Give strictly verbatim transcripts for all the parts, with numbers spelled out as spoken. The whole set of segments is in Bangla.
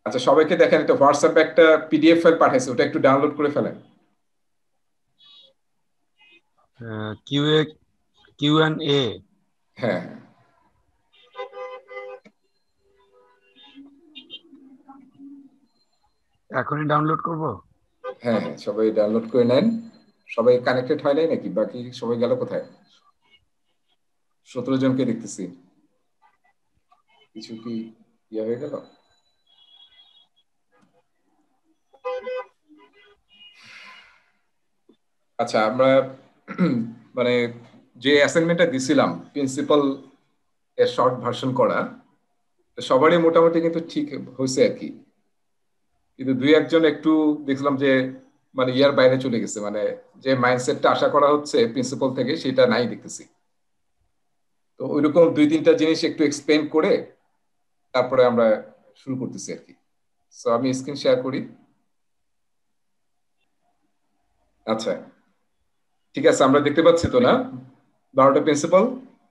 আচ্ছা সবাইকে দেখেন, একটা হোয়াটসঅ্যাপে একটা পিডিএফ ফাইল পাঠাইছে, ওটা একটু ডাউনলোড করে ফেলেন। Q A Q and A. হ্যাঁ এখনই ডাউনলোড করব? হ্যাঁ হ্যাঁ সবাই ডাউনলোড করে নেন। সবাই কানেক্টেড হয় নাই নাকি? বাকি সবাই গেল কোথায়? সতেরো জনকে দেখতেছি, কিছু কি ইয়ে হয়ে গেল? আচ্ছা আমরা মানে যে অ্যাসাইনমেন্টটা দিছিলাম প্রিন্সিপাল এর শর্ট ভার্সন করা, তো সবারই মোটামুটি কিন্তু ঠিক হয়েছে আর কি। কিন্তু দুই একজন একটু দেখলাম যে মানে ইয়ার বাইরে চলে গেছে, মানে যে মাইন্ডসেটটা আশা করা হচ্ছে প্রিন্সিপাল থেকে সেটা নাই দেখতেছি। তো ওইরকম দুই তিনটা জিনিস একটু এক্সপ্লেন করে তারপরে আমরা শুরু করতেছি আর কি। সো আমি স্ক্রিন শেয়ার করি। আচ্ছা ঠিক আছে, আমরা দেখতে পাচ্ছি তো না বারোটা প্রিন্সিপাল?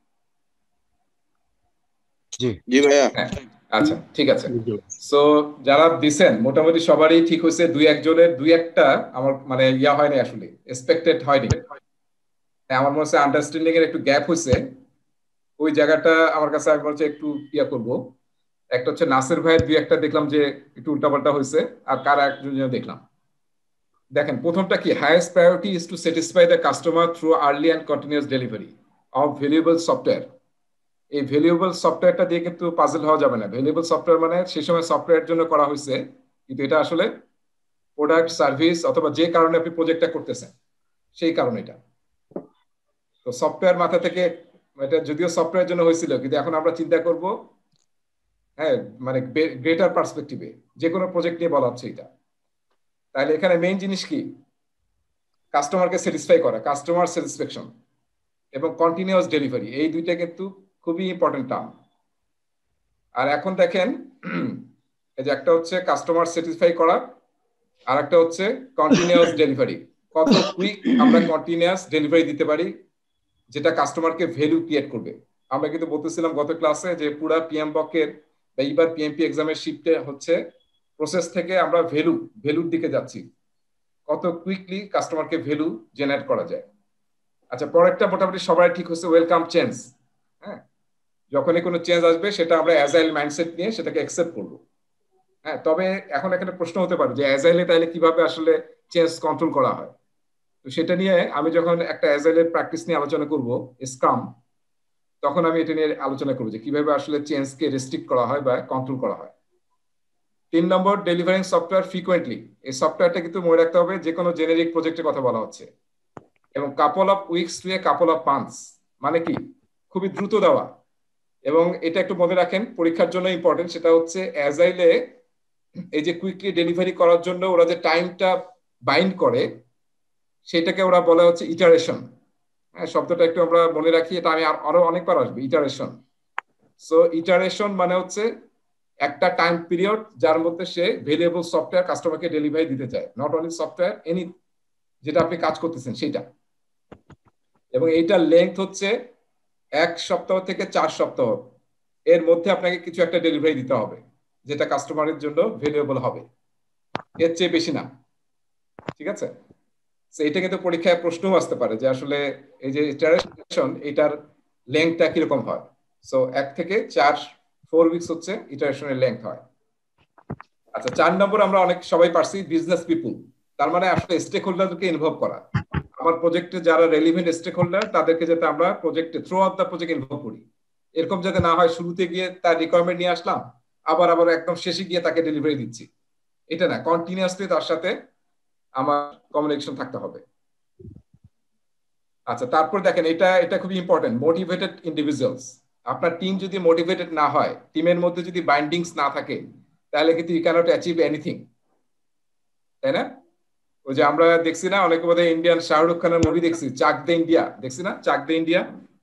জি জি ভাইয়া। হ্যাঁ আচ্ছা ঠিক আছে। সো যারা দিছেন মোটামুটি সবারই ঠিক হয়েছে, দুই একজনের দুই একটা আমার মানে ইয়া হয়নি আসলে, এক্সপেক্টেড হয়নি। হ্যাঁ, আমার মনে হচ্ছে আন্ডারস্ট্যান্ডিং এর একটু গ্যাপ হয়েছে, ওই জায়গাটা আমার কাছে আমি মনে হচ্ছে একটু ইয়া করবো। একটা হচ্ছে নাসির ভাইয়ের দুই একটা দেখলাম যে একটু উল্টাপাল্টা হয়েছে, আর কার একজন যেন দেখলাম। দেখেন প্রথমটা কি, highest priority is to satisfy the customer through early and continuous delivery of valuable software. এই ভ্যালুয়েবল সফটওয়্যারটা দিয়ে কিন্তু পাজল হওয়া যাবে না। ভ্যালুয়েবল সফটওয়্যার মানে সে সময় সফটওয়্যারের জন্য করা হয়েছে, কিন্তু এটা আসলে প্রোডাক্ট সার্ভিস অথবা যে কারণে আপনি প্রজেক্টটা করতেছেন সেই কারণে এটা। তো সফটওয়্যার মাথা থেকে, এটা যদিও সফটওয়্যারের জন্য হয়েছিল, কিন্তু এখন আমরা চিন্তা করব হ্যাঁ মানে গ্রেটার পার্সপেক্টিভে, যে কোনো প্রজেক্ট নিয়ে বলা হচ্ছে এটা। তাহলে এখানে মেইন জিনিস কি, কাস্টমারকে স্যাটিসফাই করা, কাস্টমার স্যাটিসফ্যাকশন এবং কন্টিনিউয়াস ডেলিভারি, এই দুইটা কিন্তু খুবই ইম্পর্টেন্ট টার্ম। আর এখন দেখেন এই যে একটা হচ্ছে কাস্টমার স্যাটিসফাই করা, আর একটা হচ্ছে কন্টিনিউয়াস ডেলিভারি। কত কুইক আমরা কন্টিনিউয়াস ডেলিভারি দিতে পারি যেটা কাস্টমারকে ভ্যালু ক্রিয়েট করবে। আমরা কিন্তু বলতেছিলাম গত ক্লাসে যে পুরা পিএম বকের বা এইবার পিএমপি এক্সামের শিফটে হচ্ছে প্রসেস থেকে আমরা ভ্যালু ভ্যালুর দিকে যাচ্ছি, কত কুইকলি কাস্টমারকে ভ্যালু জেনারেট করা যায়। আচ্ছা পরেরটা মোটামুটি সবাই ঠিক হচ্ছে, ওয়েলকাম চেঞ্জ। হ্যাঁ, যখনই কোনো চেঞ্জ আসবে সেটা আমরা অ্যাজাইল মাইন্ডসেট নিয়ে সেটাকে অ্যাকসেপ্ট করবো। হ্যাঁ, তবে এখন এখানে প্রশ্ন হতে পারে যে অ্যাজাইলে তাহলে কিভাবে আসলে চেঞ্জ কন্ট্রোল করা হয়। তো সেটা নিয়ে আমি যখন একটা অ্যাজাইলের প্র্যাকটিস নিয়ে আলোচনা করব, স্ক্রাম, তখন আমি এটা নিয়ে আলোচনা করবো যে কিভাবে আসলে চেঞ্জকে রেস্ট্রিক্ট করা হয় বা কন্ট্রোল করা হয়। তিন নম্বর, ডেলিভারিং সফটওয়্যার ফ্রিকোয়েন্টলি। এই সফটওয়্যারটা কিন্তু মনে রাখতে হবে যে কোনো জেনেরিক প্রজেক্টের কথা বলা হচ্ছে, এবং couple of weeks to a couple of months, মানে কি খুবই দ্রুত দেওয়া। এবং এটা একটু মনে রাখেন পরীক্ষার জন্য ইম্পর্টেন্ট, সেটা হচ্ছে অ্যাজাইলে এই যে কুইকলি ডেলিভারি করার জন্য ওরা যে টাইমটা বাইন্ড করে সেটাকে ওরা বলা হচ্ছে ইটারেশন। হ্যাঁ, শব্দটা একটু আমরা মনে রাখি, এটা আমি আরো অনেকবার আসবো, ইটারেশন। সো ইটারেশন মানে হচ্ছে একটা টাইম পিরিয়ড যার মধ্যে সে ভ্যালুয়েবল সফটওয়্যার কাস্টমারকে ডেলিভারি দিতে চায়, নট অনলি সফটওয়্যার, এনি যেটা আপনি কাজ করতেছেন সেটা। এবং এইটার লেন্থ হচ্ছে এক সপ্তাহ থেকে চার সপ্তাহ, এর মধ্যে আপনাকে কিছু একটা ডেলিভারি দিতে হবে যেটা কাস্টমারের জন্য ভ্যালুয়েবল হবে, এর চেয়ে বেশি না। ঠিক আছে, এটা কিন্তু পরীক্ষায় প্রশ্নও আসতে পারে যে আসলে এই যে ইটারেশন এটার লেন্থটা কিরকম হয়। সো এক থেকে চার ফোর উইকস হচ্ছে ইটারেশনের লেন্থ হয়। আচ্ছা চার নম্বর আমরা অনেক সবাই পারছি, বিজনেস পিপুল, তার মানে আসলে স্টেক হোল্ডারকে ইনভলভ করা। আমার প্রজেক্টে যারা রেলিভেন্ট স্টেক হোল্ডার তাদেরকে যাতে আমরা প্রজেক্টে throughout the project involve করি। এরকম যাতে না হয় শুরুতে গিয়ে তার রিকোয়ারমেন্ট নিয়ে আসলাম, আবার আবার একদম শেষে গিয়ে তাকে ডেলিভারি দিচ্ছি, এটা না, কন্টিনিউয়াসলি তার সাথে আমার কমিউনিকেশন থাকতে হবে। আচ্ছা তারপর দেখেন এটা এটা খুবই ইম্পর্টেন্ট, মোটিভেটেড ইন্ডিভিজুয়ালস। আপনার টিম যদি মোটিভেটেড না হয়, টিমের মধ্যে যদি বাইন্ডিংস না থাকে, তাহলে কিন্তু ইউ ক্যানট অ্যাচিভ এনিথিং, তাই না? ওই যে আমরা দেখছি না অনেকে বোধহয় ইন্ডিয়ান শাহরুখ খানের মুভি দেখছি, চাক দে ইন্ডিয়া, দেখছি না চাক দে ইন্ডিয়া?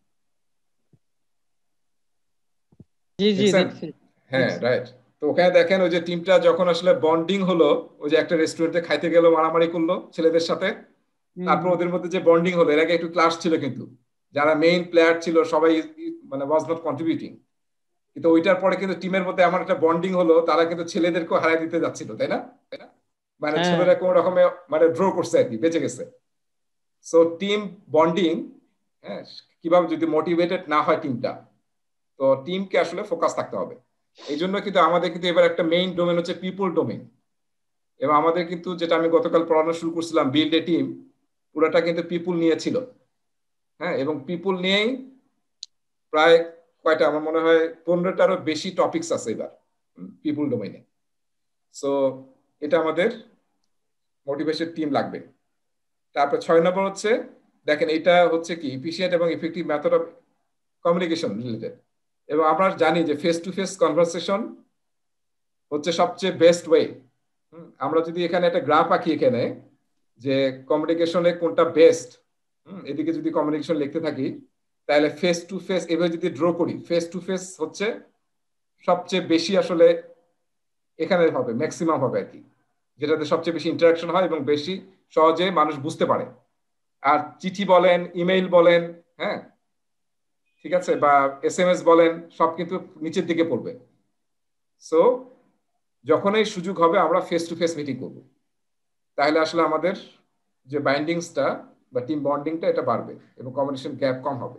জি জি দেখছি। হ্যাঁ রাইট। তো ওখানে দেখেন ওই যে টিমটা যখন আসলে বন্ডিং হলো, ওই যে একটা রেস্টুরেন্টে খাইতে গেল, মারামারি করলো ছেলেদের সাথে, তারপর ওদের মধ্যে যে বন্ডিং হলো, এর আগে একটু ক্লাস ছিল কিন্তু যারা মেইন প্লেয়ার ছিল সবাই মানে ওয়াজ নট কন্ট্রিবিউটিং, কিন্তু ওইটার পরে কিন্তু টিমের মধ্যে এমন একটা বন্ডিং হলো, তারা কিন্তু ছেলেদেরকেও হারাই দিতে যাচ্ছিল, তাই না? তাই না? মানে হ্যাঁ ছেলেরা কোন রকমে মানে ড্র করছে আর কি, বেঁচে গেছে। সো টিম বন্ডিং, হ্যাঁ, কিভাবে যদি মোটিভেটেড না হয় টিমটা, তো টিমকে আসলে ফোকাস থাকতে হবে। এই জন্য কিন্তু আমাদের কিন্তু এবার একটা মেইন ডোমেন হচ্ছে পিপল ডোমেন। এবং আমাদের কিন্তু যেটা আমি গতকাল পড়ানো শুরু করছিলাম, বিল্ড এ টিম, পুরোটা কিন্তু পিপুল নিয়ে ছিল। হ্যাঁ, এবং পিপুল নিয়েই প্রায় কয়টা, আমার মনে হয় পনেরোটারও বেশি টপিকস আছে এবার পিপুল ডোমেইনে। সো এটা আমাদের মোটিভেশন টিম লাগবে। তারপর ছয় নম্বর হচ্ছে, দেখেন এটা হচ্ছে কি ইফিশিয়েন্ট এবং effective method of communication related. এবং আমরা জানি যে ফেস টু ফেস কনভারসেশন হচ্ছে সবচেয়ে বেস্ট ওয়ে। আমরা যদি এখানে একটা গ্রাফ আঁকি এখানে, যে কমিউনিকেশনে কোনটা বেস্ট, এদিকে যদি কমিউনিকেশন লিখতে থাকি, তাহলে ফেস টু ফেস এভাবে যদি ড্র করি, ফেস টু ফেস হচ্ছে সবচেয়ে বেশি আসলে এখানে হবে, ম্যাক্সিমাম হবে আর কি, যেটাতে সবচেয়ে বেশি ইন্টারাকশন হয় এবং বেশি সহজে মানুষ বুঝতে পারে। আর চিঠি বলেন, ইমেইল বলেন, হ্যাঁ ঠিক আছে, বা এস এম এস বলেন, সব কিন্তু নিচের দিকে পড়বে। সো যখনই সুযোগ হবে আমরা ফেস টু ফেস মিটিং করব, তাহলে আসলে আমাদের যে বাইন্ডিংসটা বা টিম বন্ডিংটা এটা বাড়বে এবং কমিউনিকেশন গ্যাপ কম হবে।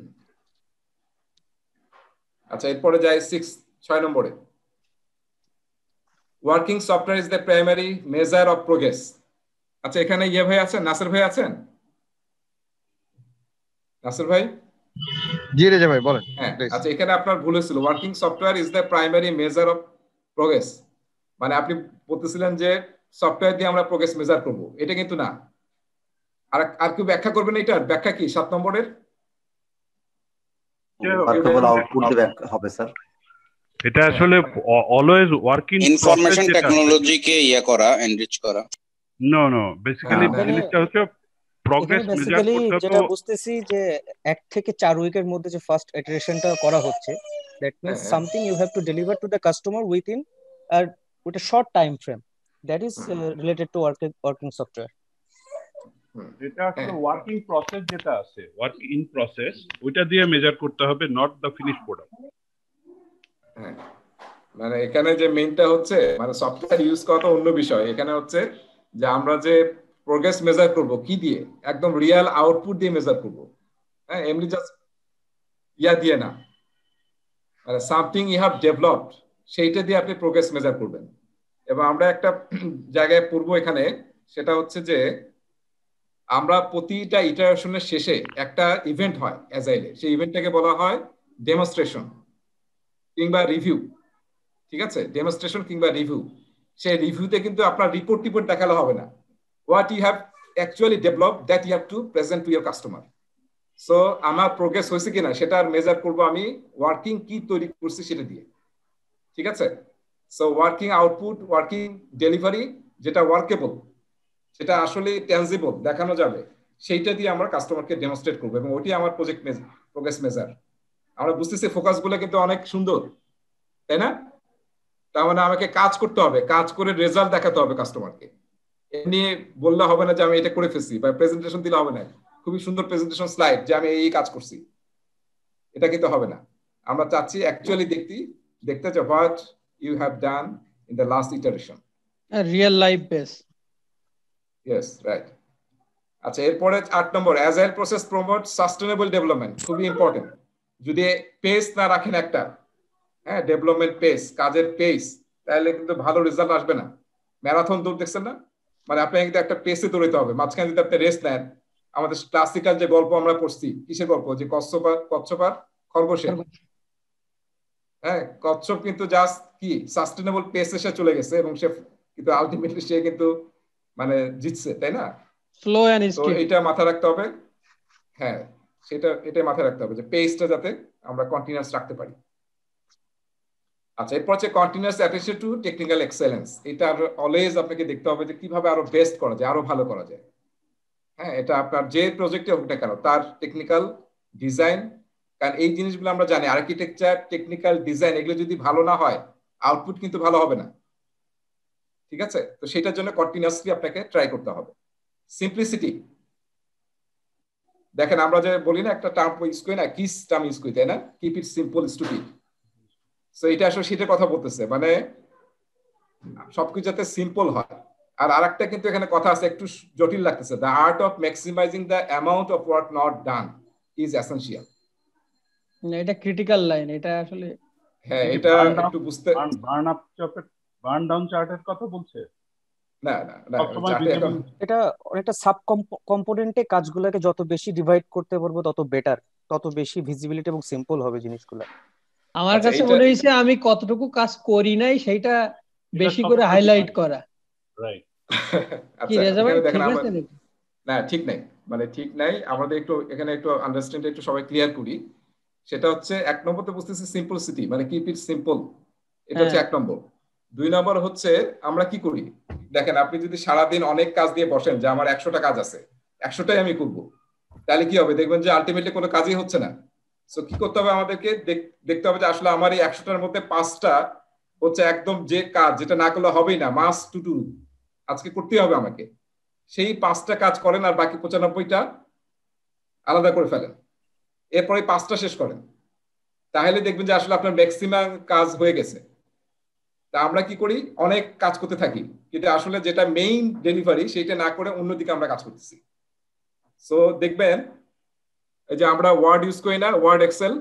আচ্ছা, এরপরে যাই সিক্স ছয় নম্বরে, working software is the primary measure of progress. আচ্ছা, এখানে ইয়ে ভাই আছেন, নাসির ভাই আছেন? নাসির ভাই? জি রেজা ভাই বলেন। হ্যাঁ, আচ্ছা, এখানে আপনার ভুল হয়েছিল, working software is the primary measure of progress. মানে আপনি বলতেছিলেন যে সফটওয়্যার দিয়ে আমরা প্রোগ্রেস মেজার করব, এটা কিন্তু না। আর আর কি ব্যাখ্যা করবেন এটার ব্যাখ্যা কি সাত নম্বরের? ওয়ার্কেবল আউটপুট দিয়ে ব্যাখ্যা হবে স্যার। এটা আসলে অলওয়েজ ওয়ার্কিং ইনফরমেশন টেকনোলজিকে ইয়া করা, এনরিচ করা। নো নো বেসিক্যালি জিনিসটা হচ্ছে প্রোগ্রেস মেজার করতে যেটা বুঝতেছি যে এক থেকে চার উইকের মধ্যে যে ফার্স্ট ইটারেশনটা করা হচ্ছে, that means something you have to deliver to the customer within আর with a short time frame, that is related to working working software. এটা আসলে ওয়ার্কিং প্রসেস যেটা আছে, ওয়ার্ক ইন প্রসেস, ওইটা দিয়ে মেজার করতে হবে, নট দ্য ফিনিশ প্রোডাক্ট। হ্যাঁ, মানে এখানে যে মেইনটা হচ্ছে, মানে সফটওয়্যার ইউজ করা অন্য বিষয়, এখানে হচ্ছে যে আমরা যে প্রোগ্রেস মেজার করব কি দিয়ে, একদম রিয়েল আউটপুট দিয়ে মেজার করব। হ্যাঁ, এমনি জাস্ট ইয়া দিয়ে না, মানে সামথিং ইউ হ্যাভ ডেভেলপড, সেইটা দিয়ে আপনি প্রোগ্রেস মেজার করবেন। এবং আমরা একটা জায়গায় পড়ব এখানে, সেটা হচ্ছে যে আমরা প্রতিটা ইটারেশনের শেষে একটা ইভেন্ট হয় অ্যাজাইলে, সেই ইভেন্টটাকে বলা হয় ডেমনস্ট্রেশন কিংবা রিভিউ। ঠিক আছে, ডেমনস্ট্রেশন কিংবা রিভিউ। সেই রিভিউতে কিন্তু আপনার রিপোর্ট টিপোর্ট দেখালে হবে না, what you have actually develop that you have to present to your customer. So আমার প্রোগ্রেস হয়েছে কিনা সেটা মেজার করব আমি ওয়ার্কিং কি তৈরি করছি সেটা দিয়ে। ঠিক আছে, so working output, working delivery, যেটা ওয়ার্কেবল, সেটা আসলে ট্যানজিবল, দেখানো যাবে, সেইটা দিয়ে আমরা কাস্টমারকে ডেমনস্ট্রেট করবো, এবং ওইটি আমার প্রজেক্ট প্রোগ্রেস মেজার। আমরা বুঝতেছি ফোকাস গুলো কিন্তু অনেক সুন্দর, তাই না? তার মানে আমাকে কাজ করতে হবে, কাজ করে রেজাল্ট দেখাতে হবে কাস্টমারকে। এমনি বললে হবে না যে আমি এটা করে ফেলছি, বা প্রেজেন্টেশন দিলে হবে না, খুবই সুন্দর প্রেজেন্টেশন স্লাইড যে আমি এই কাজ করছি, এটা কিন্তু হবে না। আমরা চাচ্ছি অ্যাকচুয়ালি দেখতে দেখতে যে what you have done in the last iteration, real life base. Yes, right. আচ্ছা, এরপরে আট নম্বর, agile process promote sustainable development. খুবই ইম্পর্টেন্ট। যদি পেস না রাখেন একটা, হ্যাঁ, ডেভেলপমেন্ট পেস, কাজের পেস, তাহলে কিন্তু ভালো রেজাল্ট আসবে না। ম্যারাথন দৌড় দেখছেন না, মানে আপনাকে কিন্তু একটা পেসে দৌড়াতে হবে, মাঝখানে যদি আপনি রেস্ট নেন। আমাদের ক্লাসিক্যাল যে গল্প আমরা পড়ছি, কিসের গল্প, যে কচ্ছপ আর কচ্ছপ আর খরগোশের। হ্যাঁ, কচ্ছপ কিন্তু জাস্ট কি সাস্টেনেবল পেসে সে চলে গেছে, এবং সে কিন্তু আলটিমেটলি সে কিন্তু মানে জিতছে, তাই না? স্লো এন্ড তো স্টেডি, এটা মাথায় রাখতে হবে। হ্যাঁ, সেটা এটাই মাথায় রাখতে হবে যে পেসটা যাতে আমরা কন্টিনিউয়াস রাখতে পারি। আচ্ছা, এরপর হচ্ছে continuous attention to technical excellence. এটা অলওয়েজ আপনাকে দেখতে হবে যে কিভাবে আরো বেস্ট করা যায়, আরো ভালো করা যায়। হ্যাঁ, এটা আপনার যে প্রজেক্টে হোক না কেন, তার টেকনিক্যাল ডিজাইন, কারণ এই জিনিসগুলো আমরা জানি, আর্কিটেকচার, টেকনিক্যাল ডিজাইন, এগুলো যদি ভালো না হয় আউটপুট কিন্তু ভালো হবে না। ঠিক আছে, তো সেটার জন্য কন্টিনিউয়াসলি আপনাকে ট্রাই করতে হবে। সিম্পলিসিটি, দেখেন আমরা যে বলি না একটা টার্ম ইউজ করি না, কিস টার্ম ইউজ করি, তাই না? Keep it simple stupid. So এটা আসলে সেটার কথা বলতেছে, মানে সবকিছু যাতে সিম্পল হয়। আর আরেকটা কিন্তু এখানে কথা আছে একটু জটিল লাগতেছে, the art of maximising the amount of work not done is essential. এটা ক্রিটিক্যাল লাইন, এটা আসলে হ্যাঁ এটা একটু বুঝতে, বার্ন আপ চার্টের বার্ন ডাউন চার্টের কথা বলছে না না না এটা অনেকটা সাব কম্পোনেন্টে কাজগুলোকে যত বেশি ডিভাইড করতে পারবো তত বেটার, তত বেশি ভিজিবিলিটি এবং সিম্পল হবে জিনিসগুলো। আমার কাছে মনে হইছে আমি কতটুকু কাজ করি নাই সেটা বেশি করে হাইলাইট করা। রাইট। কি রেজা ভাই ঠিক আছে নাকি? না ঠিক নাই, মানে ঠিক নাই। আমাদের একটু এখানে একটু আন্ডারস্ট্যান্ড একটু সবাই ক্লিয়ার করি। সেটা হচ্ছে এক নম্বরতে বুঝতেছি সিম্পলিসিটি, মানে কিপ ইট সিম্পল, এটা হচ্ছে এক নম্বর। দুই নম্বর হচ্ছে আমরা কি করি, দেখেন আপনি যদি সারাদিন অনেক কাজ দিয়ে বসেন যে আমার একশোটা কাজ আছে, একশোটাই আমি করব, তাহলে কি হবে, দেখবেন যে আলটিমেটলি কোনো কাজই হচ্ছে না। সো কি করতে হবে আমাদেরকে, দেখতে হবে যে আসলে আমার এই একশোটার মধ্যে পাঁচটা হচ্ছে একদম যে কাজ যেটা না করলে হবেই না, মাস্ট টু ডু, আজকে করতেই হবে আমাকে, সেই পাঁচটা কাজ করেন আর বাকি পঁচানব্বইটা আলাদা করে ফেলেন, এরপরে পাঁচটা শেষ করেন, তাহলে দেখবেন যে আসলে আপনার ম্যাক্সিমাম কাজ হয়ে গেছে। তা আমরা কি করি, অনেক কাজ করতে থাকি, কিন্তু আসলে যেটা মেইন ডেলিভারি সেটা না করে অন্যদিকে আমরা কাজ করতেছি। সো দেখবেন এই যে আমরা ওয়ার্ড ইউজ করি না, ওয়ার্ড এক্সেল,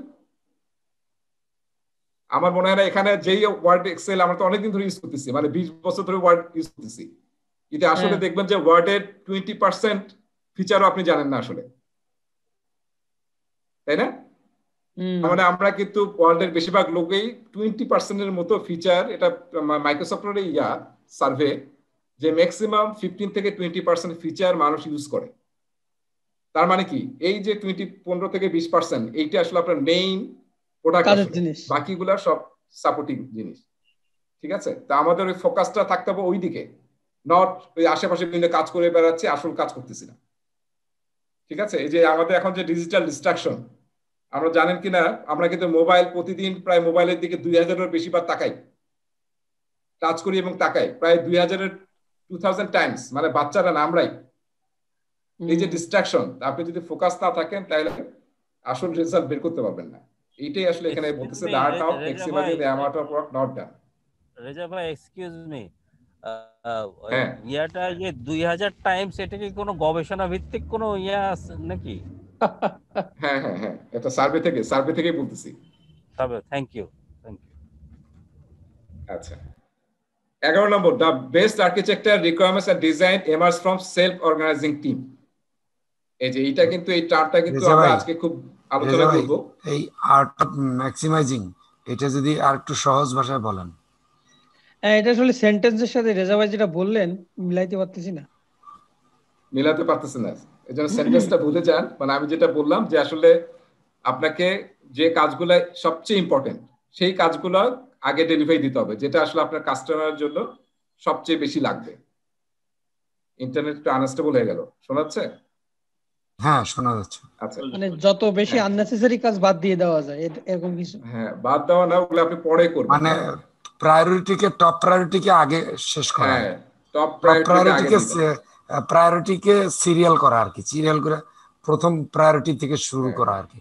আমার মনে হয় না এখানে যেই ওয়ার্ড এক্সেল আমরা তো অনেকদিন ধরে ইউজ করতেছি, মানে বিশ বছর ধরে ওয়ার্ড ইউজ করতেছি, কিন্তু আসলে দেখবেন যে ওয়ার্ডের টোয়েন্টি পার্সেন্ট ফিচারও আপনি জানেন না আসলে, তাই না? মানে আমরা কিন্তু ওয়ার্ল্ডের বেশিরভাগ লোকেই টোয়েন্টি পার্সেন্টের মতো ফিচার, এটা মাইক্রোসফটের ইয়া সার্ভে, যে ম্যাক্সিমাম ফিফটিন থেকে টোয়েন্টি পার্সেন্ট ফিচার মানুষ ইউজ করে। তার মানে কি, এই যে টোয়েন্টি পনেরো থেকে বিশ পার্সেন্ট এইটা আসলে আপনার মেইন প্রোডাক্ট, বাকিগুলা সব সাপোর্টিং জিনিস। ঠিক আছে, তা আমাদের ওই ফোকাসটা থাকতে হবে ওই দিকে, নট ওই আশেপাশে বিভিন্ন কাজ করে বেড়াচ্ছি, আসল কাজ করতেছি না। ঠিক আছে, এই যে আমাদের এখন যে ডিজিটাল ডিস্ট্রাকশন, আমরা জানেন কিনা, আমরা কিন্তু মোবাইল প্রতিদিন প্রায় মোবাইলের দিকে দুই হাজারের বেশি বার তাকাই, টাচ করি এবং তাকাই প্রায় দুই হাজারের টু থাউজেন্ড টাইমস, মানে বাচ্চারা না আমরাই। এই যে ডিস্ট্রাকশন, আপনি যদি ফোকাস না থাকেন তাহলে আসল রেজাল্ট বের করতে পারবেন না। এইটাই আসলে এখানে বলতেছে the art of maximising the amount of work not done. Reza ভাই এক্সকিউজ মি, ইয়াটা যে দুই হাজার টাইমস, এটা কি কোনো গবেষণা ভিত্তিক কোনো ইয়া নাকি? হ্যাঁ হ্যাঁ হ্যাঁ, এটা সার্ভে থেকে সার্ভে থেকেই বলতেছি। Survey, thank you thank you. আচ্ছা, এগারো নম্বর, the best architecture requirements and design emerge from self organising team. এই যে এইটা কিন্তু এই টার্মটা কিন্তু আমরা আজকে খুব আলোচনা করব। এই আর্ট অফ ম্যাক্সিমাইজিং, এটা যদি আর একটু সহজ ভাষায় বলেন। হ্যাঁ, এটা আসলে সেন্টেন্সের সাথে রেজা ভাই যেটা বললেন মিলাইতে পারতেছি না, মিলাতে পারতেছি না, এই জন্য সেন্টেন্সটা ভুলে যান। মানে আমি যেটা বললাম যে আসলে আপনাকে যে কাজগুলো সবচেয়ে ইম্পর্টেন্ট সেই কাজগুলো আগে ডেলিভারি দিতে হবে, যেটা আসলে আপনার কাস্টমারের জন্য সবচেয়ে বেশি লাগবে। ইন্টারনেট একটু আনস্টেবল হয়ে গেল, শোনা যাচ্ছে? হ্যাঁ শোনা যাচ্ছে। আচ্ছা, মানে যত বেশি আননেসেসারি কাজ বাদ দিয়ে দেওয়া যায় এরকম কিছু? হ্যাঁ, বাদ দেওয়া না, ওগুলো আপনি পরে করবেন, মানে প্রায়োরিটিকে টপ প্রায়োরিটিকে আগে শেষ করা। হ্যাঁ, টপ প্রায়োরিটিকে প্রায়োরিটিকে সিরিয়াল করা আর কি, সিরিয়াল করে প্রথম প্রায়োরিটি থেকে শুরু করা আর কি।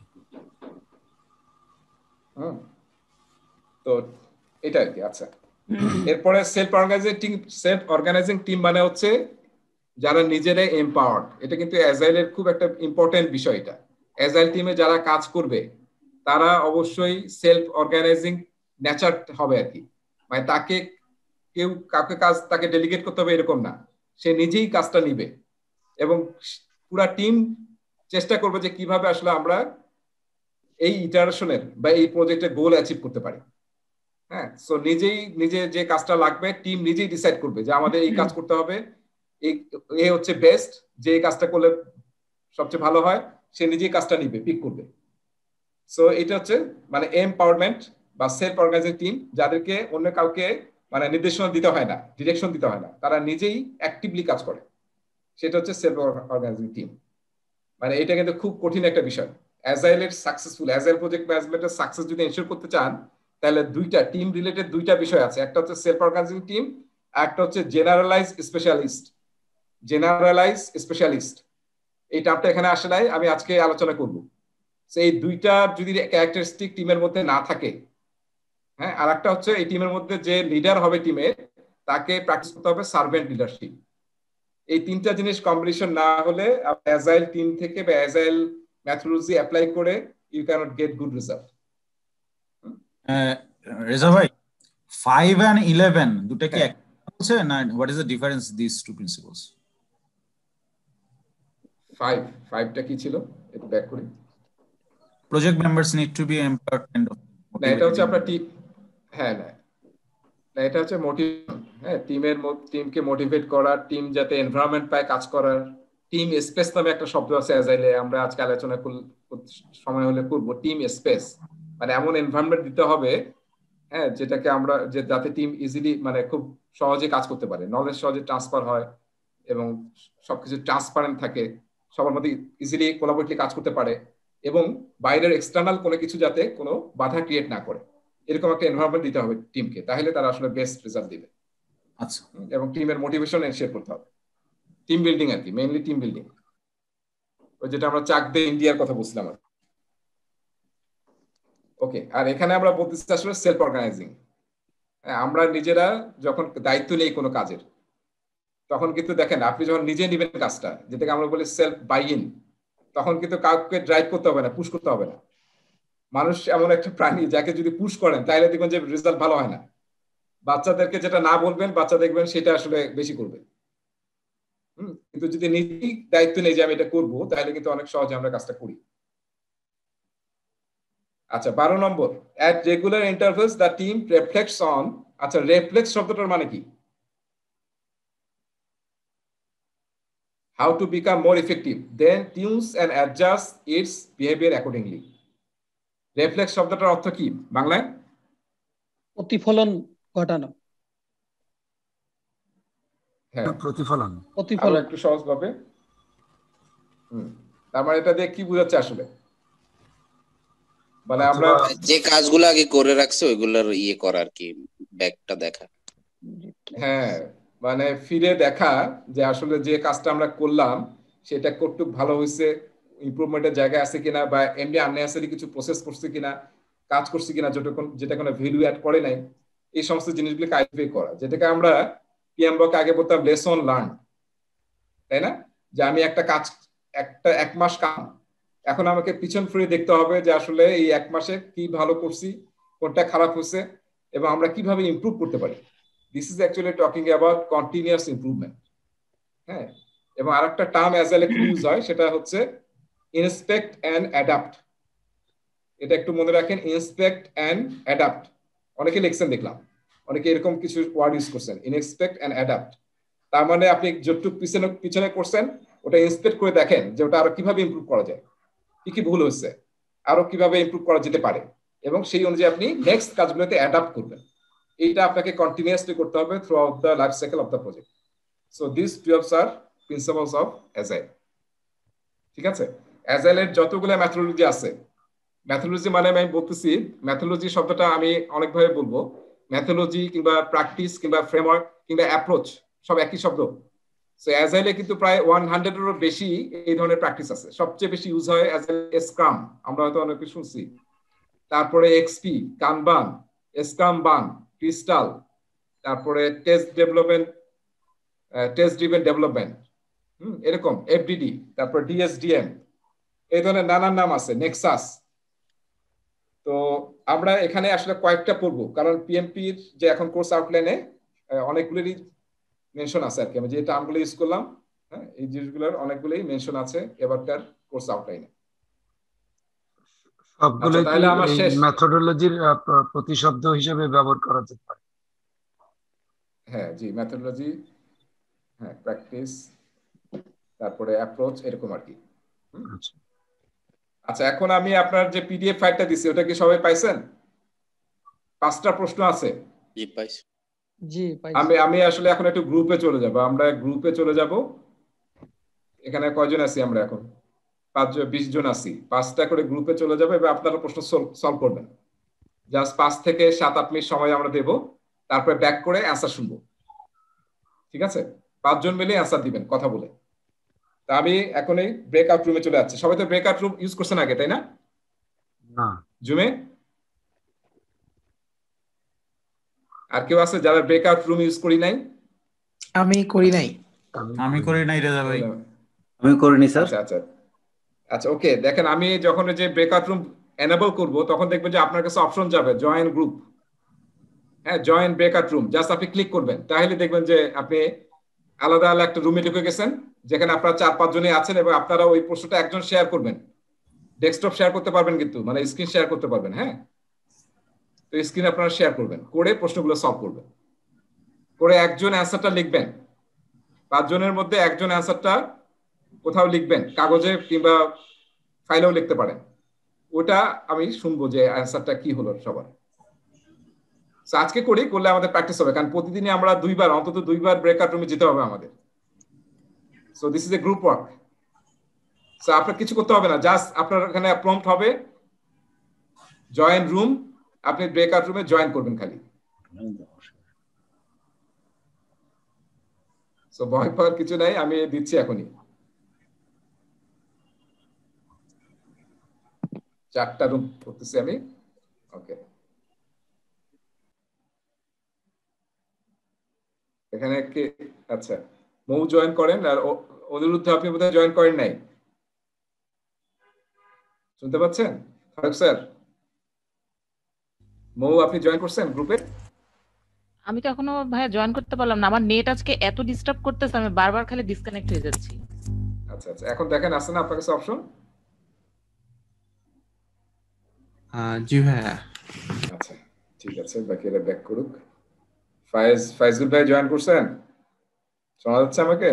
হুম, তো এটা আর কি। আচ্ছা, এরপরে self organising team. Self organising team মানে হচ্ছে যারা নিজেরাই এমপাওয়ার্ড। এটা কিন্তু অ্যাজাইলের খুব একটা ইম্পর্টেন্ট বিষয়। এটা অ্যাজাইল টিমে যারা কাজ করবে তারা অবশ্যই সেলফ অর্গানাইজিং নেচার হবে আর কি। মানে তাকে কেউ কাউকে কাজ তাকে ডেলিগেট করতে হবে এরকম না, সে নিজেই কাজটা নিবে এবং পুরা টিম চেষ্টা করবে যে কিভাবে আসলে আমরা এই ইটারেশনের বা এই প্রজেক্টের গোল অ্যাচিভ করতে পারি। হ্যাঁ, সো নিজেই নিজে যে কাজটা লাগবে টিম নিজেই ডিসাইড করবে যে আমাদের এই কাজ করতে হবে, এই হচ্ছে বেস্ট, যে এই কাজটা করলে সবচেয়ে ভালো হয় সে নিজেই কাজটা নিবে, পিক করবে। সো এটা হচ্ছে মানে এমপাওয়ারমেন্ট বা সেলফ অর্গানাইজিং টিম, যাদেরকে অন্য কাউকে মানে নির্দেশনা দিতে হয় না, ডিরেকশন দিতে হয় না, তারা নিজেই অ্যাক্টিভলি কাজ করে, সেটা হচ্ছে সেলফ অর্গানাইজিং টিম। মানে এটা কিন্তু খুব কঠিন একটা বিষয়। অ্যাজাইলের সাকসেসফুল অ্যাজাইল প্রজেক্ট ম্যানেজমেন্টের সাকসেস যদি এনশিওর করতে চান তাহলে দুইটা টিম রিলেটেড দুইটা বিষয় আছে, একটা হচ্ছে সেলফ অর্গানাইজিং টিম, একটা হচ্ছে জেনারেলাইজ স্পেশালিস্ট। জেনারেলাইজ স্পেশালিস্ট এই টার্মটা এখানে আসে নাই, আমি আজকে আলোচনা করব। এই দুইটা যদি ক্যারেক্টারিস্টিক টিমের মধ্যে না থাকে, হ্যাঁ, আর একটা হচ্ছে এই টিমের মধ্যে যে লিডার হবে টিমে তাকে প্র্যাকটিস করতে হবে সার্ভেন্ট লিডারশিপ। এই তিনটা জিনিস কম্বিনেশন না হলে অ্যাজাইল টিম থেকে বা অ্যাজাইল মেথোডোলজি অ্যাপ্লাই করে you can't get good result. Reza ভাই, ফাইভ এন্ড ইলেভেন দুটো কি এক আছে না? What is the difference this two principles? Five ফাইভটা কি ছিল একটু ব্যাক করি। Project members need to be empowered kind of. না, এটা হচ্ছে আপনার টিম, হ্যাঁ না না এটা হচ্ছে মোটিভেশন। হ্যাঁ, টিমের টিমকে মোটিভেট করা, টিম যাতে এনভায়রনমেন্ট পায় কাজ করার। টিম স্পেস নামে একটা শব্দ আছে অ্যাজাইলে, আমরা আজকে আলোচনা সময় হলে করব। টিম স্পেস মানে এমন এনভায়রনমেন্ট দিতে হবে, হ্যাঁ, যেটাকে আমরা যে যাতে টিম ইজিলি মানে খুব সহজে কাজ করতে পারে, নলেজ সহজে ট্রান্সফার হয় এবং সবকিছু ট্রান্সপারেন্ট থাকে, সবার মধ্যে ইজিলি কোলাবোরেটলি কাজ করতে পারে এবং বাইরের এক্সটার্নাল কোনো কিছু যাতে কোনো বাধা ক্রিয়েট না করে, এরকম একটা এনভায়রনমেন্ট দিতে হবে টিমকে, তাহলে তারা আসলে বেস্ট রেজাল্ট দিবে। আচ্ছা, এবং টিমের মোটিভেশন এনশিওর করতে হবে, টিম বিল্ডিং আর কি, মেইনলি টিম বিল্ডিং, ওই যেটা আমরা চাক দে ইন্ডিয়ার কথা বলছিলাম আর। ওকে, আর এখানে আমরা বলতেছি আসলে সেলফ অর্গানাইজিং। আমরা নিজেরা যখন দায়িত্ব নেই কোনো কাজের, তখন কিন্তু দেখেন আপনি যখন নিজে নিবেন কাজটা, যেটাকে আমরা বলি সেলফ বাই ইন, তখন কিন্তু কাউকে ড্রাইভ করতে হবে না, পুশ করতে হবে না। মানুষ এমন একটা প্রাণী যাকে যদি পুশ করেন তাহলে দেখবেন যে রেজাল্ট ভালো হয় না। বাচ্চাদেরকে যেটা না বলবেন বাচ্চা দেখবেন সেটা আসলে বেশি করবে। হম কিন্তু যদি নিজেই দায়িত্ব নেই যে আমি এটা করবো, তাহলে কিন্তু অনেক সহজে আমরা কাজটা করি। আচ্ছা, বারো নম্বর, at regular intervals the team reflects on। আচ্ছা, রেফ্লেক্স শব্দটার মানে কি? how to become more effective, then tunes and adjust its behavior accordingly। রেফ্লেক্স শব্দটার অর্থ কি বাংলায়? প্রতিফলন ঘটানো। হ্যাঁ, প্রতিফলন। প্রতিফলন একটু সহজ ভাবে। হুম, তার মানে এটা দিয়ে কি বোঝাচ্ছে আসলে? মানে আমরা যে কাজগুলো আগে করে রাখছে ওইগুলোর ইয়ে করা আর কি, ব্যাকটা দেখা। হ্যাঁ, মানে ফিরে দেখা যে আসলে যে কাজটা আমরা করলাম সেটা কতটুক ভালো হয়েছে, ইমপ্রুভমেন্টের জায়গা আছে কিনা, বা এমনি আননেসারি কিছু প্রসেস করছে কিনা, কাজ করছে কিনা যেটা যেটা কোনো ভ্যালু অ্যাড করে নাই, এই সমস্ত জিনিসগুলোকে আইডেন্টিফাই করা, যেটাকে আমরা পিএমবকে আগে বলতাম লেসন লার্ন, তাই না? যে আমি একটা কাজ একটা এক মাস কাম, এখন আমাকে পিছন ফিরে দেখতে হবে যে আসলে এই এক মাসে কি ভালো করছি, কোনটা খারাপ হয়েছে, এবং আমরা কিভাবে ইমপ্রুভ করতে পারি। This is actually talking about continuous improvement. হ্যাঁ, এবং আরেকটা টার্ম অ্যাজাইলে খুব ইউজ হয়, সেটা হচ্ছে ইন্সপেক্ট অ্যান্ড অ্যাডাপ্ট। এটা একটু মনে রাখেন, ইন্সপেক্ট অ্যান্ড অ্যাডাপ্ট। অনেকে লিখছেন দেখলাম, অনেকে এরকম কিছু ওয়ার্ড ইউজ করছেন, ইনস্পেক্ট অ্যান্ড অ্যাডাপ্ট। তার মানে আপনি যতটুকু পিছনে পিছনে করছেন ওটা ইন্সপেক্ট করে দেখেন যে ওটা আরো কিভাবে ইমপ্রুভ করা যায়, কি কি ভুল হয়েছে, আরো কিভাবে ইমপ্রুভ করা যেতে পারে, এবং সেই অনুযায়ী আপনি নেক্সট কাজগুলোতে অ্যাডাপ্ট করবেন। এইটা আপনাকে কন্টিনিউয়াসলি করতে হবে throughout the life cycle of the project. So this twelve are principles of agile. ঠিক আছে, অ্যাজাইলের যতগুলো ম্যাথোডলজি আছে, ম্যাথোডলজি মানে আমি বলতেছি, ম্যাথোডলজি শব্দটা আমি অনেকভাবে বলবো, ম্যাথোডলজি কিংবা প্র্যাকটিস কিংবা ফ্রেমওয়ার্ক কিংবা অ্যাপ্রোচ সব একই শব্দ। সো অ্যাজাইলে কিন্তু প্রায় ওয়ান হান্ড্রেডেরও বেশি এই ধরনের প্র্যাকটিস আছে। সবচেয়ে বেশি ইউজ হয় অ্যাজাইল স্ক্রাম, আমরা হয়তো অনেকে শুনছি, তারপরে XP, Kanban, scrumban, crystal, তারপরে test development, test driven development, হুম এরকম এফডিডি, তারপর ডিএসডিএম, এই ধরনের নানান নাম আছে, নেক্সাস। তো আমরা এখানে আসলে কয়েকটা পড়বো, কারণ পিএমপির যে এখন কোর্স আউটলাইনে অনেকগুলোরই মেনশন আছে আর কি। আমি যে টার্মগুলো ইউজ করলাম, হ্যাঁ, এই জিনিসগুলোর অনেকগুলোই মেনশন আছে এবারকার কোর্স আউটলাইনে। সবগুলো কি এই মেথোডোলজির প্রতিশব্দ হিসেবে ব্যবহার করা যেতে পারে? হ্যাঁ জি, মেথোডোলজি, হ্যাঁ প্র্যাকটিস, তারপরে অ্যাপ্রোচ, এরকম আর কি। আচ্ছা, এখন আমি আপনার যে পিডিএফ ফাইলটা দিছি ওটা কি সবাই পাইছেন? পাঁচটা প্রশ্ন আছে। জি পাইছি। জি পাইছি। আমি আমি আসলে এখন একটু গ্রুপে চলে যাব, আমরা গ্রুপে চলে যাব। এখানে কয়জন আছি আমরা এখন? পাঁচ বিশ জন আছি। পাঁচটা করে গ্রুপে চলে যাবে এবং আপনারা প্রশ্ন সলভ করবেন। জাস্ট পাঁচ থেকে সাত আট মিনিট সময় আমরা দেব, তারপরে ব্যাক করে অ্যান্সার শুনবো। ঠিক আছে, পাঁচজন মিলে অ্যান্সার দিবেন কথা বলে। তা আমি এখনই ব্রেকআউট রুমে চলে যাচ্ছি। সবাই তো ব্রেকআউট রুম ইউজ করছেন আগে, তাই না? না, জুমে আর কেউ আছে যারা ব্রেকআউট রুম ইউজ করি নাই? আমি করি নাই। আমি করি নাই রেজা ভাই। আমি করিনি স্যার। আচ্ছা আচ্ছা আচ্ছা ওকে, দেখেন আমি যখন যে ব্রেকআউট রুম এনেবল করব তখন দেখবেন যে আপনার কাছে অপশন যাবে জয়েন গ্রুপ, হ্যাঁ জয়েন ব্রেকআউট রুম, জাস্ট আপনি ক্লিক করবেন, তাহলে দেখবেন যে আপনি আলাদা আলাদা একটা রুমে ঢুকে গেছেন যেখানে আপনারা চার পাঁচ জনই আছেন এবং আপনারা ওই প্রশ্নটা একজন শেয়ার করবেন, ডেস্কটপ শেয়ার করতে পারবেন কিন্তু মানে স্ক্রিন শেয়ার করতে পারবেন। হ্যাঁ, তো স্ক্রিন আপনারা শেয়ার করবেন করে প্রশ্নগুলো সলভ করবেন, করে একজন অ্যান্সারটা লিখবেন, পাঁচজনের মধ্যে একজন অ্যান্সারটা কোথাও লিখবেন, কাগজে কিংবা ফাইলেও লিখতে পারেন, ওটা আমি শুনবো যে অ্যান্সারটা কি হলো সবার। আজকে করি, করলে আমাদের প্র্যাকটিস হবে, কারণ প্রতিদিনই আমরা দুইবার অন্তত দুইবার ব্রেকআউট রুমে যেতে হবে আমাদের। So this is a group work. So আপনার কিছু করতে হবে না, জাস্ট আপনার এখানে প্রম্পট হবে জয়েন রুম, আপনি ব্রেকআউট রুমে জয়েন করবেন খালি। সো ভয় পাওয়ার কিছু নাই, আমি দিচ্ছি এখনই। চারটা রুম করতেছি আমি। ওকে, এখানে কে? আচ্ছা, মৌ জয়েন করেন, আর অনিরুদ্ধ আপনি বোধহয় জয়েন করেন নাই, শুনতে পাচ্ছেন? ফারুক স্যার, মৌ আপনি জয়েন করছেন গ্রুপে? আমি তো এখনো ভাইয়া জয়েন করতে পারলাম না, আমার নেট আজকে এত ডিস্টার্ব করতেছে, আমি বারবার খালি ডিসকানেক্ট হয়ে যাচ্ছি। আচ্ছা আচ্ছা, এখন দেখেন আসছে না আপনার কাছে অপশন? জি ভাইয়া। আচ্ছা ঠিক আছে, বাকিরা ব্যাক করুক। ফায়েজ, ফাইজুল ভাই জয়েন করছেন? শোনা যাচ্ছে আমাকে?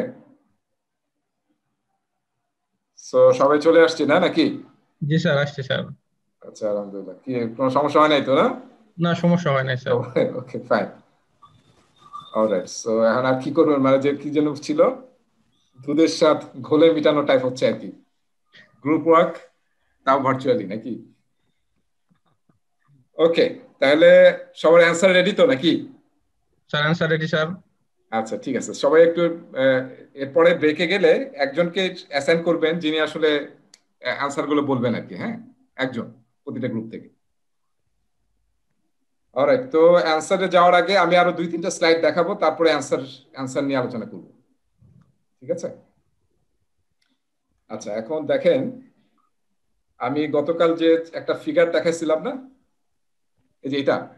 সো সবাই চলে আসছে না নাকি? জি স্যার, আসছে স্যার। আচ্ছা আলহামদুলিল্লাহ। কি কোনো সমস্যা হয় নাই তো? না না, সমস্যা হয় নাই sir. Okay fine, alright. So এখন আর কি করবেন, মানে যে কি যেন ছিল, দুধের সাথে ঘোলে মিটানো টাইপ হচ্ছে আর কি, গ্রুপ ওয়ার্ক, তাও ভার্চুয়ালি নাকি? ওকে, তাহলে সবার অ্যান্সার রেডি তো নাকি? Sir answer ready sir. আচ্ছা ঠিক আছে, সবাই একটু এরপরে ব্রেকে গেলে একজনকে অ্যাসাইন করবেন যিনি আসলে অ্যান্সার গুলো বলবেন আর কি। হ্যাঁ, একজন প্রতিটা গ্রুপ থেকে। অলরাইট, তো অ্যান্সারে যাওয়ার আগে আমি আরো দুই তিনটা স্লাইড দেখাবো, তারপরে অ্যান্সার অ্যান্সার নিয়ে আলোচনা করব, ঠিক আছে? আচ্ছা, এখন দেখেন আমি গতকাল যে একটা ফিগার দেখাইছিলাম না, এই যে এটা,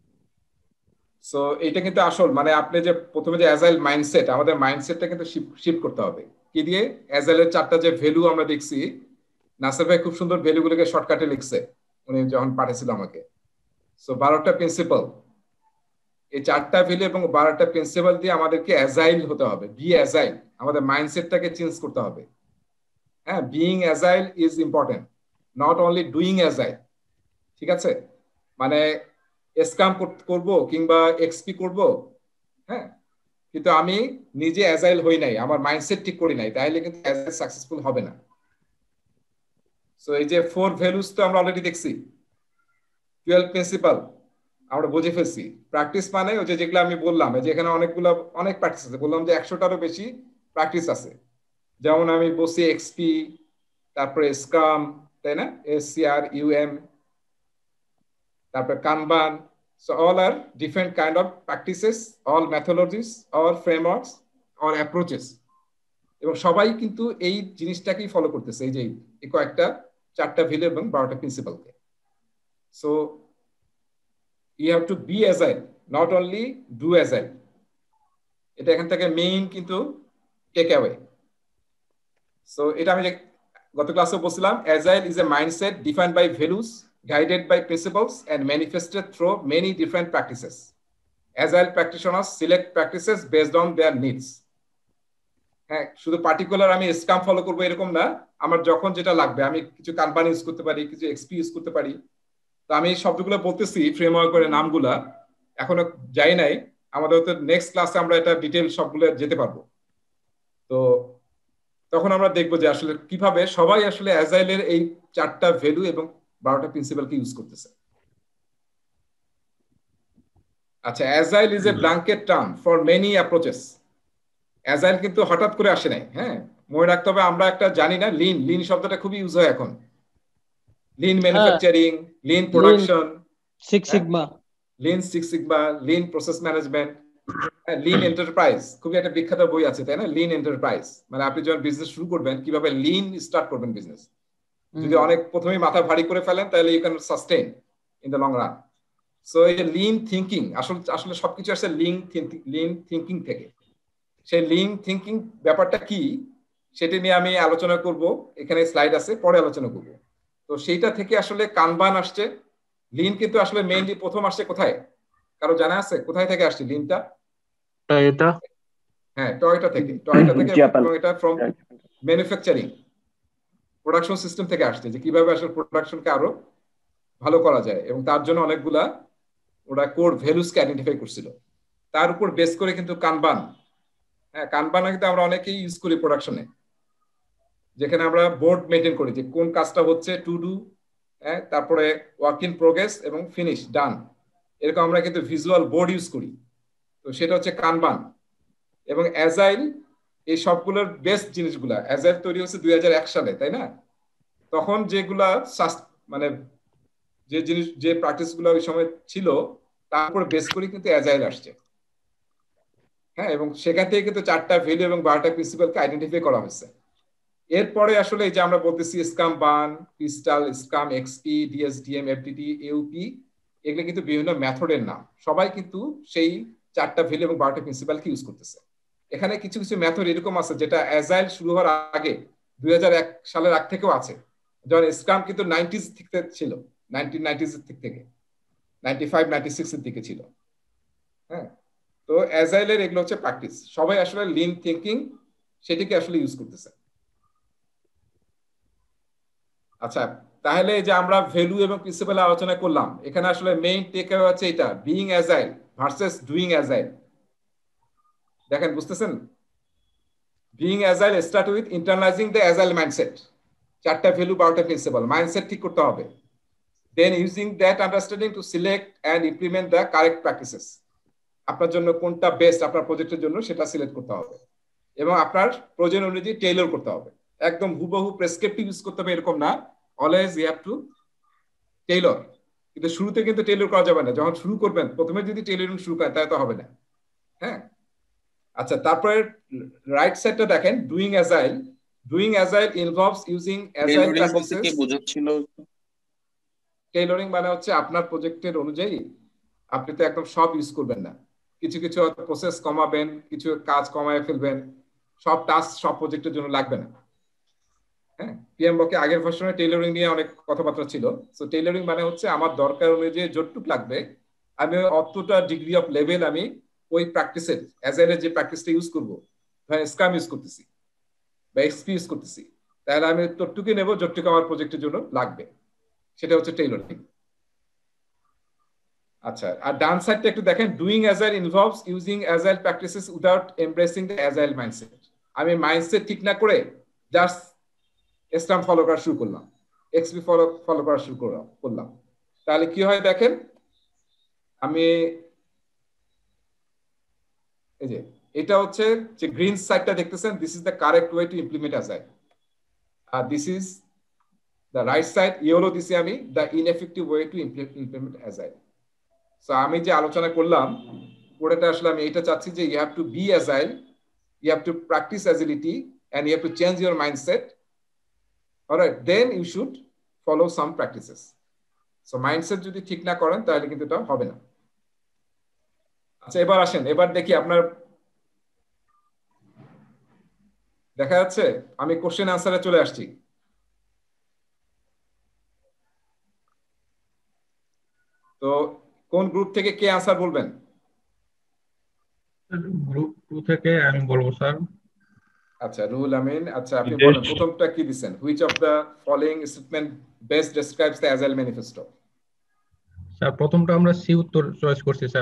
সো এইটা কিন্তু আসল, মানে আপনি যে প্রথমে যে অ্যাজাইল মাইন্ডসেট, আমাদের মাইন্ডসেটটা কিন্তু শিফট করতে হবে। কি দিয়ে? অ্যাজাইলের চারটা যে ভ্যালু আমরা দেখছি, নাসির ভাই খুব সুন্দর ভ্যালুগুলোকে শর্টকাটে লিখছে উনি যখন পাঠিয়েছিল আমাকে। সো বারোটা প্রিন্সিপাল, এই চারটা ভ্যালু এবং বারোটা প্রিন্সিপাল দিয়ে আমাদেরকে অ্যাজাইল হতে হবে, বি অ্যাজাইল, আমাদের মাইন্ডসেটটাকে চেঞ্জ করতে হবে। হ্যাঁ, being agile is important, not only doing agile, ঠিক আছে? মানে স্ক্রাম করব কিংবা এক্সপি করব, হ্যাঁ, কিন্তু আমি নিজে অ্যাজাইল হই নাই, আমার মাইন্ডসেট ঠিক করি নাই, তাহলে কিন্তু অ্যাজাইল সাকসেসফুল হবে না। সো এই যে ফোর ভ্যালুস তো আমরা অলরেডি দেখছি, টুয়েলভ প্রিন্সিপাল আমরা বুঝে ফেলছি। প্র্যাকটিস মানে ওই যে যেগুলো আমি বললাম, যে এখানে অনেকগুলো অনেক প্র্যাকটিস আছে, বললাম যে একশোটারও বেশি প্র্যাকটিস আছে। যেমন আমি বলছি এক্সপি, তারপরে স্ক্রাম, তাই না, এস সি আর ইউএম, তারপরে কানবান। So all are different kind of practices, all methodologies or frameworks or approaches, এবং সবাই কিন্তু এই জিনিসটাকেই ফলো করতেছে, এই যে এই কয়েকটা চারটা ভ্যালু এবং বারোটা প্রিন্সিপালকে। So you have to be agile, not only do agile. এটা এখান থেকে মেইন কিন্তু টেক অ্যাওয়ে। সো এটা আমি গত ক্লাসে বলছিলাম, agile is a mindset defined by values, guided by principles and manifested through many different practices. Agile practitioners select practices based on their needs. হ্যাঁ, শুধু পার্টিকুলার আমি স্ক্রাম ফলো করবো এরকম না, আমার যখন যেটা লাগবে, আমি কিছু কানবান ইউজ করতে পারি, কিছু এক্সপি ইউজ করতে পারি। তো আমি শব্দগুলো বলতেছি ফ্রেমওয়ার্ক করে নামগুলা, এখনো যাই নাই, আমাদের হয়তো নেক্সট ক্লাসে আমরা এটা ডিটেল সবগুলো যেতে পারবো। তো তখন আমরা দেখবো যে আসলে কিভাবে সবাই আসলে অ্যাজাইলের এই চারটা ভ্যালু এবং বারোটা প্রিন্সিপালকে ইউজ করতেছে। আচ্ছা, agile is a blanket term for many approaches. Agile কিন্তু হঠাৎ করে আসে নাই, হ্যাঁ, মনে রাখতে হবে। আমরা একটা জানি না, লিন, লিন শব্দটা খুবই ইউজ হয় এখন, lean manufacturing, lean production, six sigma, lean six sigma, lean process management, lean enterprise খুবই একটা বিখ্যাত বই আছে তাই না, লিন এন্টারপ্রাইজ। মানে আপনি যখন বিজনেস শুরু করবেন কিভাবে লিন স্টার্ট করবেন বিজনেস, যদি অনেক প্রথমেই মাথা ভারী করে ফেলেন তাহলে you can sustain in the long run. So এই যে লিন থিঙ্কিং, আসলে আসলে সবকিছু আসছে লিন লিন থিঙ্কিং থেকে। সেই লিন থিঙ্কিং ব্যাপারটা কি সেটা নিয়ে আমি আলোচনা করব, এখানে স্লাইড আছে, পরে আলোচনা করব। তো সেইটা থেকে আসলে কানবান আসছে। লিন কিন্তু আসলে মেইনলি প্রথম আসছে কোথায়, কারো জানা আছে কোথায় থেকে আসছে লিনটা? টয়োটা। হ্যাঁ, টয়োটা থেকে। টয়োটা থেকে এবং এটা ফ্রম ম্যানুফ্যাকচারিং প্রোডাকশন সিস্টেম থেকে আসছে, যে কিভাবে আসলে প্রোডাকশনকে আরো ভালো করা যায়, এবং তার জন্য অনেকগুলা ওরা কোর ভ্যালুসকে আইডেন্টিফাই করছিল। তার উপর বেস করে কিন্তু কানবান, হ্যাঁ কানবান কিন্তু আমরা অনেকেই ইউজ করি প্রোডাকশনে, যেখানে আমরা বোর্ড মেনটেন করি যে কোন কাজটা হচ্ছে, টু ডু, হ্যাঁ তারপরে ওয়ার্ক ইন প্রোগ্রেস এবং ফিনিশ ডান, এরকম আমরা কিন্তু ভিজুয়াল বোর্ড ইউজ করি। তো সেটা হচ্ছে কানবান। এবং অ্যাজাইল, এই সবগুলোর বেস্ট জিনিসগুলা, অ্যাজাইল তৈরি হচ্ছে দুই হাজার এক সালে তাই না? তখন যেগুলা মানে যে জিনিস যে প্র্যাকটিস গুলো ওই সময় ছিল তার উপর বেস করে কিন্তু অ্যাজাইল আসছে। হ্যাঁ, এবং সেখান থেকে কিন্তু চারটা ভ্যালু এবং বারোটা প্রিন্সিপালকে আইডেন্টিফাই করা হয়েছে। এরপরে আসলে এই যে আমরা বলতেছি scrumban, crystal, scrum, XP, DSDM, FDT, UP, এগুলো কিন্তু বিভিন্ন মেথডের নাম। সবাই কিন্তু সেই চারটা ভ্যালু এবং বারোটা প্রিন্সিপালকে ইউজ করতেছে। এখানে কিছু কিছু মেথড এরকম আছে যেটা অ্যাজাইল শুরু হওয়ার আগে দুই হাজার এক সালের আগ থেকেও আছে। যেমন স্কাম কিন্তু নাইনটিজ থেকে ছিল, নাইনটিন নাইনটিজ থেকে, নাইনটি ফাইভ নাইনটি সিক্স এর দিকে ছিল। হ্যাঁ, তো অ্যাজাইলের এগুলো হচ্ছে প্র্যাকটিস। সবাই আসলে লিন থিঙ্কিং সেটিকে আসলে ইউজ করতেছে। আচ্ছা, তাহলে যে আমরা ভ্যালু এবং প্রিন্সিপাল আলোচনা করলাম, এখানে আসলে মেইন টেকঅ্যাওয়ে হচ্ছে এটা, being agile versus doing agile. দেখেন, বুঝতেছেন? Being agile start with internalising the agile mindset. চারটা ভ্যালু, বারোটা প্রিন্সিপাল, মাইন্ডসেট ঠিক করতে হবে। Then using that understanding to select and implement the correct practices. আপনার জন্য কোনটা বেস্ট আপনার প্রজেক্টের জন্য সেটা সিলেক্ট করতে হবে, এবং আপনার প্রয়োজন অনুযায়ী টেইলর করতে হবে। একদম হুবহু প্রেসক্রিপটিভ ইউজ করতে হবে এরকম না, always you have to tailor. কিন্তু শুরুতে কিন্তু টেইলর করা যাবে না। যখন শুরু করবেন প্রথমে যদি টেইলরিং শুরু করেন তাহলে তো হবে না। হ্যাঁ, আচ্ছা, তারপরে রাইট সাইডটা দেখেন, doing agile. Doing agile involves using agile practices. কি বোঝাচ্ছিল? টেইলরিং মানে হচ্ছে আপনার প্রজেক্টের অনুযায়ী আপনি তো একদম সব ইউজ করবেন না, কিছু কিছু হয়তো প্রসেস কমাবেন, কিছু কাজ কমায় ফেলবেন, সব টাস্ক সব প্রজেক্টের জন্য লাগবে না। হ্যাঁ, পিএমবকে আগের ভার্সনে টেইলরিং নিয়ে অনেক কথাবার্তা ছিল। সো টেইলরিং মানে হচ্ছে আমার দরকার অনুযায়ী যতটুকু লাগবে আমি অতটা ডিগ্রি অফ লেভেল আমি ওই প্র্যাকটিসের, অ্যাজাইলের যে প্র্যাকটিসটা ইউজ করবো, ধরেন স্কাম ইউজ করতেছি বা এক্সপি ইউজ করতেছি, তাহলে আমি ততটুকু নেবো যতটুকু আমার প্রজেক্টের জন্য লাগবে। সেটা হচ্ছে টেইলরিং। আচ্ছা, আর ডান সাইডটা একটু দেখেন, doing agile involves using agile practices without embracing the agile mindset. আমি মাইন্ডসেট ঠিক না করে জাস্ট স্ক্রাম ফলো করা শুরু করলাম, এক্সপি ফলো ফলো করা শুরু করলাম, তাহলে কি হয় দেখেন, আমি এই যে এটা হচ্ছে যে গ্রিন সাইডটা দেখতেছেন, this is the correct way to implement agile, আর this is the right side, yellow দিছি আমি, the ineffective way to implement agile. So আমি যে আলোচনা করলাম পুরোটা আসলে আমি এটা চাচ্ছি যে you have to be agile, you have to practice agility, and you have to change your mindset. Alright, then you should follow some practices. So mindset যদি ঠিক না করেন তাহলে কিন্তু এটা হবে না। আচ্ছা, এবার আসেন, এবার দেখি আপনার দেখা যাচ্ছে। আমি কোশ্চেন আনসারে চলে আসছি। তো কোন গ্রুপ থেকে কে আনসার বলবেন? গ্রুপ টু থেকে আমি বলবো স্যার। আচ্ছা, রুহুল আমিন। আচ্ছা, আপনি বলেন প্রথমটা কি দিবেন? Which of the following statement best describes the agile manifesto? Sir প্রথমটা আমরা সি উত্তর চয়েস করছি sir.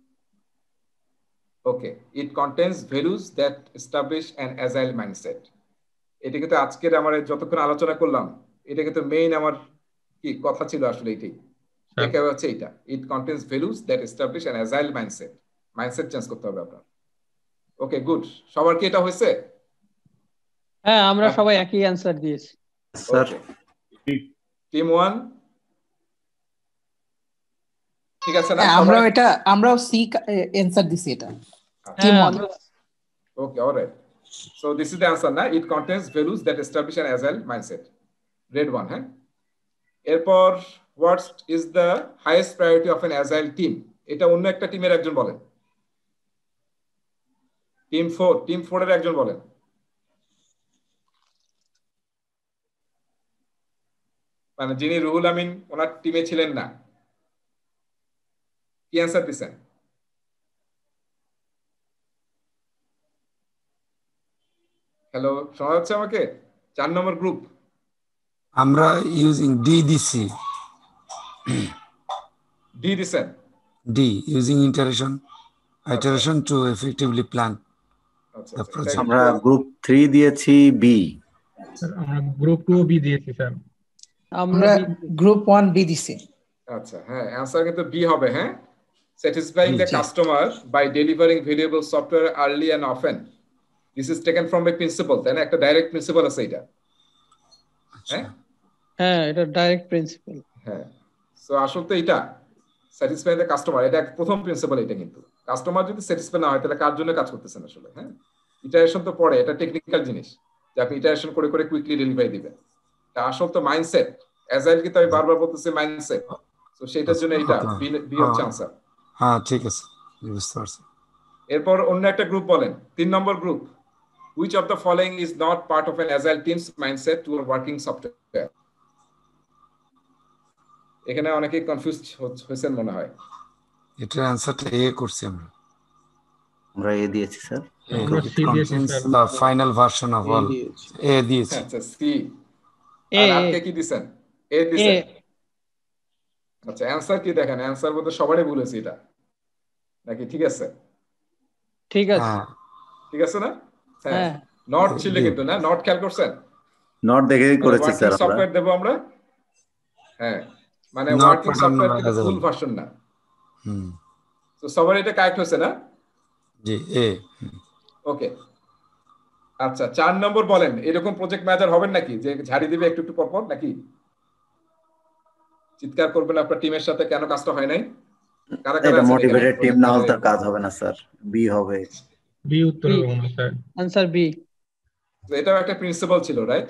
Okay, it contains values that establish an agile mindset. এটা কিন্তু আজকের আমার যতক্ষণ আলোচনা করলাম এটা কিন্তু মেইন আমার কি কথা ছিল আসলে এটাই। দেখা যাচ্ছে এটা, it contains values that establish an agile mindset. Mindset change করতে হবে আপনার। Okay, good. সবার কি এটা হয়েছে? হ্যাঁ, আমরা সবাই একই অ্যানসার দিয়েছি স্যার। টিম ওয়ান, ঠিক আছে না? আমরা এটা আমরাও সি অ্যানসার দিছি এটা। Team one. Okay, all right. So this is the answer না, it contains values that establish an agile mindset. Grade one, হ্যাঁ? এরপর what is the highest priority of an agile team? এটা অন্য একটা টিমের একজন বলেন। টিম ফোর, টিম ফোর এর একজন বলেন। মানে যিনি রুহুল আমিন ওনার টিমে ছিলেন না, কি অ্যান্সার দিছেন? হ্যালো, শোনা যাচ্ছে আমাকে? চার নম্বর গ্রুপ আমরা ইউজিং ডি দিছি। ডি দিছেন? D using iteration iteration to effectively plan the project. আমরা গ্রুপ থ্রি দিয়েছি বি। স্যার আমরা গ্রুপ টু বি দিয়েছি স্যার। আমরা গ্রুপ ওয়ান বি দিছি। আচ্ছা, হ্যাঁ অ্যানসার কিন্তু বি হবে। হ্যাঁ, satisfying the customer by delivering valuable software early and often. This is taken from a principle, তাই না? একটা ডাইরেক্ট প্রিন্সিপাল আছে এটা। হ্যাঁ হ্যাঁ, এটা ডাইরেক্ট প্রিন্সিপাল। হ্যাঁ, সো আসলে তো এটা স্যাটিসফাই দ্য কাস্টমার, এটা প্রথম প্রিন্সিপাল। এটা কিন্তু কাস্টমার যদি স্যাটিসফাই না হয় তাহলে কার জন্য কাজ করতেছেন আসলে? হ্যাঁ, ইটারেশন তো পরে, এটা টেকনিক্যাল জিনিস যে আপনি ইটারেশন করে করে কুইকলি ডেলিভারি দিবেন। এটা আসল তো মাইন্ডসেট। অ্যাজাইল কিন্তু আমি বারবার বলতেছি মাইন্ডসেট। সো সেটার জন্য এটা বি হচ্ছে আনসার। হ্যাঁ ঠিক আছে, বুঝতে পারছি। এরপর অন্য একটা গ্রুপ বলেন, তিন নম্বর group. Which of the following is not part of an agile team's mindset to a working software? এখানে অনেকেই কনফিউজ হয়েছেন মনে হয়। এটার অ্যানসারটা এ করছি আমরা। আমরা এ দিয়েছি স্যার। আমরা সি দিয়েছি sir. The final version of all A দিয়েছি। আচ্ছা, সি। আর আপনি কি দিবেন? এ দিবেন। আচ্ছা, অ্যানসার কি দেখেন? অ্যানসার বলতে সবারই বলেছি এটা নাকি? ঠিক আছে, ঠিক আছে, ঠিক আছে না? হ্যাঁ, নট ছিল কিন্তু না, নট খেয়াল করছেন? নট দেখেই করেছি স্যার আমরা। সফটওয়্যার দেব আমরা। হ্যাঁ, মানে ওয়ার্কিং সফটওয়্যার কিন্তু ফুল ভার্সন না। হুম, তো সবার এটা কারেক্ট হয়েছে না? জি, এ। ওকে, আচ্ছা চার নম্বর বলেন। এরকম প্রজেক্ট ম্যানেজার হবেন নাকি যে ঝাড়ি দিবে একটু একটু পর পর, নাকি চিৎকার করবেন আপনার টিমের সাথে কেন কাজটা হয় নাই? কারা কারা এটা মোটিভেটেড টিম না হলে কাজ হবে না স্যার। বি হবে। বি উত্তর হবে না স্যার। Answer B. তো এটাও একটা প্রিন্সিপাল ছিল, রাইট?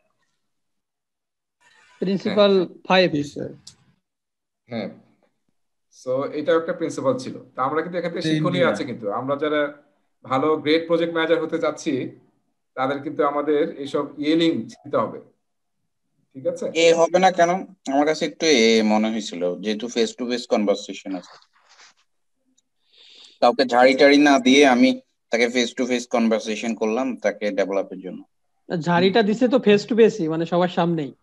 Principle five sir. হ্যাঁ, সো এটাও একটা প্রিন্সিপাল ছিল। তো আমরা কিন্তু এখান থেকে শিক্ষণীয় আছে, কিন্তু আমরা যারা ভালো গ্রেট প্রজেক্ট ম্যানেজার হতে যাচ্ছি তাদের কিন্তু আমাদের এইসব ইয়েলিং শিখতে হবে। ঠিক আছে, এ হবে না কেন? আমার কাছে একটু এ মনে হয়েছিল, যেহেতু ফেস টু ফেস কনভারসেশন আছে। কাউকে ঝাড়ি টাড়ি না দিয়ে আমি তাকে ফেস টু ফেস কনভারসেশন করলাম তাকে ডেভেলপের জন্য। ঝাড়িটা দিছে তো ফেস টু ফেসই, মানে সবার সামনেই।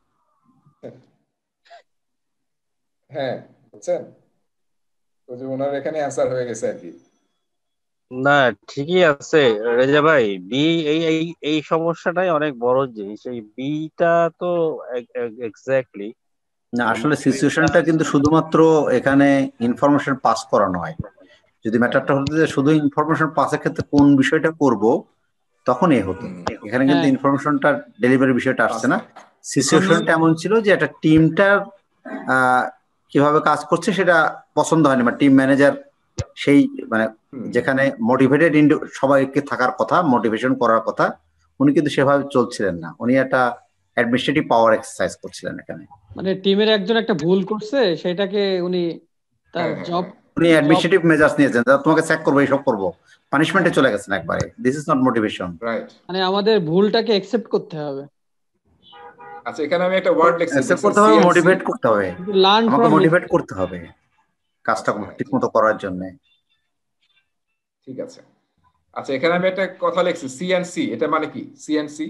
হ্যাঁ, বুঝছেন? তো যে ওনার এখানে অ্যানসার হয়ে গেছে আর কি। না ঠিকই আছে রেজা ভাই। বি এই এই এই সমস্যাটাই অনেক বড় জিনিস। এই বিটা তো এক্স্যাক্টলি না, আসলে সিচুয়েশনটা কিন্তু শুধুমাত্র এখানে ইনফরমেশন পাস করা নয়। যদি ম্যাটারটা হতো যে শুধু ইনফরমেশন পাসের ক্ষেত্রে কোন বিষয়টা করব তখন এ হতো। এখানে কিন্তু ইনফরমেশনটা ডেলিভারি বিষয়টা আসছে না। সিচুয়েশনটা এমন ছিল যে একটা টিমটার কিভাবে কাজ করছে সেটা পছন্দ হয়নি, মানে টিম ম্যানেজার সেই মানে যেখানে মোটিভেটেড সবাইকে থাকার কথা, মোটিভেশন করার কথা, উনি কিন্তু সেভাবে চলছিলেন না। উনি একটা অ্যাডমিনিস্ট্রেটিভ পাওয়ার এক্সারসাইজ করছিলেন এখানে। মানে টিমের একজন একটা ভুল করছে, সেটাকে উনি তার জব উনি অ্যাডমিনিস্ট্রেটিভ মেজার্স নিয়েছেন, তোমাকে চেক করবো, এইসব করবো, পানিশমেন্টে চলে গেছেন একবারে। This is not motivation. Right, মানে আমাদের ভুলটাকে অ্যাকসেপ্ট করতে হবে। আচ্ছা, এখানে আমি একটা ওয়ার্ড লিখছি, অ্যাকসেপ্ট করতে হবে, মোটিভেট করতে হবে, আমাকে মোটিভেট করতে হবে কাজটা ঠিকমতো করার জন্য। ঠিক আছে, আচ্ছা এখানে আমি একটা কথা লিখছি সিএনসি। এটা মানে কি সিএনসি?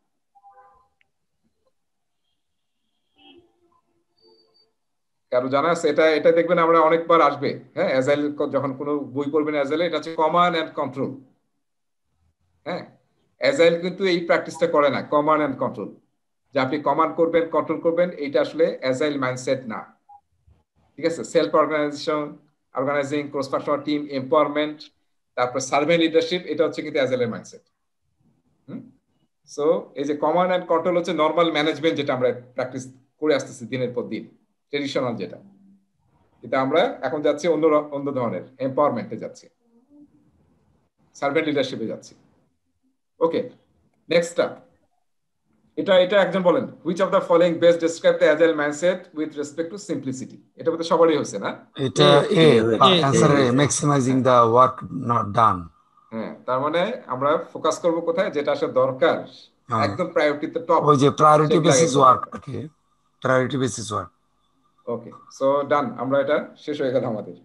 কারো জানা আছে? এটা এটা দেখবেন আমরা অনেকবার আসবে। হ্যাঁ, অ্যাজাইল যখন কোনো বই পড়বেন অ্যাজাইলে, এটা হচ্ছে কমান্ড এন্ড কন্ট্রোল। হ্যাঁ, অ্যাজাইল কিন্তু এই প্র্যাকটিসটা করে না, কমান্ড এন্ড কন্ট্রোল। যে আপনি কমান্ড করবেন, কন্ট্রোল করবেন, এইটা আসলে অ্যাজাইল মাইন্ডসেট না। ঠিক আছে, self organization, organizing, cross functional team, empowerment, তারপর সার্ভে লিডারশিপ, এটা হচ্ছে কিন্তু অ্যাজাইলের মাইন্ডসেট। হুম, সো এই যে কমান্ড এন্ড কন্ট্রোল হচ্ছে নর্মাল ম্যানেজমেন্ট, যেটা আমরা প্র্যাকটিস করে আসতেছি দিনের পর দিন, ট্রেডিশনাল যেটা। কিন্তু আমরা এখন যাচ্ছি অন্য অন্য ধরনের এম্পাওয়ারমেন্টে যাচ্ছি, সার্ভেন্ট লিডারশিপে যাচ্ছি। Okay, next step. এটা এটা একজন বলেন, which of the following best describe the agile mindset with respect to simplicity? এটা বলতে সবারই হয়েছে না? এটা A answer A, maximizing the work not done. হ্যাঁ, তার মানে আমরা ফোকাস করব কোথায়, যেটা আসলে দরকার, একদম প্রায়োরিটিতে টপ, ওই যে priority basis work, okay priority basis work. Okay, so done, আমরা এটা শেষ হয়ে গেল আমাদের।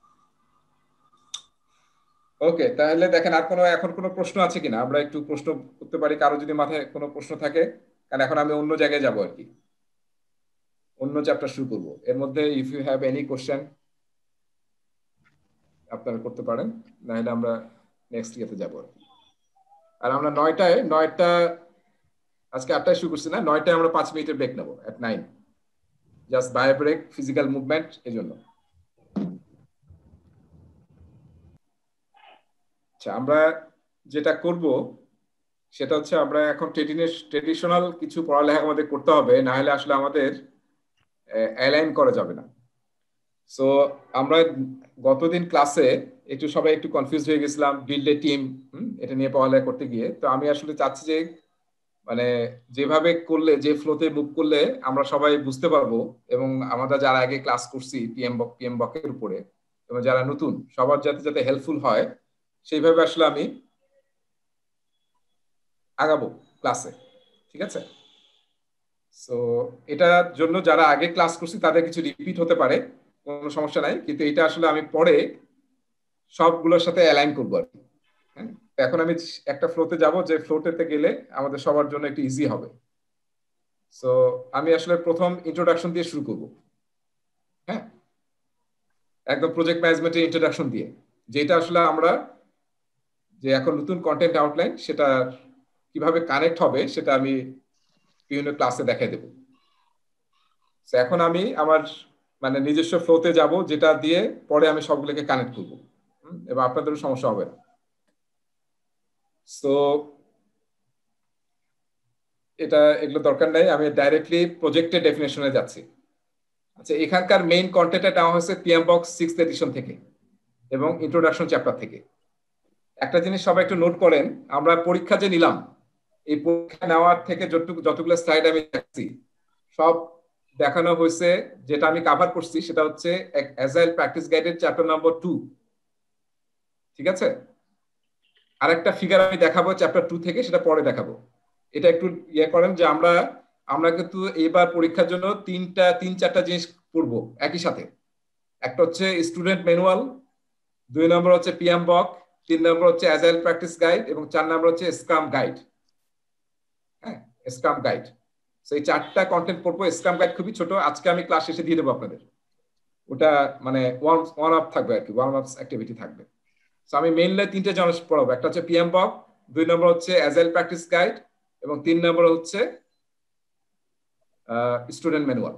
ওকে, তাহলে দেখেন আর কোনো এখন কোনো প্রশ্ন আছে কিনা, আমরা একটু প্রশ্ন করতে পারি, কারো যদি মাথায় কোনো প্রশ্ন থাকে, কারণ এখন আমি অন্য জায়গায় যাব আর কি, অন্য চ্যাপ্টার শুরু করব। এর মধ্যে if you have any question আপনারা করতে পারেন, নাহলে আমরা নেক্সট ইয়েতে যাব আর কি। আর আমরা নয়টায় নয়টা আজকে আটটায় শুরু করছি না, নয়টায় আমরা পাঁচ মিনিটের ব্রেক নেবো at nine, just by break, physical movement এর জন্য। আচ্ছা, আমরা যেটা করব সেটা হচ্ছে আমরা এখন ট্রেডিশনাল কিছু পড়ালেখা আমাদের করতে হবে, না হলে আসলে আমাদের অ্যালাইন করা যাবে না। সো আমরা গতদিন ক্লাসে একটু সবাই একটু কনফিউজ হয়ে গেছিলাম বিল্ড এ টিম, এটা নিয়ে পড়ালেখা করতে গিয়ে। তো আমি আসলে চাচ্ছি যে মানে যেভাবে করলে, যে ফ্লোতে মুভ করলে আমরা সবাই বুঝতে পারবো, এবং আমরা যারা আগে ক্লাস করছি পিএম বক পিএম বকের উপরে, এবং যারা নতুন সবার যাতে যাতে হেল্পফুল হয়, সেইভাবে আসলে আমি আগাবো ক্লাসে, ঠিক আছে? সো এটার জন্য যারা আগে ক্লাস করছি তাদের কিছু রিপিট হতে পারে, কোনো সমস্যা নাই, কিন্তু এটা আসলে আমি পরে সবগুলোর সাথে অ্যালাইন করবো আর কি। হ্যাঁ, এখন আমি একটা ফ্লোতে যাব, যে ফ্লোতে গেলে আমাদের সবার জন্য একটু ইজি হবে। সো আমি আসলে প্রথম ইন্ট্রোডাকশন দিয়ে শুরু করব। হ্যাঁ, একদম প্রজেক্ট ম্যানেজমেন্টের ইন্ট্রোডাকশন দিয়ে, যেটা আসলে আমরা যে এখন নতুন কন্টেন্ট আউটলাইন সেটা কিভাবে কানেক্ট হবে সেটা আমি বিভিন্ন ক্লাসে দেখাই দেব। এখন আমি আমার মানে নিজস্ব ফ্লোতে যাব, যেটা দিয়ে পরে আমি সবগুলোকে কানেক্ট করব, এবং আপনাদেরও সমস্যা হবে না। সো এটা এগুলো দরকার নাই, আমি ডাইরেক্টলি প্রজেক্টের ডেফিনেশনে যাচ্ছি। আচ্ছা, এখানকার মেইন কন্টেন্টটা নেওয়া হয়েছে পিএম বক্স সিক্সথ এডিশন থেকে এবং ইন্ট্রোডাকশন চ্যাপ্টার থেকে। একটা জিনিস সবাই একটু নোট করেন, আমরা পরীক্ষা যে নিলাম, এই পরীক্ষা নেওয়ার থেকে যতটুকু যতগুলো স্লাইড আমি দেখছি সব দেখানো হয়েছে, যেটা আমি কভার করছি সেটা হচ্ছে অ্যাজাইল প্র্যাকটিস গাইডের চ্যাপ্টার নাম্বার টু, ঠিক আছে? আরেকটা ফিগার আমি দেখাবো চ্যাপ্টার টু থেকে, সেটা পরে দেখাবো। এটা একটু ইয়ে করেন যে আমরা আমরা কিন্তু এবার পরীক্ষার জন্য তিনটা তিন চারটা জিনিস পড়বো একই সাথে। একটা হচ্ছে স্টুডেন্ট ম্যানুয়াল, দুই নম্বর হচ্ছে পিএম বক, তিন নম্বর হচ্ছে অ্যাজাইল প্র্যাকটিস গাইড, এবং চার নম্বর হচ্ছে স্ক্রাম গাইড। হ্যাঁ, স্ক্রাম গাইড। সেই চারটা কন্টেন্ট পড়বো। স্ক্রাম গাইড খুবই ছোট, আজকে আমি ক্লাস শেষে দিয়ে দেবো আপনাদের, ওটা মানে ওয়ান ওয়ান আপ থাকবে আর কি, ওয়ান আপ অ্যাক্টিভিটি থাকবে। সো আমি মেইনলি তিনটে জিনিস পড়াবো, একটা হচ্ছে পিএম বক, দুই নম্বর হচ্ছে অ্যাজাইল প্র্যাকটিস গাইড, এবং তিন নম্বর হচ্ছে স্টুডেন্ট ম্যানুয়াল।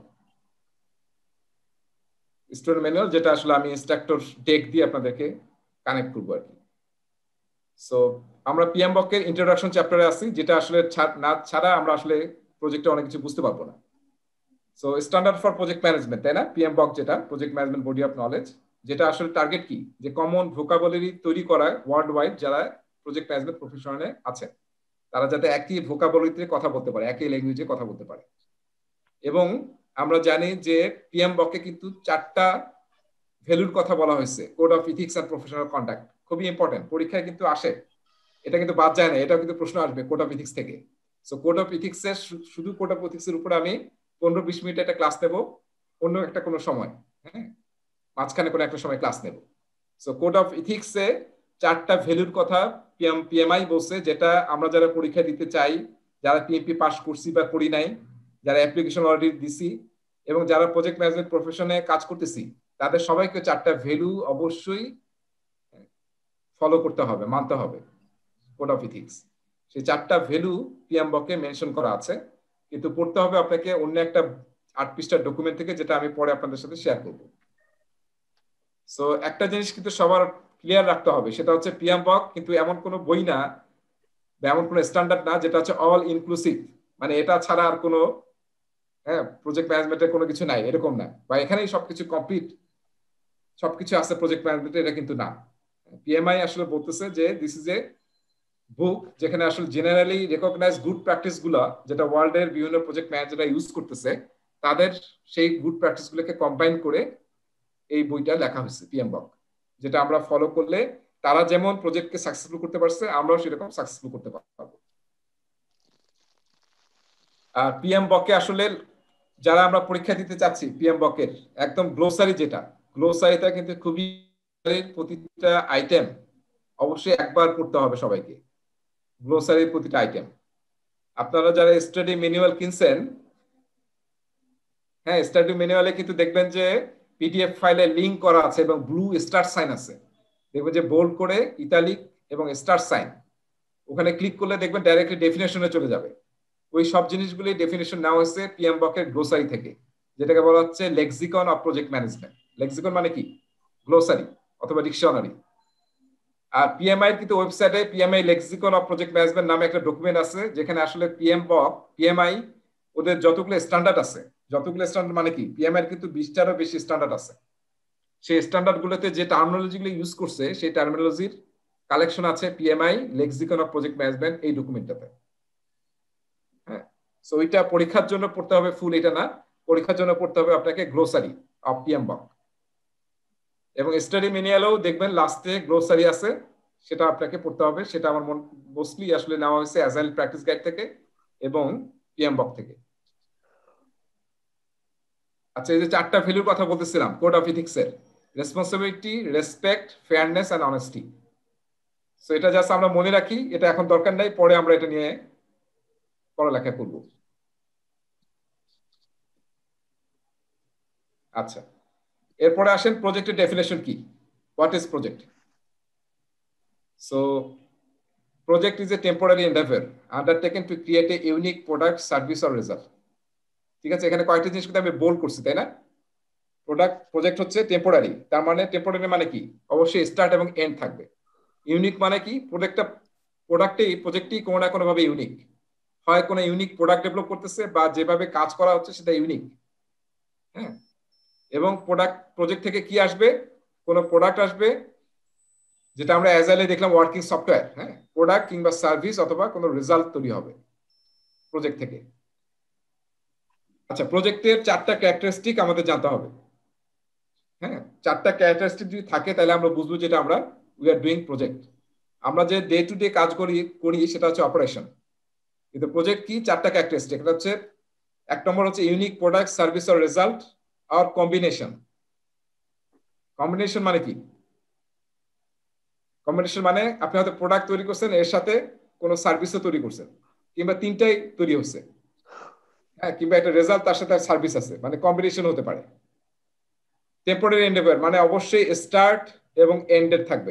স্টুডেন্ট ম্যানুয়াল যেটা আসলে আমি ইনস্ট্রাক্টর ডেক দিয়ে আপনাদেরকে কানেক্ট করবো আর কি। সো আমরা পিএম বকের ইন্ট্রোডাকশন চ্যাপ্টারে আছি, যেটা আসলে না ছাড়া আমরা আসলে প্রজেক্টে অনেক কিছু বুঝতে পারবো না। So standard for project management, তাই না? পিএম বক যেটা project management body of knowledge, যেটা আসলে টার্গেট কি, যে কমন ভোকাবুলারি তৈরি করা ওয়ার্ল্ড ওয়াইড যারা প্রজেক্ট ম্যানেজমেন্ট প্রফেশনে আছে, তারা যাতে একই ভোকাবুলারিতে কথা বলতে পারে, একই ল্যাঙ্গুয়েজে কথা বলতে পারে। এবং আমরা জানি যে পিএম বকে কিন্তু চারটা ভ্যালুর কথা বলা হয়েছে, code of ethics and professional conduct, খুবই ইম্পর্টেন্ট, পরীক্ষায় কিন্তু আসে, এটা কিন্তু বাদ যায় না, এটাও কিন্তু প্রশ্ন আসবে কোড অফ ইথিক্স থেকে। সো কোড অফ ইথিক্স এর শুধু কোড অফ ইথিক্স এর উপর আমি পনেরো বিশ মিনিট একটা ক্লাস নেব, অন্য একটা কোনো সময়, হ্যাঁ মাঝখানে কোনো একটা সময় ক্লাস নেব। সো কোড অফ ইথিক্স এ চারটা ভ্যালুর কথা পিএম পিএমআই বলছে, যেটা আমরা যারা পরীক্ষা দিতে চাই, যারা পিএমপি পাস করছি বা করি নাই, যারা অ্যাপ্লিকেশন অলরেডি দিছি, এবং যারা প্রজেক্ট ম্যানেজমেন্ট প্রফেশনে কাজ করতেছি, তাদের সবাইকে চারটা ভ্যালু অবশ্যই ফলো করতে হবে, মানতে হবে কোড অফ ইথিক্স। সেই চারটা ভ্যালু পিএম বকে মেনশন করা আছে, কিন্তু পড়তে হবে আপনাকে অন্য একটা আট পৃষ্ঠার ডকুমেন্ট থেকে, যেটা আমি পরে আপনাদের সাথে শেয়ার করব। সো একটা জিনিস কিন্তু সবার ক্লিয়ার রাখতে হবে, সেটা হচ্ছে পিএম বক কিন্তু এমন কোনো বই না বা এমন কোনো স্ট্যান্ডার্ড না যেটা হচ্ছে অল ইনক্লুসিভ, মানে এটা ছাড়া আর কোনো হ্যাঁ প্রজেক্ট ম্যানেজমেন্টের কোনো কিছু নাই এরকম না, বা এখানেই সবকিছু কমপ্লিট সবকিছু আছে প্রজেক্ট ম্যানেজমেন্টে, এটা কিন্তু না। পিএমআই আসলে বলতেছে যে দিস ইজ এ বুক যেখানে আসলে জেনারেলি রেকগনাইজ গুড প্র্যাকটিস গুলো যেটা ওয়ার্ল্ডের বিভিন্ন প্রজেক্ট ম্যানেজাররা ইউজ করতেছে, তাদের সেই গুড প্র্যাকটিস গুলোকে কম্বাইন করে এই বইটা লেখা হয়েছে পিএম বক, যেটা আমরা ফলো করলে তারা যেমন প্রজেক্টকে সাকসেসফুল করতে পারছে আমরাও সেরকম সাকসেসফুল করতে পারবো। আর পিএম বকে আসলে যারা আমরা পরীক্ষা দিতে চাচ্ছি পিএম বকের একদম গ্লোসারি, যেটা গ্লোসারিটা কিন্তু খুবই প্রতিটা আইটেম অবশ্যই একবার পড়তে হবে সবাইকে, গ্লোসারির প্রতিটা আইটেম। আপনারা যারা স্টাডি ম্যানুয়াল কিনছেন, হ্যাঁ স্টাডি ম্যানুয়ালে কিন্তু দেখবেন যে পিডিএফ ফাইলে লিংক করা আছে এবং ব্লু স্টার সাইন আছে, দেখবেন যে বোল্ড করে ইতালিক এবং স্টার সাইন, ওখানে ক্লিক করলে দেখবেন ডাইরেক্টলি ডেফিনেশনে চলে যাবে। ওই সব জিনিসগুলি ডেফিনেশন নেওয়া হয়েছে পিএম বকের গ্লোসারি থেকে, যেটাকে বলা হচ্ছে lexicon of project management. Lexicon মানে কি? গ্লোসারি অথবা ডিকশনারি। আর পিএমআই কিন্তু ওয়েবসাইটে PMI lexicon of project management নামে একটা ডকুমেন্ট আছে, যেখানে আসলে পিএম বক পিএমআই ওদের যতগুলো স্ট্যান্ডার্ড আছে, যতগুলো স্ট্যান্ডার্ড মানে কি পিএমআই এর কিন্তু বিশটারও বেশি স্ট্যান্ডার্ড আছে, সেই স্ট্যান্ডার্ড গুলোতে যে টার্মিনোলজি গুলো ইউজ করছে সেই টার্মিনোলজির কালেকশন আছে PMI lexicon of project management এই ডকুমেন্টটাতে। হ্যাঁ, সো ওইটা পরীক্ষার জন্য পড়তে হবে ফুল, এটা না, পরীক্ষার জন্য পড়তে হবে আপনাকে গ্লোসারি অফ পিএম বক। এবং স্টাডি ম্যানুয়ালেও দেখবেন লাস্টে গ্লোসারি আছে, সেটা আপনাকে পড়তে হবে। সেটা আমার মোস্টলি আসলে নেওয়া হয়েছে অ্যাজাইল প্র্যাকটিস গাইড থেকে এবং পিএম বক থেকে। আচ্ছা, এই যে চারটা ভ্যালুর কথা বলতেছিলাম কোড অফ এথিক্স এর, responsibility, respect, fairness and honesty. So এটা জাস্ট আমরা মনে রাখি, এটা এখন দরকার নাই, পরে আমরা এটা নিয়ে পড়ালেখা করব। আচ্ছা, এরপরে আসেন প্রজেক্টের ডেফিনেশন কি, what is project? So project is a temporary endeavour undertaken to create a unique product, service or result. ঠিক আছে, এখানে কয়েকটা জিনিস কিন্তু আমি বোল্ড করছি, তাই না? প্রোডাক্ট প্রজেক্ট হচ্ছে টেম্পোরারি, তার মানে টেম্পোরারি মানে কি? অবশ্যই স্টার্ট এবং এন্ড থাকবে। ইউনিক মানে কি? প্রোডাক্টটা প্রোডাক্টই প্রজেক্টই কোনো না কোনো ভাবে ইউনিক, হয় কোনো ইউনিক প্রোডাক্ট ডেভেলপ করতেছে বা যেভাবে কাজ করা হচ্ছে সেটা ইউনিক। হ্যাঁ, এবং প্রোডাক্ট প্রজেক্ট থেকে কি আসবে? কোনো প্রোডাক্ট আসবে, যেটা আমরা অ্যাজাইলে দেখলাম ওয়ার্কিং সফটওয়্যার। হ্যাঁ, প্রোডাক্ট কিংবা সার্ভিস অথবা কোনো রেজাল্ট তৈরি হবে প্রজেক্ট থেকে। আচ্ছা, প্রজেক্টের চারটা ক্যারেক্টারিস্টিক আমাদের জানতে হবে। হ্যাঁ, চারটা ক্যারেক্টারিস্টিক যদি থাকে তাহলে আমরা বুঝবো যেটা আমরা উই আর ডুইং প্রজেক্ট। আমরা যে ডে টু ডে কাজ করি করি সেটা হচ্ছে অপারেশন, কিন্তু প্রজেক্ট কি? চারটা ক্যারেক্টারিস্টিক। এটা হচ্ছে এক নম্বর হচ্ছে unique product, service or result আর কম্বিনেশন। কম্বিনেশন মানে কি? কম্বিনেশন মানে আপনি হয়তো প্রোডাক্ট তৈরি করছেন, এর সাথে কোনো সার্ভিসও তৈরি করছেন, কিংবা তিনটাই তৈরি হচ্ছে, হ্যাঁ, কিংবা একটা রেজাল্ট তার সাথে সার্ভিস আছে, মানে কম্বিনেশন হতে পারে। টেম্পোরারি এন্ডেভার মানে অবশ্যই স্টার্ট এবং এন্ডেড থাকবে।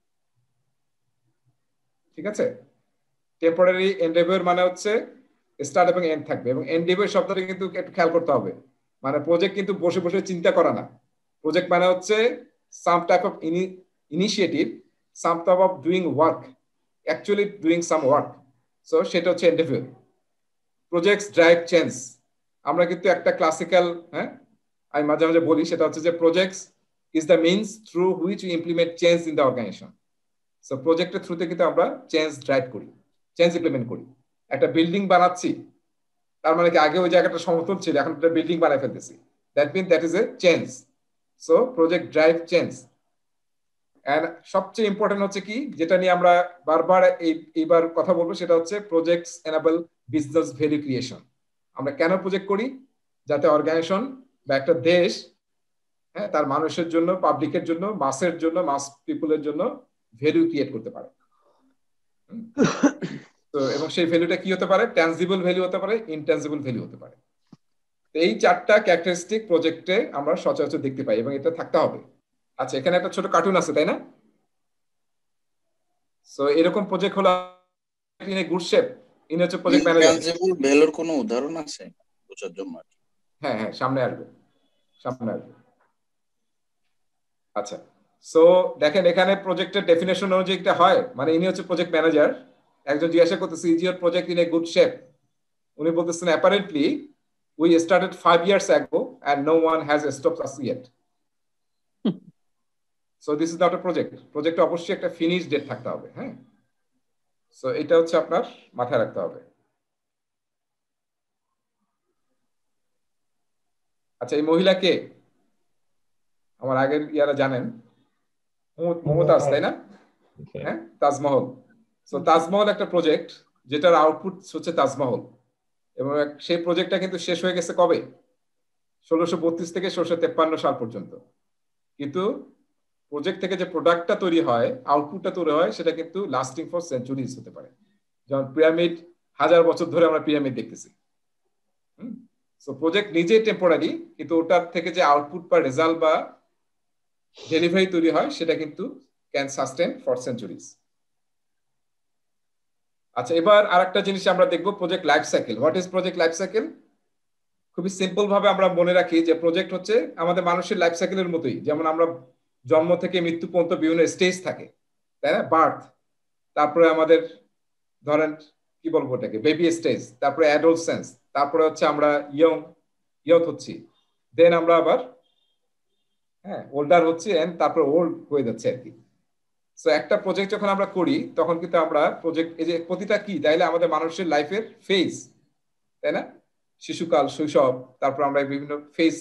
ঠিক আছে, টেম্পোরারি এন্ডেভার মানে হচ্ছে স্টার্ট এবং এন্ড থাকবে। এবং এন্ডেভার শব্দটা কিন্তু একটু খেয়াল করতে হবে, মানে প্রজেক্ট কিন্তু বসে বসে চিন্তা করা না। প্রজেক্ট মানে হচ্ছে some type of initiative, some type of doing work, actually doing some work. So সেটা হচ্ছে এন্ডেভার। Projects drive change. আমরা কিন্তু একটা ক্লাসিক্যাল, হ্যাঁ আমি মাঝে মাঝে বলি, সেটা হচ্ছে যে projects is the means through which we implement change in the organization. So প্রজেক্টের থ্রুতে কিন্তু আমরা চেঞ্জ ড্রাইভ করি, চেঞ্জ ইমপ্লিমেন্ট করি। একটা বিল্ডিং বানাচ্ছি, তার মানে কি আগে ওই জায়গাটা সমতল ছিল, এখন একটা বিল্ডিং বানাই ফেলতেছি, that mean that is a change. So project drive change. And সবচেয়ে ইম্পর্টেন্ট হচ্ছে কি, যেটা নিয়ে আমরা বারবার এই এইবার কথা বলবো, সেটা হচ্ছে projects enable business value creation. আমরা কেন প্রজেক্ট করি? যাতে অর্গানাইজেশন বা একটা দেশ, হ্যাঁ, তার মানুষের জন্য, পাবলিকের জন্য, মাসের জন্য, মাস পিপলের জন্য ভ্যালু ক্রিয়েট করতে পারে। তো এবং সেই ভ্যালুটা কি হতে পারে? ট্যানজিবল ভ্যালু হতে পারে, ইনট্যানজিবল ভ্যালু হতে পারে। তো এই চারটা ক্যারেক্টারিস্টিক প্রজেক্টে আমরা সচরাচর দেখতে পাই এবং এটা থাকতে হবে। আচ্ছা, এখানে একটা ছোট কার্টুন আছে, তাই না? সো এরকম প্রজেক্ট হলো ইন এ গুড শেপ, ইনি হচ্ছে প্রজেক্ট ম্যানেজার। ইনট্যানজিবল ভ্যালুর কোনো উদাহরণ আছে বোঝার জন্য? হ্যাঁ হ্যাঁ, সামনে আসবে, সামনে আসবে। আচ্ছা, সো দেখেন এখানে প্রজেক্টের ডেফিনেশন অনুযায়ী একটা হয়, মানে ইনি হচ্ছে প্রজেক্ট ম্যানেজার। একজন জিজ্ঞাসা করতেছে, is your project in a good shape? উনি বলতেছেন, apparently we started five years ago and no one has stopped us yet. So this is not a project. Project অবশ্যই একটা ফিনিশ ডেট থাকতে হবে। হ্যাঁ, সো এটা হচ্ছে আপনার মাথায় রাখতে হবে। আচ্ছা, এই মহিলা কে? আমার আগের ইয়ারা জানেন, মমতাজ, তাই না? হ্যাঁ, তাজমহল। সো তাজমহল একটা প্রজেক্ট যেটার আউটপুট হচ্ছে তাজমহল, এবং সেই প্রজেক্টটা কিন্তু শেষ হয়ে গেছে কবে? ষোলোশো বত্রিশ থেকে ষোলোশো তেপ্পান্ন সাল পর্যন্ত। কিন্তু প্রজেক্ট থেকে যে প্রোডাক্টটা তৈরি হয়, আউটপুটটা তৈরি হয়, সেটা কিন্তু লাস্টিং ফর সেঞ্চুরিজ হতে পারে। যেমন পিরামিড, হাজার বছর ধরে আমরা পিরামিড দেখতেছি। হুম, সো প্রজেক্ট নিজেই টেম্পোরারি, কিন্তু ওটার থেকে যে আউটপুট বা রেজাল্ট বা ডেলিভারি তৈরি হয় সেটা কিন্তু ক্যান সাস্টেন ফর সেঞ্চুরিজ। আচ্ছা, এবার আরেকটা জিনিস আমরা দেখবো, project life cycle. What is project life cycle? খুবই সিম্পল ভাবে আমরা মনে রাখি যে প্রজেক্ট হচ্ছে আমাদের মানুষের লাইফ সাইকেলের মতোই। যেমন আমরা জন্ম থেকে মৃত্যু পর্যন্ত বিভিন্ন স্টেজ থাকে, তাই না? বার্থ, তারপরে আমাদের ধরেন কি বলবো ওটাকে, বেবি স্টেজ, তারপরে অ্যাডোলসেন্স, তারপরে হচ্ছে আমরা ইয়ং ইয়থ হচ্ছি, দেন আমরা আবার হ্যাঁ ওল্ডার হচ্ছে, এন্ড তারপরে ওল্ড হয়ে যাচ্ছে আর কি। সো একটা প্রজেক্ট যখন আমরা করি তখন কিন্তু আমরা প্রজেক্ট, এই যে প্রতিটা কি তাইলে আমাদের মানুষের লাইফের ফেজ, তাই না? শিশুকাল, শৈশব, তারপর আমরা বিভিন্ন ফেজ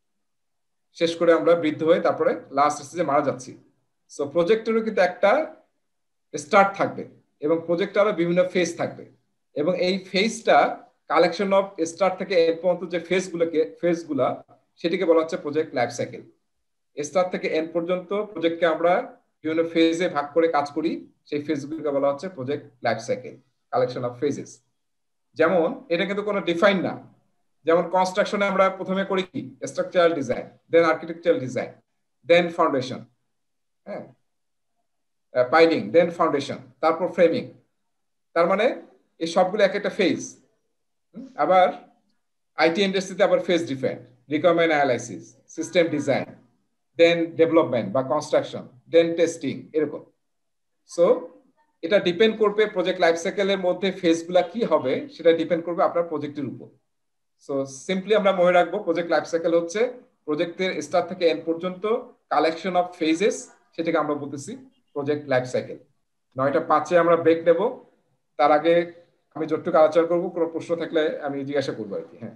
শেষ করে আমরা বৃদ্ধ হয়ে তারপরে লাস্ট স্টেজে মারা যাচ্ছি। সো প্রজেক্টেরও কিন্তু একটা স্টার্ট থাকবে এবং প্রজেক্টেরও বিভিন্ন ফেজ থাকবে, এবং এই ফেজটা কালেকশন অফ স্টার্ট থেকে এন্ড পর্যন্ত যে ফেজগুলোকে ফেজগুলা সেটিকে বলা হচ্ছে প্রজেক্ট লাইফ সাইকেল। স্টার্ট থেকে এন্ড পর্যন্ত প্রজেক্টকে আমরা বিভিন্ন ফেজে ভাগ করে কাজ করি, সেই ফেজগুলোকে বলা হচ্ছে project life cycle, collection of phases. যেমন এটা কিন্তু কোনো ডিফাইন না। যেমন কনস্ট্রাকশনে আমরা প্রথমে করি কি, structural design, then architectural design, then foundation, হ্যাঁ পাইলিং, দেন ফাউন্ডেশন, তারপর ফ্রেমিং। তার মানে এই সবগুলো এক একটা ফেজ। আবার আইটি ইন্ডাস্ট্রিতে আবার phase define, requirement analysis, system design, then development বা কনস্ট্রাকশন, দেন টেস্টিং, এরকম। সো এটা ডিপেন্ড করবে প্রজেক্ট লাইফ সাইকেলের মধ্যে ফেজগুলা কি হবে, সেটা ডিপেন্ড করবে আপনার প্রজেক্টের উপর। সো সিম্পলি আমরা মনে রাখবো প্রজেক্ট লাইফ সাইকেল হচ্ছে প্রজেক্টের স্টার্ট থেকে এন্ড পর্যন্ত কালেকশন অফ ফেজেস, সেটাকে আমরা বলতেছি প্রজেক্ট লাইফ সাইকেল। নয়টা পাঁচে আমরা ব্রেক নেব, তার আগে আমি যতটুকু আলোচনা করবো, কোনো প্রশ্ন থাকলে আমি জিজ্ঞাসা করবো আর কি। হ্যাঁ,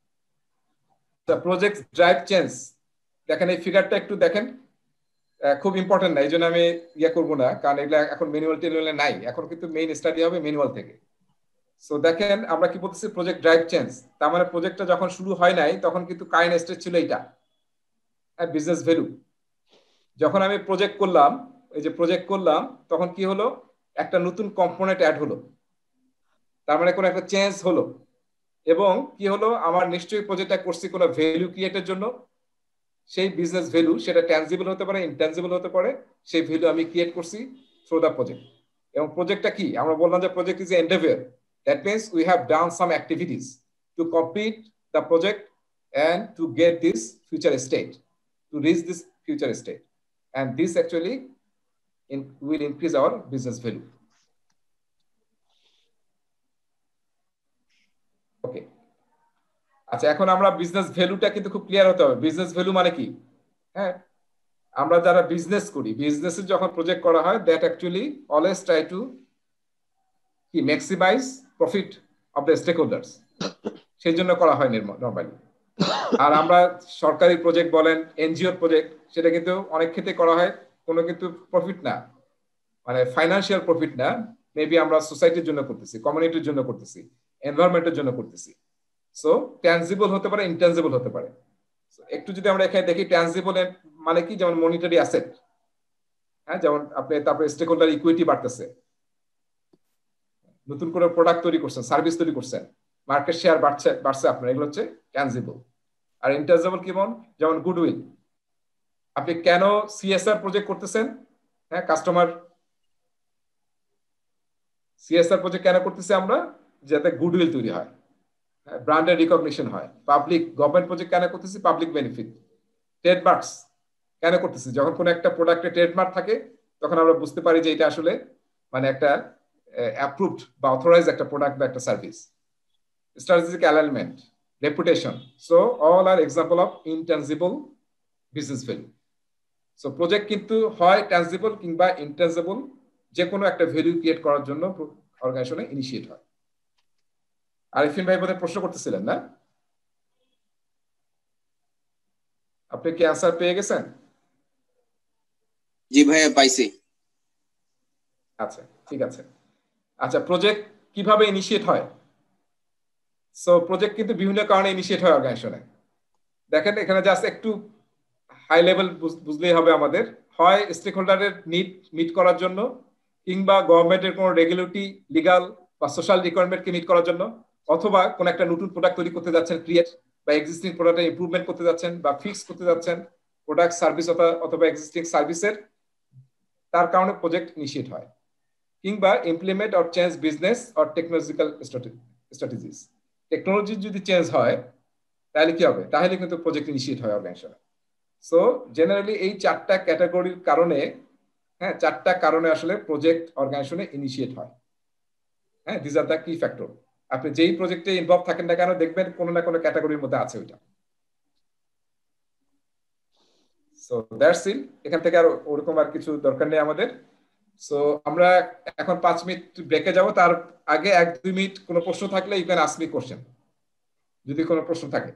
প্রজেক্ট ড্রাইভ চেঞ্জ, দেখেন এই ফিগারটা একটু দেখেন, খুব ইম্পর্টেন্ট না, এই জন্য আমি ইয়ে করবো না, কারণ এগুলা এখন ম্যানুয়াল টেনুয়ালে নাই, এখন কিন্তু মেইন স্টাডি হবে ম্যানুয়াল থেকে। সো দেখেন আমরা কি বলতেছি, প্রজেক্ট ড্রাইভ চেঞ্জ, তার মানে প্রজেক্টটা যখন শুরু হয় নাই তখন কিন্তু কাইন স্টেজ ছিল এইটা, বিজনেস ভ্যালু। যখন আমি প্রজেক্ট করলাম, এই যে প্রজেক্ট করলাম, তখন কি হলো, একটা নতুন কম্পোনেন্ট অ্যাড হলো, তার মানে কোনো একটা চেঞ্জ হলো, এবং কি হলো, আমার নিশ্চয়ই প্রজেক্টটা করছি কোনো ভ্যালু ক্রিয়েটের জন্য। সেই বিজনেস ভ্যালু সেটা ট্যানজিবল হতে পারে, ইনট্যানজিবল হতে পারে, সেই ভ্যালু আমি ক্রিয়েট করছি থ্রু দ্য প্রজেক্ট। এবং প্রজেক্টটা কি, আমরা বললাম যে project is endeavour, that means we have done some activities to complete the project and to get this future state, to reach this future state, and this actually in, will increase our business value. Okay, আচ্ছা এখন আমরা বিজনেস ভ্যালুটা কিন্তু খুব ক্লিয়ার হতে হবে। বিজনেস ভ্যালু মানে কি, হ্যাঁ আমরা যারা বিজনেস করি, বিজনেসে যখন প্রজেক্ট করা হয়, that actually always try to কি maximize profit of the stakeholders, সেই জন্য করা হয় নরমালি। আর আমরা সরকারি প্রজেক্ট বলেন, এনজিওর প্রজেক্ট, সেটা কিন্তু অনেক ক্ষেত্রে করা হয় কোনো কিন্তু প্রফিট না, মানে ফাইন্যান্সিয়াল প্রফিট না, মেবি আমরা সোসাইটির জন্য করতেছি, কমিউনিটির জন্য করতেছি, এনভায়রনমেন্টের জন্য করতেছি। সো ট্যানজিবল হতে পারে, ইনট্যানজিবল হতে পারে। একটু যদি আমরা এখানে দেখি, ট্যানজিবল মানে কি, যেমন মনিটারি অ্যাসেট, হ্যাঁ যেমন আপনি তারপরে স্টেক হোল্ডার ইকুইটি বাড়তেছে, নতুন করে প্রোডাক্ট তৈরি করছেন, সার্ভিস তৈরি করছেন, মার্কেট শেয়ার বাড়ছে বাড়ছে আপনার, এগুলো হচ্ছে ট্যানজিবল। আর ইনট্যানজিবল কেমন, যেমন গুডউইল, আপনি কেন সিএসআর প্রজেক্ট করতেছেন, হ্যাঁ কাস্টমার সিএসআর প্রজেক্ট কেন করতেছি আমরা, যাতে গুডউইল তৈরি হয়, ব্র্যান্ডের রিকগনিশন হয়। পাবলিক গভর্নমেন্ট প্রজেক্ট কেন করতেছি, পাবলিক বেনিফিট। ট্রেডমার্কস কেন করতেছি, যখন কোনো একটা প্রোডাক্টে ট্রেডমার্ক থাকে তখন আমরা বুঝতে পারি যে এটা আসলে মানে একটা অ্যাপ্রুভড বা অথরাইজড একটা প্রোডাক্ট বা একটা service. Strategic alignment, reputation. So all are example of intangible business value. So project কিন্তু হয় ট্যানজিবল কিংবা ইনট্যানজিবল, যে কোনো একটা ভ্যালু ক্রিয়েট করার জন্য অর্গানাইজেশনে ইনিশিয়েট হয়। আরিফিন ভাই বোধহয় প্রশ্ন করতেছিলেন না? আপনি কি অ্যান্সার পেয়ে গেছেন? জি ভাইয়া পাইছি। আচ্ছা ঠিক আছে। আচ্ছা প্রজেক্ট কিভাবে ইনিশিয়েট হয়? সো প্রজেক্ট কিন্তু বিভিন্ন কারণে ইনিশিয়েট হয় অর্গানাইজেশনে। দেখেন এখানে জাস্ট একটু হাই লেভেল বুঝলেই হবে আমাদের। হয় স্টেক হোল্ডারের নিড মিট করার জন্য, কিংবা গভর্নমেন্টের কোনো রেগুলেটরি, লিগাল বা সোশ্যাল রিকোয়ারমেন্টকে মিট করার জন্য, অথবা কোনো একটা নতুন প্রোডাক্ট তৈরি করতে যাচ্ছেন, ক্রিয়েট, বা এক্সিস্টিং প্রোডাক্টের ইমপ্রুভমেন্ট করতে যাচ্ছেন বা ফিক্স করতে যাচ্ছেন প্রোডাক্ট সার্ভিস অথবা এক্সিস্টিং সার্ভিসের, তার কারণে প্রজেক্ট ইনিশিয়েট হয়। কিংবা implement or change business or technological strategies, technology যদি চেঞ্জ হয় তাহলে কি হবে? তাহলে কিন্তু প্রজেক্ট ইনিশিয়েট হয় অর্গানাইজেশনে। সো জেনারেলি এই চারটা ক্যাটাগরির কারণে, হ্যাঁ চারটা কারণে আসলে প্রজেক্ট অর্গানাইজেশনে ইনিশিয়েট হয়। হ্যাঁ this are the key factor. আপনি যেই প্রজেক্টে ইনভলভ থাকেন না কেন, দেখবেন কোনো না কোনো ক্যাটাগরির মধ্যে আছে ওইটা। So that's it. এখান থেকে আর ওরকম আর কিছু দরকার নেই আমাদের। সো আমরা এখন পাঁচ মিনিট ব্রেকে যাব। তার আগে এক দুই মিনিট কোনো প্রশ্ন থাকলে you can ask me question, যদি কোনো প্রশ্ন থাকে।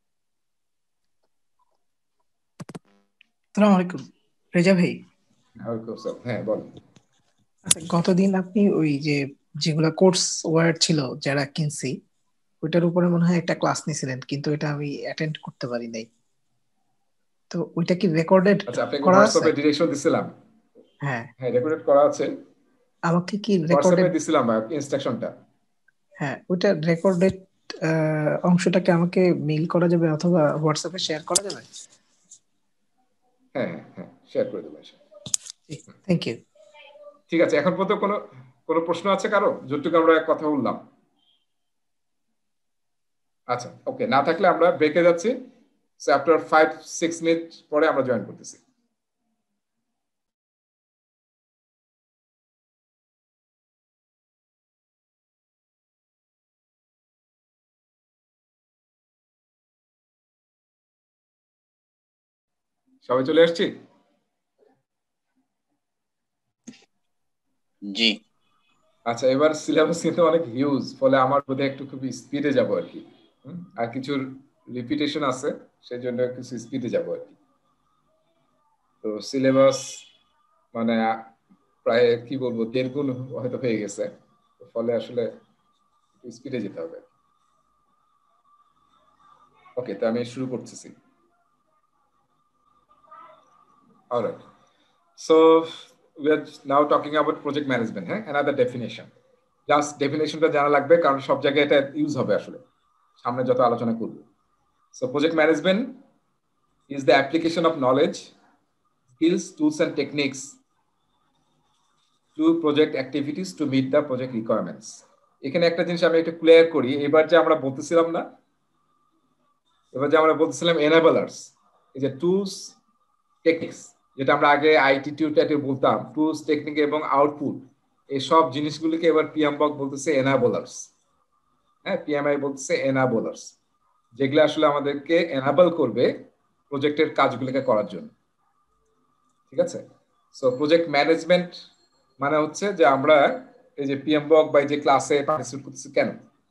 আসসালামু আলাইকুম রেজা ভাই। হ্যাঁ বলেন। আচ্ছা গতদিন আপনি ওই যে যেগুলা কোর্স ওয়ার্ড ছিল যারা কিনছি ওইটার উপরে মনে হয় একটা ক্লাস নিয়েছিলেন, কিন্তু এটা আমি অ্যাটেন্ড করতে পারি নাই। তো ওইটা কি রেকর্ডেড করা আছে? হোয়াটসঅ্যাপে ডিরেকশন দিছিলাম। হ্যাঁ হ্যাঁ রেকর্ডেড করা আছে। আমাকে কি রেকর্ডেড হোয়াটসঅ্যাপে দিছিলাম ইনস্ট্রাকশনটা। হ্যাঁ ওইটা রেকর্ডেড অংশটাকে আমাকে মেইল করা যাবে অথবা হোয়াটসঅ্যাপে শেয়ার করা যাবে? হ্যাঁ হ্যাঁ শেয়ার করে দেবো। Thank you. ঠিক আছে, এখন পর্যন্ত কোনো কোনো প্রশ্ন আছে কারো, যতটুকু আমরা কথা বললাম? আচ্ছা ওকে, না থাকলে আমরা ব্রেকে যাচ্ছি। So after five six minute পরে আমরা জয়েন করতেছি। সবাই চলে আসছি? জি আচ্ছা এবার সিলেবাস কিন্তু অনেক হিউজ, ফলে আমার বোধহয় একটু খুব স্পিডে যাব আর কি। আর কিছু রিপিটেশন আছে, সেই জন্য কিছু স্পিডে যাব আর কি। তো সিলেবাস মানে প্রায় কি বলবো দেড় গুণ হয়তো হয়ে গেছে, ফলে আসলে স্পিডে যেতে হবে। ওকে, তো আমি শুরু করতেছি। Alright, so we are now talking about project management, হ্যাঁ another definition. জাস্ট ডেফিনেশনটা জানা লাগবে, কারণ সব জায়গায় এটা ইউজ হবে আসলে সামনে যত আলোচনা করব। So project management is the application of knowledge, skills, tools and techniques to project activities to meet the project requirements. এখানে একটা জিনিস আমি একটু ক্লিয়ার করি। এবার যে আমরা বলতেছিলাম না, এবার যে আমরা বলতেছিলাম এনাবেলার্স, এই যে টুলস টেকনিক্স, যেটা আমরা আগে আইটিটিউটাতে বলতাম টুলস টেকনিক এবং আউটপুট, এই সব জিনিসগুলিকে এবার পিএমবক বলতেছে এনাবেলার্স। হ্যাঁ পিএমআই বলতেছে এনাবেলার্স, যেগুলো আসলে আমাদেরকে এনাবল করবে প্রজেক্টের কাজগুলোকে করার জন্য। ঠিক আছে, সো প্রজেক্ট ম্যানেজমেন্ট মানে হচ্ছে যে আমরা এই যে পিএমবক বা যে ক্লাসে পার্টিসিপেট করতেছি কেন,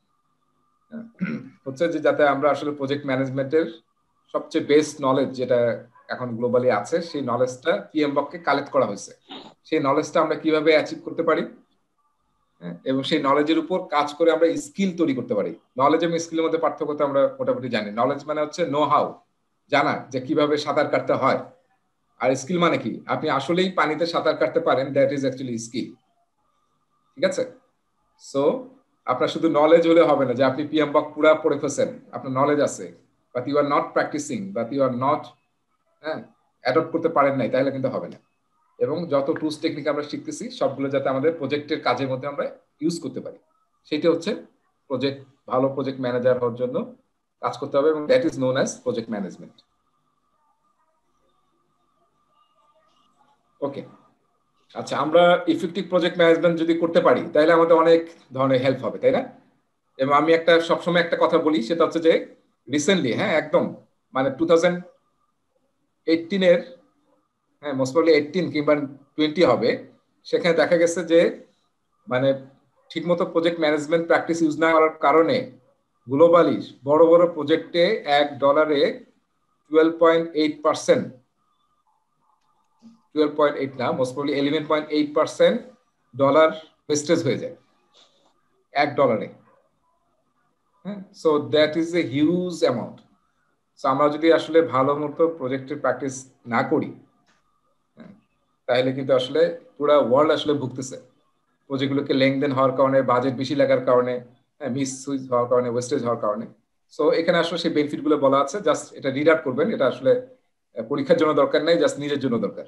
হচ্ছে যে যাতে আমরা আসলে প্রজেক্ট ম্যানেজমেন্টের সবচেয়ে বেস্ট নলেজ যেটা এখন গ্লোবালি আছে, সেই নলেজটা পিএমবককে কালেক্ট করা হয়েছে। সেই নলেজটা আমরা কিভাবে অ্যাচিভ করতে পারি এবং সেই নলেজের উপর কাজ করে আমরা স্কিল তৈরি করতে পারি। নলেজ এবং স্কিলের মধ্যে পার্থক্যটা আমরা মোটামুটি জানি। নলেজ মানে হচ্ছে নো হাউ, জানা যে কিভাবে সাঁতার কাটতে হয়, আর স্কিল মানে কি আপনি আসলেই পানিতে সাঁতার কাটতে পারেন, দ্যাট ইজ অ্যাকচুয়ালি স্কিল। ঠিক আছে, সো আপনার শুধু নলেজ হলে হবে না যে আপনি পিএমবক পুরা পড়ে ফেলছেন, আপনার নলেজ আছে, but you are not practicing, but you are not হ্যাঁ অ্যাডপ্ট করতে পারেন নাই, তাহলে কিন্তু হবে না। এবং যত টুলস টেকনিক আমরা শিখতেছি সবগুলো যাতে আমাদের প্রজেক্টের কাজের মধ্যে আমরা ইউজ করতে পারি, সেটা হচ্ছে প্রজেক্ট ভালো প্রজেক্ট ম্যানেজার হওয়ার জন্য কাজ করতে হবে, এবং that is known as project management. Okay, আচ্ছা আমরা ইফেক্টিভ প্রজেক্ট ম্যানেজমেন্ট যদি করতে পারি তাহলে আমাদের অনেক ধরনের হেল্প হবে, তাই না? এবং আমি একটা সবসময় একটা কথা বলি, সেটা হচ্ছে যে রিসেন্টলি হ্যাঁ একদম মানে টু থাউজেন্ড এইটিনের হ্যাঁ মোস্ট প্রবাবলি এইটিন কিংবা টোয়েন্টি হবে, সেখানে দেখা গেছে যে মানে ঠিকমতো প্রজেক্ট ম্যানেজমেন্ট প্র্যাকটিস ইউজ না করার কারণে গ্লোবালি বড় বড় প্রজেক্টে এক ডলারে twelve point eight percent twelve point eight না most probably eleven point eight percent dollar wastage হয়ে যায় এক ডলারে। হ্যাঁ, so that is a huge amount. So আমরা যদি আসলে ভালো মতো প্রজেক্টের প্র্যাকটিস না করি তাহলে কিন্তু আসলে পুরো ওয়ার্ল্ড আসলে ভুগতেছে প্রজেক্টগুলোকে লেনদেন হওয়ার কারণে, বাজেট বেশি লাগার কারণে, মিস সুইচ হওয়ার কারণে, ওয়েস্টেজ হওয়ার কারণে। সো এখানে আসলে সেই বেনিফিট গুলো বলা আছে, জাস্ট এটা রিড আউট করবেন, এটা আসলে পরীক্ষার জন্য দরকার নাই, জাস্ট নিজের জন্য দরকার।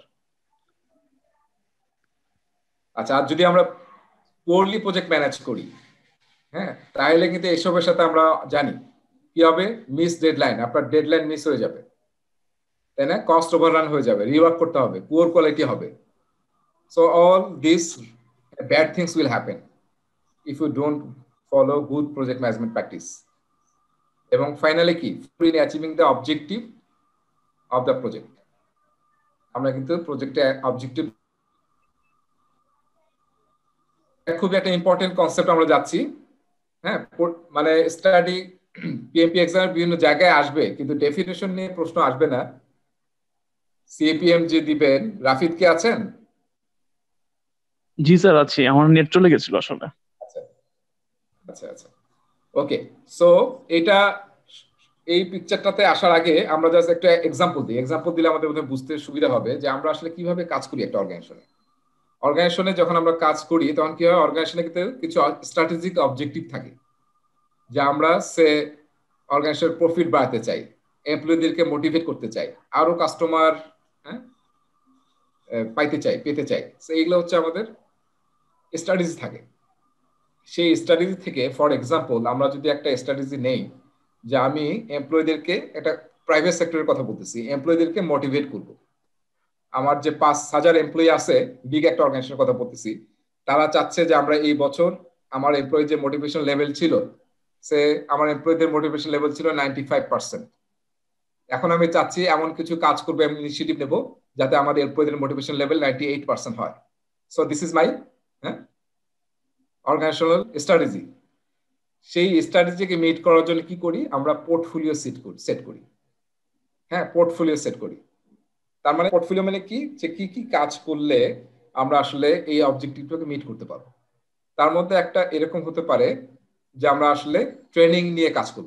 আচ্ছা, আর যদি আমরা পোরলি প্রজেক্ট ম্যানেজ করি, হ্যাঁ, তাহলে কিন্তু এইসবের সাথে আমরা জানি কি হবে, মিস ডেডলাইন, আপনার ডেডলাইন মিস হয়ে যাবে, তাই না, কস্ট ওভাররান হয়ে যাবে, রিওয়ার্ক করতে হবে, পুয়ার কোয়ালিটি হবে। So all this bad things will happen if you don't follow good project management practice. এবং ফাইনালি কি, in achieving the objective of the project, আমরা কিন্তু প্রজেক্টে অবজেক্টিভ খুবই একটা ইম্পর্টেন্ট কনসেপ্ট আমরা যাচ্ছি। হ্যাঁ, মানে স্টাডি পিএমপি এক্সামের বিভিন্ন জায়গায় আসবে, কিন্তু ডেফিনেশন নিয়ে প্রশ্ন আসবে না। সিএপিএম যে দিবেন, রাফিদ কি আছেন? জি স্যার আছি, আমার নেট চলে গেছিল আসলে। আচ্ছা আচ্ছা আচ্ছা ওকে। সো এটা এই পিকচারটাতে আসার আগে আমরা জাস্ট একটা এক্সাম্পল দিই। এক্সাম্পল দিলে আমাদের মধ্যে বুঝতে সুবিধা হবে যে আমরা আসলে কিভাবে কাজ করি একটা অর্গানাইজেশনে। অর্গানাইজেশনে যখন আমরা কাজ করি তখন কি হয়, অর্গানাইজেশনে কিন্তু কিছু স্ট্র্যাটেজিক অবজেক্টিভ থাকে, যে আমরা সে অর্গানাইজেশনের প্রফিট বাড়াতে চাই, এমপ্লয়ীদেরকে মোটিভেট করতে চাই, আরো কাস্টমার হ্যাঁ পাইতে চাই, পেতে চাই। সো এইগুলো হচ্ছে আমাদের স্ট্র্যাটেজি থাকে। সেই স্ট্র্যাটেজি থেকে ফর এক্সাম্পল আমরা যদি একটা স্ট্র্যাটেজি নেই যে আমি এমপ্লয়ীদেরকে, একটা প্রাইভেট সেক্টরের কথা বলতেছি, এমপ্লয়ীদেরকে মোটিভেট করব। আমার যে পাঁচ হাজার এমপ্লয়ি আছে, বিগ একটা অর্গানাইজেশনের কথা বলতেছি, তারা চাচ্ছে যে আমরা এই বছর আমার এমপ্লয়ি যে মোটিভেশন লেভেল ছিল, সে আমার এমপ্লয়ীদের মোটিভেশন লেভেল ছিল নাইনটি ফাইভ পার্সেন্ট। এখন আমি চাচ্ছি এমন কিছু কাজ করবো, এমন ইনিশিয়েটিভ নেব যাতে আমাদের এমপ্লয়ীদের motivation level ninety eight percent হয়। সো দিস ইজ মাই হ্যাঁ অর্গানাইজেশনাল স্ট্র্যাটেজি। সেই স্ট্র্যাটেজিকে মিট করার জন্য কি করি, আমরা পোর্টফোলিও সেট করি সেট করি হ্যাঁ পোর্টফোলিও সেট করি। তার মানে পোর্টফোলিও মানে কি, যে কি কি কাজ করলে আমরা আসলে এই অবজেক্টিভটাকে মিট করতে পারবো। তার মধ্যে একটা এরকম হতে পারে যে আমরা আসলে ট্রেনিং নিয়ে কাজ করব।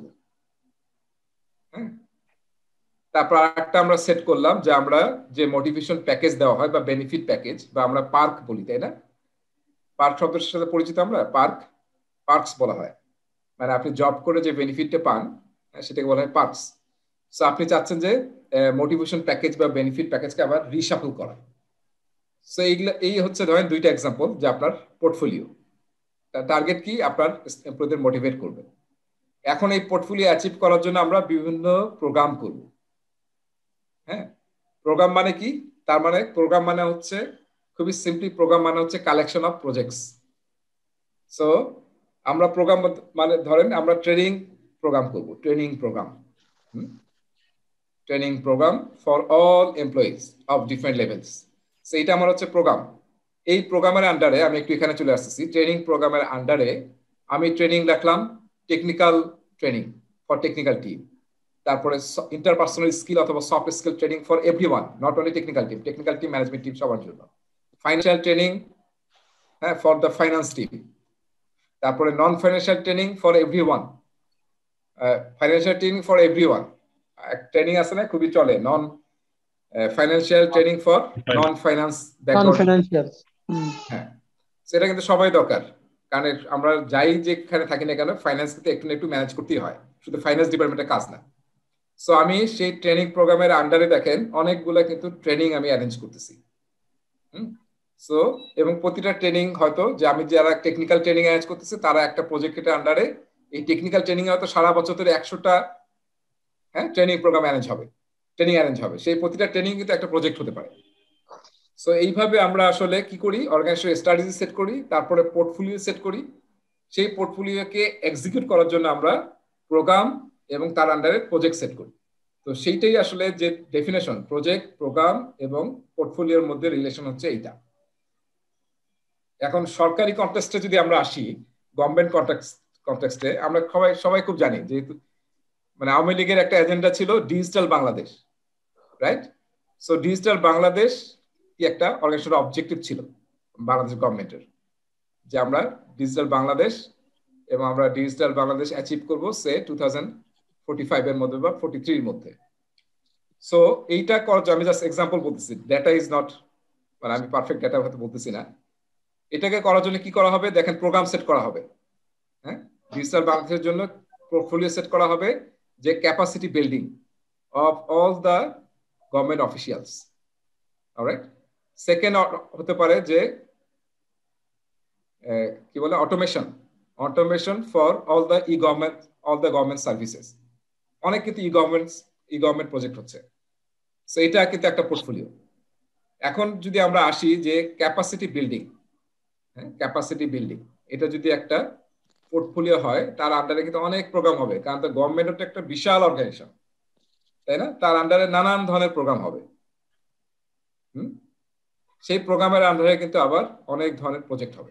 হ্যাঁ, তারপর একটা আমরা সেট করলাম যে আমরা যে মোটিভেশন প্যাকেজ দেওয়া হয় বা বেনিফিট প্যাকেজ, বা আমরা পার্ক বলি, তাই না, পার্ক শব্দের সাথে পরিচিত আমরা, পার্ক পার্কস বলা হয়, মানে আপনি জব করে যে বেনিফিটটা পান সেটাকে বলা হয় পার্কস। সো আপনি চাচ্ছেন যে মোটিভেশন প্যাকেজ বা বেনিফিট প্যাকেজকে আবার রিশাফল করা। সো এইগুলো, এই হচ্ছে ধরেন দুইটা এক্সাম্পল যে আপনার পোর্টফোলিও। টার্গেট কি, আপনার এমপ্লয়ীদের মোটিভেট করবে। এখন এই পোর্টফোলিও অ্যাচিভ করার জন্য আমরা বিভিন্ন প্রোগ্রাম করব। হ্যাঁ, প্রোগ্রাম মানে কি, তার মানে প্রোগ্রাম মানে হচ্ছে খুবই সিম্পলি, প্রোগ্রাম মানে হচ্ছে কালেকশন অফ প্রজেক্টস। সো আমরা প্রোগ্রাম মানে ধরেন আমরা ট্রেনিং প্রোগ্রাম করব, training programme training programme for all employees of different levels. So এটা আমার হচ্ছে প্রোগ্রাম। এই প্রোগ্রামের আন্ডারে আমি একটু এখানে চলে আসতেছি, ট্রেনিং প্রোগ্রামের আন্ডারে আমি ট্রেনিং রাখলাম, technical training for technical team, তারপরে ইন্টারপার্সোনাল স্কিল অথবা soft skill training for everyone, not only technical team, technical team management team সবার জন্য, ফাইন্যান্সিয়াল ট্রেনিং হ্যাঁ ফর দ্য ফাইন্যান্স টিম, তারপরে non financial training for everyone, financial training for everyone, training আছে না খুবই চলে, non financial training for non finance background. হ্যাঁ, সেটা কিন্তু সবাই দরকার, কারণ আমরা যাই যেখানে থাকি না কেন ফাইন্যান্স কিন্তু একটু না একটু ম্যানেজ করতেই হয়, শুধু ফাইন্যান্স ডিপার্টমেন্টের কাজ না। সো আমি সেই ট্রেনিং প্রোগ্রামের আন্ডারে দেখেন অনেকগুলো কিন্তু ট্রেনিং আমি অ্যারেঞ্জ করতেছি। হুম, সো এবং প্রতিটা ট্রেনিং হয়তো যে আমি যারা টেকনিক্যাল ট্রেনিং অ্যারেঞ্জ করতেছি তারা একটা প্রজেক্টের আন্ডারে এই টেকনিক্যাল ট্রেনিং হয়তো সারা বছর ধরে একশোটা হ্যাঁ ট্রেনিং প্রোগ্রাম অ্যারেঞ্জ হবে, ট্রেনিং অ্যারেঞ্জ হবে, সেই প্রতিটা ট্রেনিং কিন্তু একটা প্রজেক্ট হতে পারে। সো এইভাবে আমরা আসলে কি করি, অর্গানাইজেশন স্ট্র্যাটেজি সেট করি, তারপরে পোর্টফোলিও সেট করি, সেই পোর্টফোলিওকে এক্সিকিউট করার জন্য আমরা প্রোগ্রাম এবং তার আন্ডারে প্রজেক্ট সেট করি। তো তো সেইটাই আসলে যে ডেফিনেশন প্রজেক্ট, প্রোগ্রাম এবং পোর্টফোলিওর মধ্যে রিলেশন হচ্ছে এইটা। এখন সরকারি কনটেক্সটে যদি আমরা আসি, গভর্নমেন্ট কনটেক্সট কনটেক্সটে আমরা সবাই সবাই খুব জানি যেহেতু মানে আওয়ামী লীগের একটা এজেন্ডা ছিল digital Bangladesh, right? So digital Bangladesh কি একটা অর্গানাইজেশন অবজেক্টিভ ছিল বাংলাদেশ গভর্নমেন্টের, যে আমরা ডিজিটাল বাংলাদেশ এবং আমরা ডিজিটাল বাংলাদেশ অ্যাচিভ করব সে টু থাউজেন্ড ফোর্টি ফাইভ এর মধ্যে বা ফোর্টি থ্রি এর মধ্যে। সো এইটা আমি জাস্ট এক্সাম্পল বলতেছি, ডেটা ইজ নট, মানে আমি পারফেক্ট ডেটা হয়তো বলতেছি না। এটাকে করার জন্য কি করা হবে দেখেন, প্রোগ্রাম সেট করা হবে। হ্যাঁ, ডিজিটাল বাংলাদেশের জন্য পোর্টফোলিও সেট করা হবে, যে capacity building of all the government officials. Alright, second হতে পারে যে কি বলে automation, automation for all the e government all the government services. অনেক কিন্তু e government e government project হচ্ছে, সো এটা কিন্তু একটা পোর্টফোলিও। এখন যদি আমরা আসি যে ক্যাপাসিটি বিল্ডিং, হ্যাঁ ক্যাপাসিটি বিল্ডিং এটা যদি একটা পোর্টফোলিও হয়, তার আন্ডারে কিন্তু অনেক প্রোগ্রাম হবে, কারণ তো গভর্নমেন্ট হচ্ছে একটা বিশাল অর্গানাইজেশন, তাই না? তার আন্ডারে নানান ধরনের প্রোগ্রাম হবে। হুম, সেই প্রোগ্রামের আন্ডারে কিন্তু আবার অনেক ধরনের প্রজেক্ট হবে।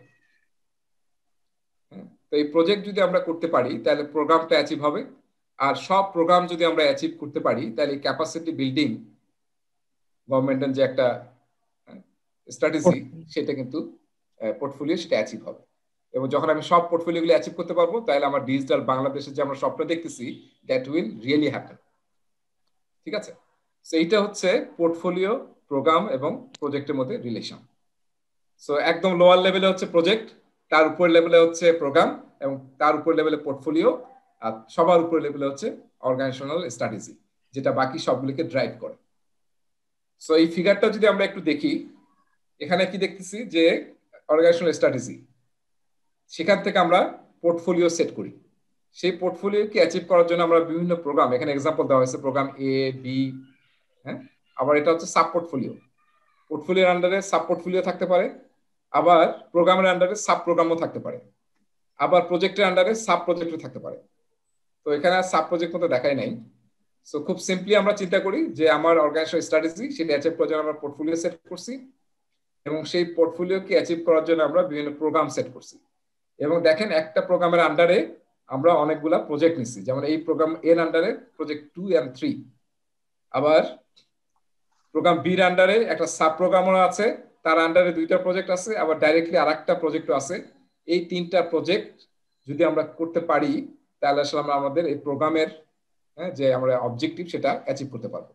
তো এই প্রজেক্ট যদি আমরা করতে পারি তাহলে প্রোগ্রামটা অ্যাচিভ হবে, আর সব প্রোগ্রাম যদি আমরা অ্যাচিভ করতে পারি তাহলে ক্যাপাসিটি বিল্ডিং গভর্নমেন্টের যে একটা স্ট্র্যাটেজি সেটা কিন্তু পোর্টফোলিও সেটা অ্যাচিভ হবে। এবং যখন আমি সব পোর্টফোলিওগুলো অ্যাচিভ করতে পারবো তাহলে আমার ডিজিটাল বাংলাদেশের যে আমরা স্বপ্ন দেখতেছি দ্যাট উইল রিয়েলি হ্যাপেন। ঠিক আছে, সো এইটা হচ্ছে পোর্টফোলিও, প্রোগ্রাম এবং প্রজেক্টের মধ্যে রিলেশন। সো একদম লোয়ার লেভেলে হচ্ছে প্রজেক্ট, তার উপর লেভেলে হচ্ছে প্রোগ্রাম, এবং তার উপর লেভেলে পোর্টফোলিও, আর সবার উপর লেভেলে হচ্ছে অর্গানাইজেশনাল স্ট্র্যাটেজি, যেটা বাকি সবগুলোকে ড্রাইভ করে। সো এই ফিগারটা যদি আমরা একটু দেখি, এখানে কি দেখতেছি যে অর্গানাইজেশনাল স্ট্র্যাটেজি, সেখান থেকে আমরা পোর্টফোলিও সেট করি। সেই পোর্টফোলিওকে অ্যাচিভ করার জন্য আমরা বিভিন্ন প্রোগ্রাম, এখানে এক্সাম্পল দেওয়া হয়েছে প্রোগ্রাম এ, বি, হ্যাঁ, আবার এটা হচ্ছে সাব পোর্টফোলিও। পোর্টফোলিওর আন্ডারে সাব পোর্টফোলিও থাকতে পারে, আবার প্রোগ্রামের আন্ডারে সাব প্রোগ্রামও থাকতে পারে, আবার প্রজেক্টের আন্ডারে সাব প্রজেক্টও থাকতে পারে। তো এখানে সাব প্রজেক্ট মতো দেখাই নাই। সো খুব সিম্পলি আমরা চিন্তা করি যে আমার অর্গানাইজেশনাল স্ট্র্যাটেজি সেটা অ্যাচিভ করার জন্য আমরা পোর্টফোলিও সেট করছি, এবং সেই পোর্টফোলিওকে অ্যাচিভ করার জন্য আমরা বিভিন্ন প্রোগ্রাম সেট করছি। এবং দেখেন একটা প্রোগ্রামের আন্ডারে আমরা অনেকগুলা প্রজেক্ট নিচ্ছি, যেমন এই প্রোগ্রাম এর আন্ডারে প্রজেক্ট টু এন্ড থ্রি, আবার প্রোগ্রাম বির আন্ডারে একটা সাব প্রোগ্রামও আছে, তার আন্ডারে দুইটা প্রজেক্ট আছে, আবার ডাইরেক্টলি আর একটা প্রজেক্টও আছে। এই তিনটা প্রজেক্ট যদি আমরা করতে পারি তাহলে আসলে আমরা আমাদের এই প্রোগ্রামের যে আমরা অবজেক্টিভ সেটা অ্যাচিভ করতে পারবো।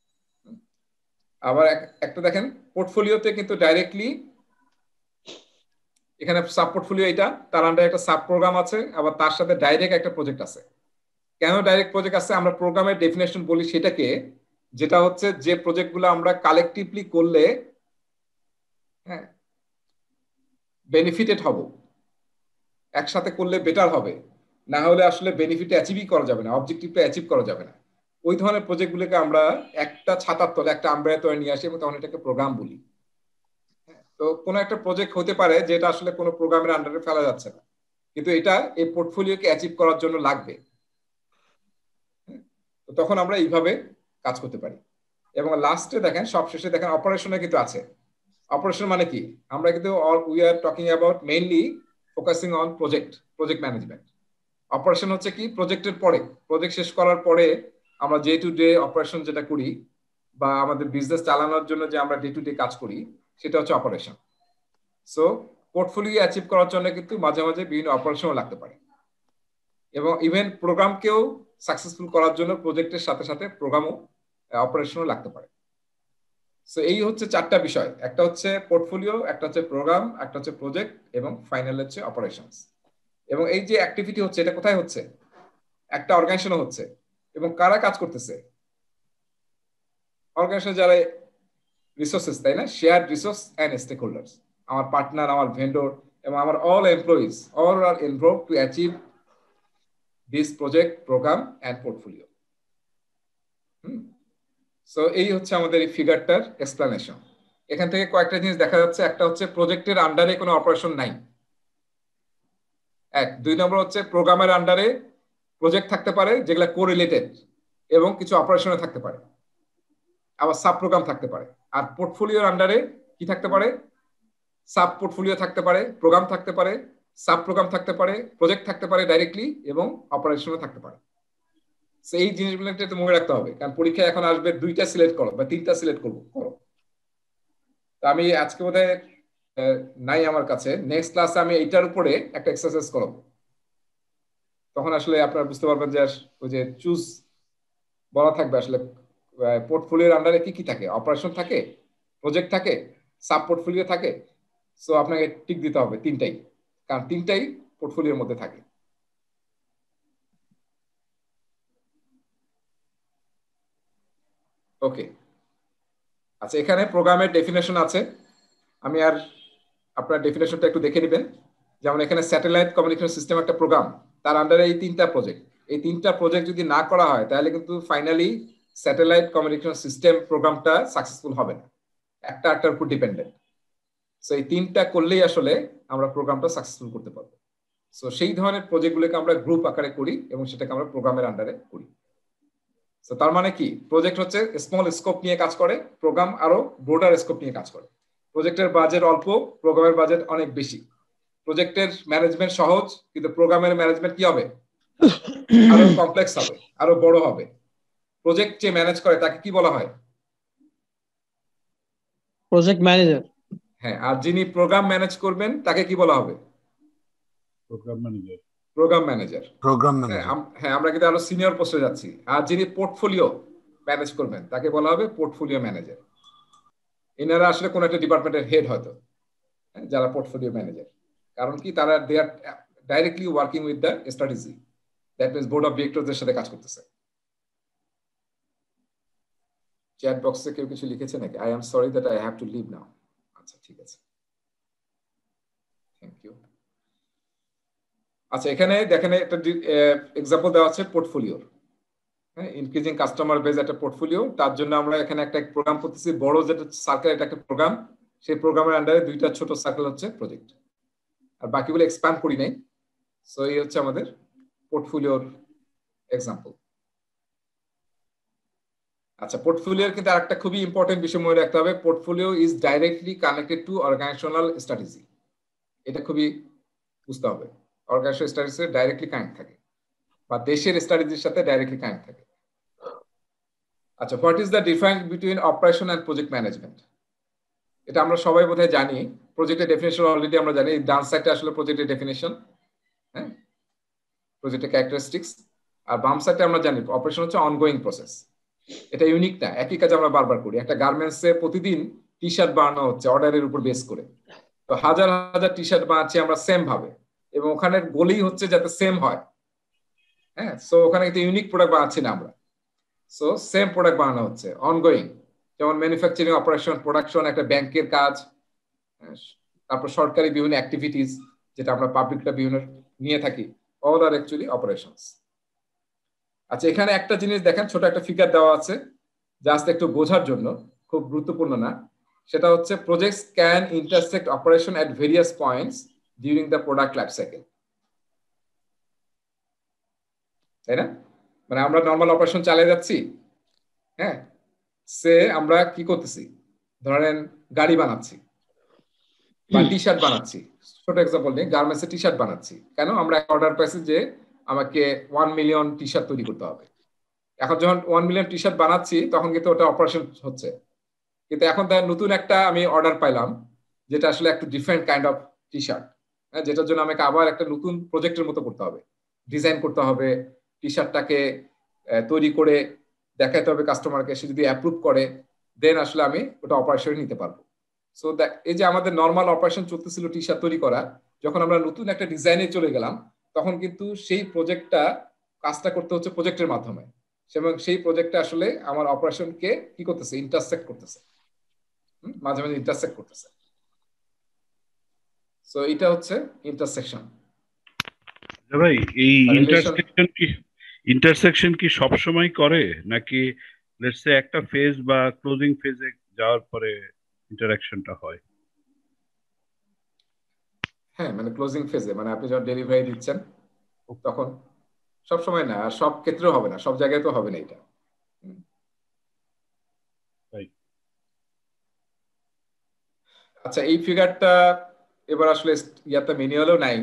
আবার একটা দেখেন পোর্টফোলিওতে কিন্তু ডাইরেক্টলি এখানে সাব পোর্টফোলিও, এটা তার আন্ডারে একটা সাব প্রোগ্রাম আছে, আবার তার সাথে ডাইরেক্ট একটা প্রজেক্ট আছে। কেন ডাইরেক্ট প্রজেক্ট আছে? আমরা প্রোগ্রামের ডেফিনেশন বলি সেটাকে, যেটা হচ্ছে যে প্রজেক্টগুলো আমরা কালেকটিভলি করলে হ্যাঁ বেনিফিটেড হব, একসাথে করলে বেটার হবে, না হলে আসলে বেনিফিট অ্যাচিভই করা যাবে না, অবজেক্টিভটা অ্যাচিভ করা যাবে না। ওই ধরনের প্রজেক্টগুলোকে আমরা একটা ছাতার তলে, একটা আমব্রেলা তলে নিয়ে আসি এবং তখন এটাকে প্রোগ্রাম বলি। তো কোনো একটা প্রজেক্ট হতে পারে যেটা আসলে কোনো প্রোগ্রামের আন্ডারে ফেলা যাচ্ছে না, কিন্তু এটা এই পোর্টফোলিওকে অ্যাচিভ করার জন্য লাগবে, তো তখন আমরা এইভাবে কাজ করতে পারি। এবং লাস্টে দেখেন, সবশেষে দেখেন অপারেশনে কিন্তু আছে। অপারেশন মানে কি? আমরা কিন্তু we are talking about mainly focusing on project, project management. Operation হচ্ছে কি? প্রজেক্টের পরে, প্রজেক্ট শেষ করার পরে আমরা ডে টু ডে অপারেশন যেটা করি, বা আমাদের বিজনেস চালানোর জন্য যে আমরা ডে টু ডে কাজ করি, সেটা হচ্ছে অপারেশন। সো পোর্টফোলিও অ্যাচিভ করার জন্য কিন্তু মাঝে মাঝে বিভিন্ন অপারেশনও লাগতে পারে, এবং ইভেন প্রোগ্রামকেও সাকসেসফুল করার জন্য প্রজেক্টের সাথে সাথে প্রোগ্রামও অপারেশনও লাগতে পারে। সো এই হচ্ছে চারটা বিষয়, একটা হচ্ছে পোর্টফোলিও, একটা হচ্ছে প্রোগ্রাম, একটা হচ্ছে প্রজেক্ট, এবং ফাইনাল হচ্ছে অপারেশনস। এবং এই যে অ্যাক্টিভিটি হচ্ছে, এটা কোথায় হচ্ছে? একটা অর্গানাইজেশনও হচ্ছে। এবং কারা কাজ করতেছে? অর্গানাইজেশন যারা রিসোর্সেস, তাই না? Share resource and stakeholders, আমার পার্টনার, আমার ভেন্ডর, এবং আমার all employees, all are involved to achieve this project, programme and portfolio. Hmm, so এই হচ্ছে আমাদের এই ফিগারটার এক্সপ্লেনেশন। এখান থেকে কয়েকটা জিনিস দেখা যাচ্ছে। একটা হচ্ছে প্রজেক্টের আন্ডারে কোনো অপারেশন নাই, এক। দুই নম্বর হচ্ছে প্রোগ্রামের আন্ডারে প্রজেক্ট থাকতে পারে যেগুলো কোরিলেটেড, এবং কিছু অপারেশনে থাকতে পারে, আবার সাব প্রোগ্রাম থাকতে পারে। আর পোর্টফোলিওর আন্ডারে কি থাকতে পারে? সাব পোর্টফোলিও থাকতে পারে, প্রোগ্রাম থাকতে পারে, সাব প্রোগ্রাম থাকতে পারে, প্রজেক্ট থাকতে পারে ডাইরেক্টলি, এবং অপারেশনও থাকতে পারে। সেই জিনিসগুলো একটু মনে রাখতে হবে, কারণ পরীক্ষায় এখন আসবে দুইটা সিলেক্ট করো বা তিনটা সিলেক্ট করবো করো। তো আমি আজকে বোধহয় নাই আমার কাছে, নেক্সট ক্লাসে আমি এইটার উপরে একটা এক্সারসাইজ করাবো, তখন আসলে আপনারা বুঝতে পারবেন যে ওই যে চুজ বলা থাকবে আসলে পোর্টফোলিওর আন্ডারে কি কি থাকে, অপারেশন থাকে, প্রজেক্ট থাকে, সাব পোর্টফোলিও থাকে। সো আপনাকে টিক দিতে হবে তিনটাই, কারণ তিনটাই পোর্টফোলিওর মধ্যে থাকে। ওকে, আচ্ছা এখানে প্রোগ্রামের ডেফিনেশন আছে, আমি আর আপনার ডেফিনেশনটা একটু দেখে নেবেন। যেমন এখানে স্যাটেলাইট কমিউনিকেশন সিস্টেম একটা প্রোগ্রাম, তার আন্ডারে এই তিনটা প্রজেক্ট, এই তিনটা প্রজেক্ট যদি না করা হয় তাহলে কিন্তু ফাইনালি স্যাটেলাইট কমিউনিকেশন সিস্টেম প্রোগ্রামটা সাকসেসফুল হবে না, একটা একটার উপর ডিপেন্ডেন্ট। সো এই তিনটা করলেই আসলে আমরা প্রোগ্রামটা সাকসেসফুল করতে পারবো। সো সেই ধরনের প্রজেক্টগুলোকে আমরা গ্রুপ আকারে করি এবং সেটাকে আমরা প্রোগ্রামের আন্ডারে করি। সো তার মানে কি, প্রজেক্ট হচ্ছে স্মল স্কোপ নিয়ে কাজ করে, প্রোগ্রাম আরো ব্রডার স্কোপ নিয়ে কাজ করে। প্রজেক্টের বাজেট অল্প, প্রোগ্রামের বাজেট অনেক বেশি। প্রজেক্টের ম্যানেজমেন্ট সহজ, কিন্তু প্রোগ্রামের ম্যানেজমেন্ট কি হবে? আরো কমপ্লেক্স হবে, আরো বড় হবে। প্রজেক্ট যে ম্যানেজ করে তাকে কি বলা হয়? Project manager. হ্যাঁ, আর যিনি প্রোগ্রাম ম্যানেজ করবেন তাকে কি বলা হবে? Programme manager. Programme manager. Programme manager. হ্যাঁ, আমরা কিন্তু আরো সিনিয়র পোস্টে যাচ্ছি। আর যিনি পোর্টফোলিও ম্যানেজ করবেন তাকে বলা হবে পোর্টফোলিও ম্যানেজার। এনারা আসলে কোন একটা ডিপার্টমেন্টের হেড হয়তো, যারা পোর্টফোলিও ম্যানেজার। কারণ কি, তারা they are directly working with the strategy, that means board of ডিরেক্টরদের সাথে কাজ করতেছে। চ্যাট বক্সে কেউ কিছু লিখেছে নাকি? I am sorry that I have to leave now. আচ্ছা ঠিক আছে, থ্যাংক ইউ। আচ্ছা এখানে দেখেন একটা এক্সাম্পল দেওয়া আছে পোর্টফোলিওর। হ্যাঁ, ইনক্রিজিং কাস্টমার বেজ একটা পোর্টফোলিও, তার জন্য আমরা এখানে একটা প্রোগ্রাম করতেছি, বড় যেটা সার্কেল, এটা একটা প্রোগ্রাম, সেই প্রোগ্রামের আন্ডারে দুইটা ছোট সার্কেল হচ্ছে প্রজেক্ট, আর বাকিগুলো এক্সপ্যান্ড করি নাই। সো এই হচ্ছে আমাদের পোর্টফোলিওর এক্সাম্পল। আচ্ছা, পোর্টফোলিওর কিন্তু আরেকটা খুবই ইম্পর্টেন্ট বিষয় মনে রাখতে হবে, portfolio is directly connected to organisational strategy. এটা খুবই বুঝতে হবে, অর্গানাইজেশনাল স্ট্র্যাটেজি ডাইরেক্টলি কানেক্ট থাকে, বা দেশের স্ট্র্যাটেজির সাথে ডাইরেক্টলি কানেক্ট থাকে। আচ্ছা, what is the difference between operation and project management? এটা আমরা সবাই বোধহয় জানি, প্রজেক্টের ডেফিনেশন অলরেডি আমরা জানি। ডান সাইডে আসলে প্রজেক্টের ডেফিনেশন, হ্যাঁ, প্রজেক্টের ক্যারেক্টারিস্টিক্স। আর বাম সাইডে আমরা জানি অপারেশন হচ্ছে অনগোয়িং প্রসেস। এটা ইউনিক না, একই কাজ আমরা বারবার করি। একটা গার্মেন্টসে প্রতিদিন টি শার্ট বানানো হচ্ছে অর্ডারের উপর বেস করে, তো হাজার হাজার টি শার্ট বানাচ্ছি আমরা সেম ভাবে, এবং ওখানে গোলই হচ্ছে যাতে সেম হয়। হ্যাঁ, সো ওখানে কিন্তু ইউনিক প্রোডাক্ট বানাচ্ছি না আমরা, সো সেম প্রোডাক্ট বানানো হচ্ছে অনগোয়িং। যেমন ম্যানুফ্যাকচারিং, অপারেশন, প্রোডাকশন, একটা ব্যাংকের কাজ, তারপর সরকারি বিভিন্ন অ্যাক্টিভিটিস যেটা আমরা পাবলিকটা বিভিন্ন নিয়ে থাকি, অল আর অ্যাকচুয়ালি অপারেশনস। আচ্ছা, এখানে একটা জিনিস দেখেন, ছোট একটা ফিগার দেওয়া আছে, জাস্ট একটু বোঝার জন্য, খুব গুরুত্বপূর্ণ না। সেটা হচ্ছে projects can intersect operation at various points during the product life cycle. তাই না? মানে আমরা নর্মাল অপারেশন চালিয়ে যাচ্ছি, হ্যাঁ, সে আমরা কি করতেছি, ধরেন গাড়ি বানাচ্ছি বা টি শার্ট বানাচ্ছি, ছোট এক্সাম্পল নিয়ে গার্মেন্টসে টি শার্ট বানাচ্ছি। কেন? আমরা অর্ডার পাইছি যে আমাকে ওয়ান মিলিয়ন টি শার্ট তৈরি করতে হবে। এখন যখন ওয়ান মিলিয়ন টি শার্ট বানাচ্ছি তখন কিন্তু ওটা অপারেশন হচ্ছে, কিন্তু এখন তার নতুন একটা আমি অর্ডার পাইলাম যেটা আসলে একটা different kind of T shirt, যেটার জন্য আমাকে আবার একটা নতুন প্রজেক্টের মতো করতে হবে, ডিজাইন করতে হবে, টি শার্টটাকে তৈরি করে দেখাতে হবে কাস্টমারকে, সে যদি অ্যাপ্রুভ করে দেন আসলে আমি ওটা অপারেশনে নিতে পারবো। সো এই যে আমাদের নর্মাল অপারেশন চলতেছিল টি শার্ট তৈরি করা, যখন আমরা নতুন একটা ডিজাইনে চলে গেলাম তখন কিন্তু সেই প্রজেক্টটা কাজটা করতে হচ্ছে প্রজেক্টের মাধ্যমে, এবং সেই প্রজেক্টটা আসলে আমার অপারেশনকে কি করতেছে, ইন্টারসেক্ট করতেছে, মাঝে মাঝে ইন্টারসেক্ট করতেছে। সো এটা হচ্ছে ইন্টারসেকশন। ভাই এই ইন্টারসেকশন কি ইন্টারসেকশন কি সব সময় করে, নাকি লেটস সে একটা ফেজ বা ক্লোজিং ফেজে যাওয়ার পরে ইন্টারঅ্যাকশনটা হয়? হ্যাঁ, মানে ক্লোজিং ফেজে, মানে আপনি যখন ডেলিভারি দিচ্ছেন তখন। সব সময় না, আর সব ক্ষেত্রেও হবে না, সব জায়গায় তো হবে না এটা। আচ্ছা এই ফিগারটা এবার আসলে ইয়াতে ম্যানুয়ালও নাই,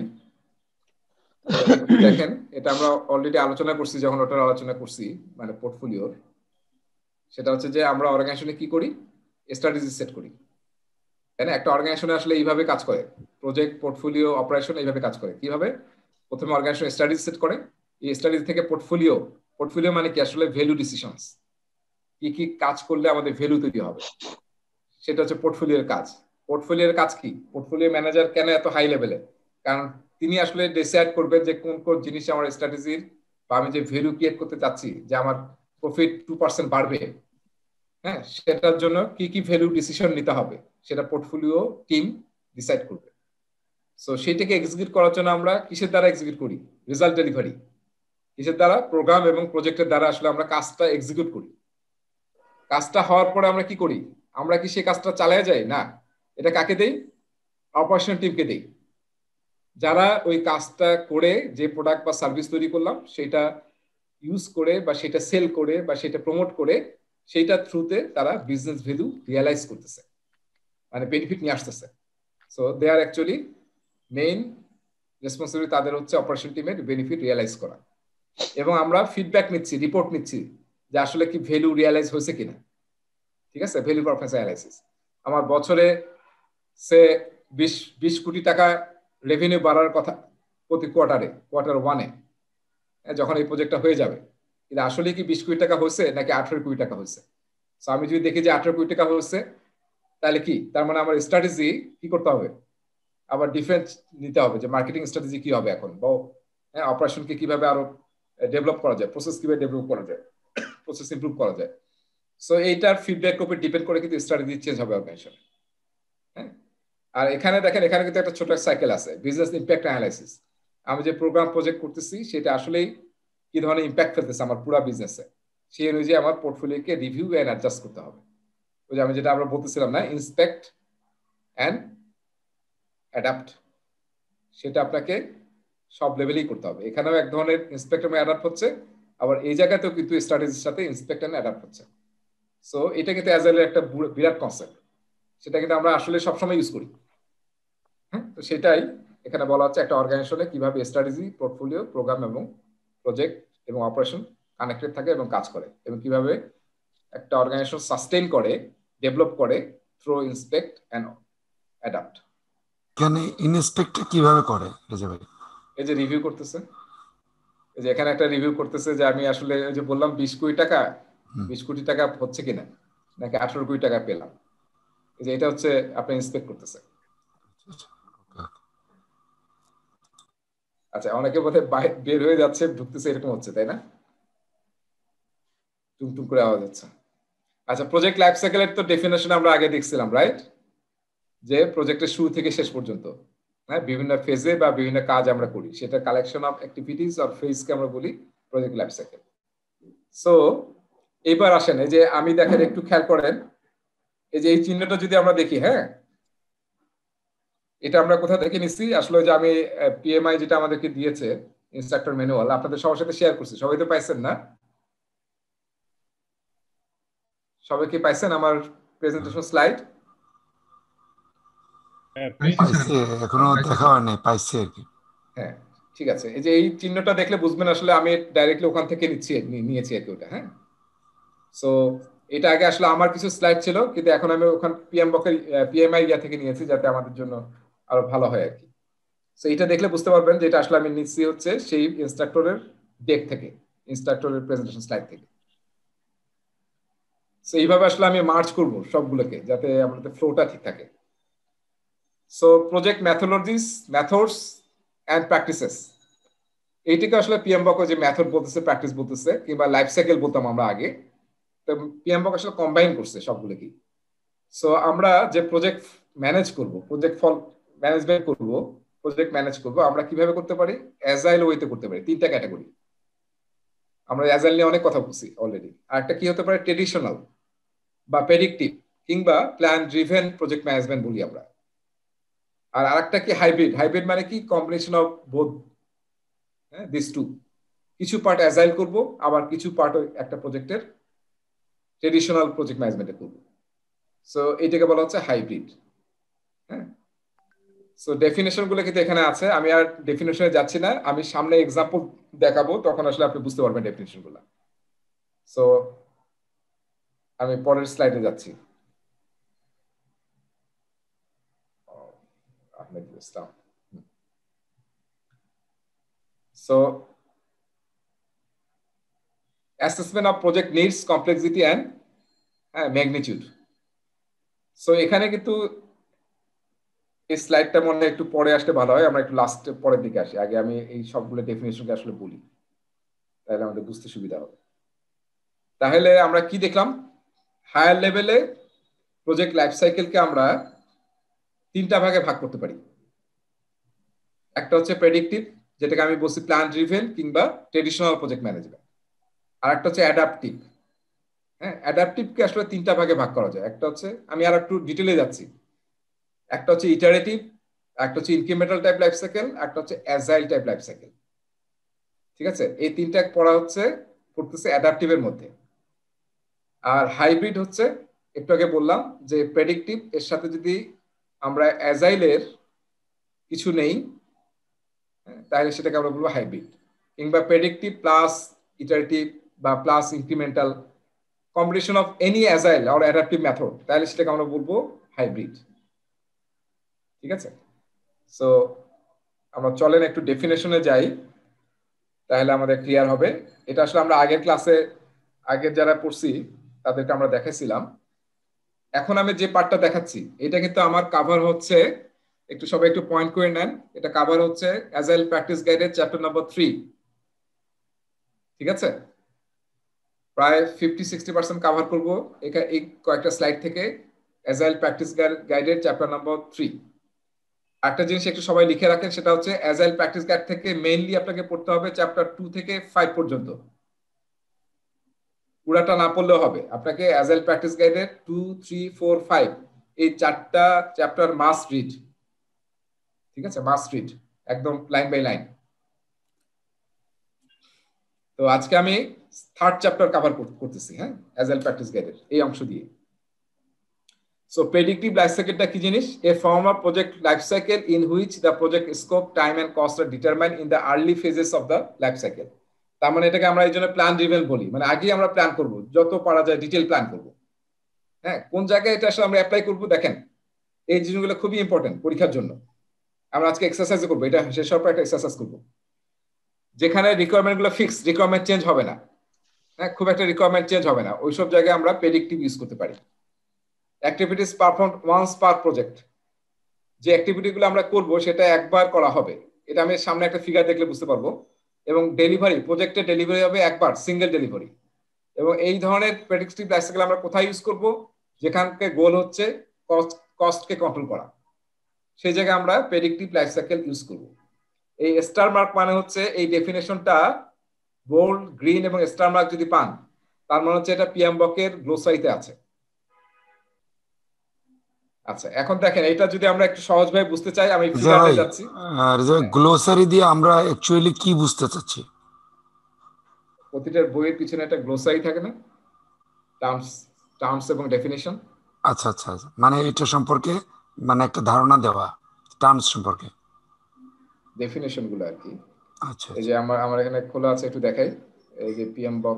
একটু দেখেন। এটা আমরা অলরেডি আলোচনা করছি যখন ওটার আলোচনা করছি মানে পোর্টফোলিওর। সেটা হচ্ছে যে আমরা অর্গানাইজেশনে কি করি, স্ট্র্যাটেজি সেট করি, তাই না? একটা অর্গানাইজেশনে আসলে এইভাবে কাজ করে, প্রজেক্ট পোর্টফোলিও অপারেশন এইভাবে কাজ করে। কিভাবে? প্রথমে অর্গানাইজেশন স্ট্র্যাটেজি সেট করে, এই স্ট্র্যাটেজি থেকে পোর্টফোলিও, পোর্টফোলিও মানে কি আসলে ভ্যালু ডিসিশনস, কি কি কাজ করলে আমাদের ভ্যালু তৈরি হবে, সেটা হচ্ছে পোর্টফোলিওর কাজ। পোর্টফোলিওর কাজ কি? পোর্টফোলিও ম্যানেজার কেন এত হাই লেভেলে? কারণ তিনি আসলে ডিসাইড করবেন যে কোন কোন জিনিস আমার স্ট্র্যাটেজির বা আমি যে ভ্যালু ক্রিয়েট করতে চাচ্ছি, যে আমার প্রফিট টু পার্সেন্ট বাড়বে, হ্যাঁ, সেটার জন্য কি কি ভ্যালু ডিসিশন নিতে হবে সেটা পোর্টফোলিও টিম ডিসাইড করবে। সো সেইটাকে এক্সিকিউট করার জন্য আমরা কিসের দ্বারা এক্সিকিউট করি? Result delivery. কিসের দ্বারা? প্রোগ্রাম এবং প্রজেক্টের দ্বারা আসলে আমরা কাজটা এক্সিকিউট করি। কাজটা হওয়ার পরে আমরা কি করি? আমরা কি সেই কাজটা চালিয়ে যাই? না, এটা কাকে দেই? অপারেশন টিমকে দেই, যারা ওই কাজটা করে যে প্রোডাক্ট বা সার্ভিস তৈরি করলাম সেটা ইউজ করে বা সেটা সেল করে বা সেটা প্রমোট করে সেইটা থ্রুতে তারা বিজনেস ভ্যালু রিয়েলাইজ করতেছে, মানে বেনিফিট নিয়ে আসতেছে। So they are actually main responsibility তাদের হচ্ছে অপারেশন টিমের বেনিফিট রিয়েলাইজ করা। এবং আমরা ফিডব্যাক নিচ্ছি, রিপোর্ট নিচ্ছি যে আসলে কি ভ্যালু রিয়েলাইজ হয়েছে কিনা। ঠিক আছে, ভ্যালু পারফরম্যান্স অ্যানালাইসিস। আমার বছরে সে বিশ বিশ কোটি টাকা রেভিনিউ বাড়ার কথা প্রতি কোয়ার্টারে, কোয়ার্টার ওয়ানে যখন এই প্রজেক্টটা হয়ে যাবে, কিন্তু আসলে কি বিশ কোটি টাকা হয়েছে নাকি আঠারো কোটি টাকা হয়েছে? সো আমি যদি দেখি যে আঠারো কোটি টাকা হয়েছে, তাহলে কি তার মানে আমার স্ট্র্যাটেজি কি করতে হবে? আবার ডিফারেন্ট নিতে হবে যে মার্কেটিং স্ট্র্যাটেজি কি হবে এখন, বা হ্যাঁ অপারেশনকে কিভাবে আরো ডেভেলপ করা যায়, প্রসেস কিভাবে ডেভেলপ করা যায়, প্রসেস ইমপ্রুভ করা যায়। সো এইটার ফিডব্যাক উপর ডিপেন্ড করে কিন্তু স্ট্র্যাটেজি চেঞ্জ হবে অর্গানাইজেশনে। হ্যাঁ, আর এখানে দেখেন, এখানে কিন্তু একটা ছোট সাইকেল আছে, বিজনেস ইম্প্যাক্ট অ্যানালাইসিস। আমি যে প্রোগ্রাম প্রজেক্ট করতেছি সেটা আসলেই কি ধরনের ইম্প্যাক্ট ফেলতেছে আমার পুরো বিজনেসে, সেই অনুযায়ী আমার পোর্টফোলিওকে রিভিউ এন্ড অ্যাডজাস্ট করতে হবে। ওই যে আমি যেটা আমরা বলতেছিলাম না, ইন্সপেক্ট অ্যান্ড অ্যাডাপ্ট, সেটা আপনাকে সব লেভেলেই করতে হবে। এখানেও এক ধরনের ইন্সপেক্ট এবং অ্যাডাপ্ট হচ্ছে, আবার এই জায়গাতেও কিন্তু স্ট্র্যাটেজির সাথে ইন্সপেক্ট অ্যান্ড অ্যাডাপ্ট হচ্ছে। সো এটা কিন্তু অ্যাজাইলের একটা বিরাট কনসেপ্ট, সেটা কিন্তু আমরা আসলে সবসময় ইউজ করি। হ্যাঁ, তো সেটাই এখানে বলা হচ্ছে একটা অর্গানাইজেশনে কিভাবে স্ট্র্যাটেজি, পোর্টফোলিও, প্রোগ্রাম এবং প্রজেক্ট এবং অপারেশন কানেক্টেড থাকে এবং কাজ করে, এবং কিভাবে একটা অর্গানাইজেশন সাস্টেইন করে, ডেভেলপ করে থ্রু ইন্সপেক্ট এন্ড অ্যাডাপ্ট। কেন ইন্সপেক্ট কিভাবে করে? এই যে রিভিউ করতেছে, এই যে এখানে একটা রিভিউ করতেছে যে আমি আসলে ওই যে বললাম বিশ কোটি টাকা, বিশ কোটি টাকা হচ্ছে কিনা নাকি আঠারো কোটি টাকা পেলাম, এই যে এটা হচ্ছে আপনি ইন্সপেক্ট করতেছে। আচ্ছা, অনেকে বোধহয় বের হয়ে যাচ্ছে, ঢুকতেছে, এরকম হচ্ছে তাই না? টুকটুক করে আওয়াজ হচ্ছে। আচ্ছা, প্রজেক্ট লাইফ সাইকেলের তো ডেফিনেশন আমরা আগে দেখছিলাম, রাইট? যে প্রজেক্টের শুরু থেকে শেষ পর্যন্ত হ্যাঁ বিভিন্ন ফেজে বা বিভিন্ন কাজ আমরা করি, সেটা কালেকশন অফ অ্যাক্টিভিটিস অর ফেজকে আমরা বলি প্রজেক্ট লাইফ সাইকেল। সো এবার আসেন, এই যে আমি দেখেন একটু খেয়াল করেন, এই যে এই চিহ্নটা যদি আমরা দেখি, হ্যাঁ এটা আমরা কোথা থেকে নিচ্ছি? আসলে যে আমি পিএমআই যেটা আমাদেরকে দিয়েছে ইনস্ট্রাক্টর ম্যানুয়াল, আপনাদের সবার সাথে শেয়ার করছি, সবাই তো পাইছেন না? সবাই কি পাইছেন আমার প্রেজেন্টেশন স্লাইড? এখনো দেখা হয়নি, পাইছি আর কি। হ্যাঁ ঠিক আছে, এই যে এই চিহ্নটা দেখলে বুঝবেন আসলে আমি ডাইরেক্টলি ওখান থেকে নিচ্ছি, নিয়েছি আর কি ওটা। হ্যাঁ, সো এটা আগে আসলে আমার কিছু স্লাইড ছিল, কিন্তু এখন আমি ওখান পিএম বকের পিএমআই ইয়া থেকে নিয়েছি যাতে আমাদের জন্য আরো ভালো হয় আর কি। সো এটা দেখলে বুঝতে পারবেন যে এটা আসলে আমি নিচ্ছি হচ্ছে সেই ইনস্ট্রাক্টরের ডেক থেকে, ইনস্ট্রাক্টরের প্রেজেন্টেশন স্লাইড থেকে। সো এইভাবে আসলে আমি মার্চ করব সবগুলোকে যাতে আমাদের ফ্লোটা ঠিক থাকে। So project methodologies, methods and practices, এইটাকে আসলে পিএমবক যে মেথড বলতেছে, প্র্যাকটিস বলতেছে, কিংবা লাইফ সাইকেল বলতাম আমরা আগে, তো পিএমবক আসলে কম্বাইন করছে সবগুলোকে। সো আমরা যে প্রজেক্ট ম্যানেজ করব, প্রজেক্ট ফল ম্যানেজমেন্ট করব, প্রজেক্ট ম্যানেজ করব, আমরা কিভাবে করতে পারি? অ্যাজাইল ওয়েতে করতে পারি। তিনটা ক্যাটাগরি, আমরা অ্যাজাইল নিয়ে অনেক কথা বলছি অলরেডি। আর একটা কি হতে পারে? ট্রেডিশনাল বা প্রেডিক্টিভ কিংবা প্ল্যান ড্রিভেন প্রজেক্ট ম্যানেজমেন্ট বলি আমরা। আর আরেকটা কি? হাইব্রিড। হাইব্রিড মানে কি? কম্বিনেশন অফ বোথ, হ্যাঁ, দিস টু। কিছু পার্ট অ্যাজাইল করব, আবার কিছু পার্ট একটা প্রজেক্টের ট্রেডিশনাল প্রজেক্ট ম্যানেজমেন্টে করব। সো এইটাকে বলা হচ্ছে হাইব্রিড। সো ডেফিনেশন গুলো কিন্তু এখানে আছে, আমি আর ডেফিনেশনে যাচ্ছি না, আমি সামনে এক্সাম্পল দেখাবো, তখন আসলে আপনি বুঝতে পারবেন ডেফিনেশন গুলো। সো আমি পরের স্লাইডে যাচ্ছি। Ahmed Islam. So assessment of project needs, complexity and uh, magnitude. So এখানে কিন্তু এই স্লাইডটা মনে একটু পরে আসলে ভালো হয়, আমরা একটু লাস্ট পরের দিকে আসি, আগে আমি এই সবগুলো ডেফিনেশনকে আসলে বলি, তাহলে আমাদের বুঝতে সুবিধা হবে। তাহলে আমরা কি দেখলাম, হায়ার লেভেলে প্রজেক্ট লাইফ সাইকেলকে আমরা তিনটা ভাগে ভাগ করতে পারি। একটা হচ্ছে প্রেডিক্টিভ, যেটাকে আমি বলছি প্ল্যান ড্রিভেন কিংবা ট্রেডিশনাল প্রজেক্ট ম্যানেজমেন্ট। আর একটা হচ্ছে অ্যাডাপটিভ। হ্যাঁ, অ্যাডাপটিভকে আসলে তিনটা ভাগে ভাগ করা যায়। একটা হচ্ছে, আমি আর একটু ডিটেলে যাচ্ছি, একটা হচ্ছে ইটারেটিভ, একটা হচ্ছে ইনক্রিমেন্টাল টাইপ লাইফ সাইকেল, একটা হচ্ছে অ্যাজাইল টাইপ লাইফ সাইকেল। ঠিক আছে, এই তিনটা পড়া হচ্ছে পড়তেছে অ্যাডাপটিভের মধ্যে। আর হাইব্রিড হচ্ছে, একটু আগে বললাম যে প্রেডিক্টিভ এর সাথে যদি আমরা অ্যাজাইলের কিছু নেই তাহলে সেটাকে আমরা বলবো হাইব্রিড, কিংবা প্রেডিক্টিভ প্লাস ইটারেটিভ বা plus incremental combination of any agile or adaptive method, তাহলে সেটাকে আমরা বলবো হাইব্রিড। ঠিক আছে, সো আমরা চলেন একটু ডেফিনেশনে যাই, তাহলে আমাদের ক্লিয়ার হবে। এটা আসলে আমরা আগের ক্লাসে আগের যারা পড়ছি তাদেরকে আমরা দেখাইছিলাম। এখন আমি যে পার্টটা দেখাচ্ছি এটা কিন্তু আমার কাভার হচ্ছে, একটু সবাই একটু পয়েন্ট করে নেন, এটা কাভার হচ্ছে অ্যাজাইল প্র্যাকটিস গাইডের চ্যাপ্টার নাম্বার থ্রি। ঠিক আছে, প্রায় ফিফটি সিক্সটি পার্সেন্ট কাভার করবো এখানে এই কয়েকটা স্লাইড থেকে অ্যাজাইল প্র্যাকটিস গাইডের চ্যাপ্টার নাম্বার থ্রি। একটা জিনিস একটু সবাই লিখে রাখেন, সেটা হচ্ছে অ্যাজাইল প্র্যাকটিস গাইড থেকে মেইনলি আপনাকে পড়তে হবে চ্যাপ্টার টু থেকে ফাইভ পর্যন্ত, পুরাটা না পড়লেও হবে। আপনাকে অ্যাজাইল প্র্যাকটিস গাইডের টু থ্রি ফোর ফাইভ এই চারটা চ্যাপ্টার মাস্ট রিড। ঠিক আছে, মাস্ট রিড একদম লাইন বাই লাইন। তো আজকে আমি থার্ড চ্যাপ্টার কভার করতেছি, হ্যাঁ, অ্যাজাইল প্র্যাকটিস গাইডের এই অংশ দিয়ে। সো প্রেডিক্টিভ লাইফ সাইকেলটা কি জিনিস? A form of project life cycle in which the project scope, time and cost are determine in the early phases of the life cycle. তার মানে এটাকে আমরা এই জন্য প্ল্যান ড্রিভেন বলি, মানে আগে আমরা প্ল্যান করব, যত পারা যায় ডিটেল প্ল্যান করব। হ্যাঁ, কোন জায়গায় এটা আসলে আমরা অ্যাপ্লাই করব দেখেন, এই জিনিসগুলো খুবই ইম্পর্টেন্ট পরীক্ষার জন্য। আমরা আজকে এক্সারসাইজ করবো, এটা শেষ হওয়ার পর একটা এক্সারসাইজ করবো, যেখানে রিকোয়ারমেন্ট গুলো ফিক্স, রিকোয়ারমেন্ট চেঞ্জ হবে না। হ্যাঁ, খুব একটা রিকোয়ারমেন্ট চেঞ্জ হবে না, ওইসব জায়গায় আমরা প্রেডিক্টিভ ইউজ করতে পারি। Activities perform once per project, যে অ্যাক্টিভিটি গুলো আমরা করবো সেটা একবার করা হবে, এটা আমি সামনে একটা ফিগার দেখলে বুঝতে পারবো। এবং ডেলিভারি, প্রজেক্টের ডেলিভারি হবে একবার, সিঙ্গেল ডেলিভারি। এবং এই ধরনের প্রেডিক্টিভ লাইফ সাইকেল আমরা কোথায় ইউজ করব? যেখানকে গোল হচ্ছে কস্ট কস্টকে কন্ট্রোল করা, সেই জায়গায় আমরা প্রেডিক্টিভ লাইফ সাইকেল ইউজ করব। এই স্টার মার্ক মানে হচ্ছে এই ডেফিনেশনটা বোল্ড, গ্রিন এবং স্টার মার্ক যদি পান তার মানে হচ্ছে এটা পিএমবকের গ্লোসারিতে আছে। আচ্ছা, এখন দেখেন এটা যদি আমরা একটু সহজভাবে বুঝতে চাই, আমি ফিগারে যাচ্ছি। আর যে গ্লোসারি দিয়ে আমরা অ্যাকচুয়ালি কি বুঝতে চাচ্ছি? প্রতিটার বইয়ের পিছনে একটা গ্লোসারি থাকে না, টার্মস টার্মস এবং ডেফিনিশন। আচ্ছা আচ্ছা, মানে এটা সম্পর্কে মানে একটা ধারণা দেওয়া টার্মস সম্পর্কে, ডেফিনিশন গুলো আর কি। আচ্ছা, এই যে আমার আমার এখানে খোলা আছে, একটু দেখাই। এই যে পিএমবক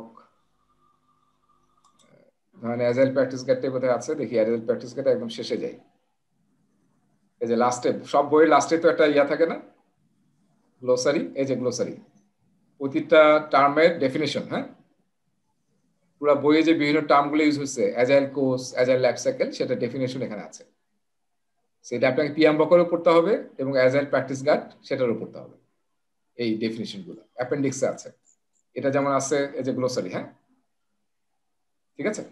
মানে অ্যাজাইল প্র্যাকটিস গাইডটা কোথায় আছে দেখি, অ্যাজাইল প্র্যাকটিস গাইড একদম শেষে যাই। এই যে লাস্টে, সব বইয়ের লাস্টে তো একটা ইয়া থাকে না, গ্লোসারি। এই যে গ্লোসারি, প্রতিটা টার্মের ডেফিনিশন। হ্যাঁ, পুরো বইয়ে যে বিভিন্ন টার্মগুলো ইউজ হচ্ছে, agile course, agile life cycle, সেটা ডেফিনিশন এখানে আছে। সেটা আপনাকে পিএমবকেরও পড়তে হবে এবং অ্যাজাইল প্র্যাকটিস গাইড সেটারও পড়তে হবে। এই ডেফিনিশন গুলো অ্যাপেন্ডিক্সে আছে, এটা যেমন আছে এই যে গ্লোসারি। হ্যাঁ, ঠিক আছে,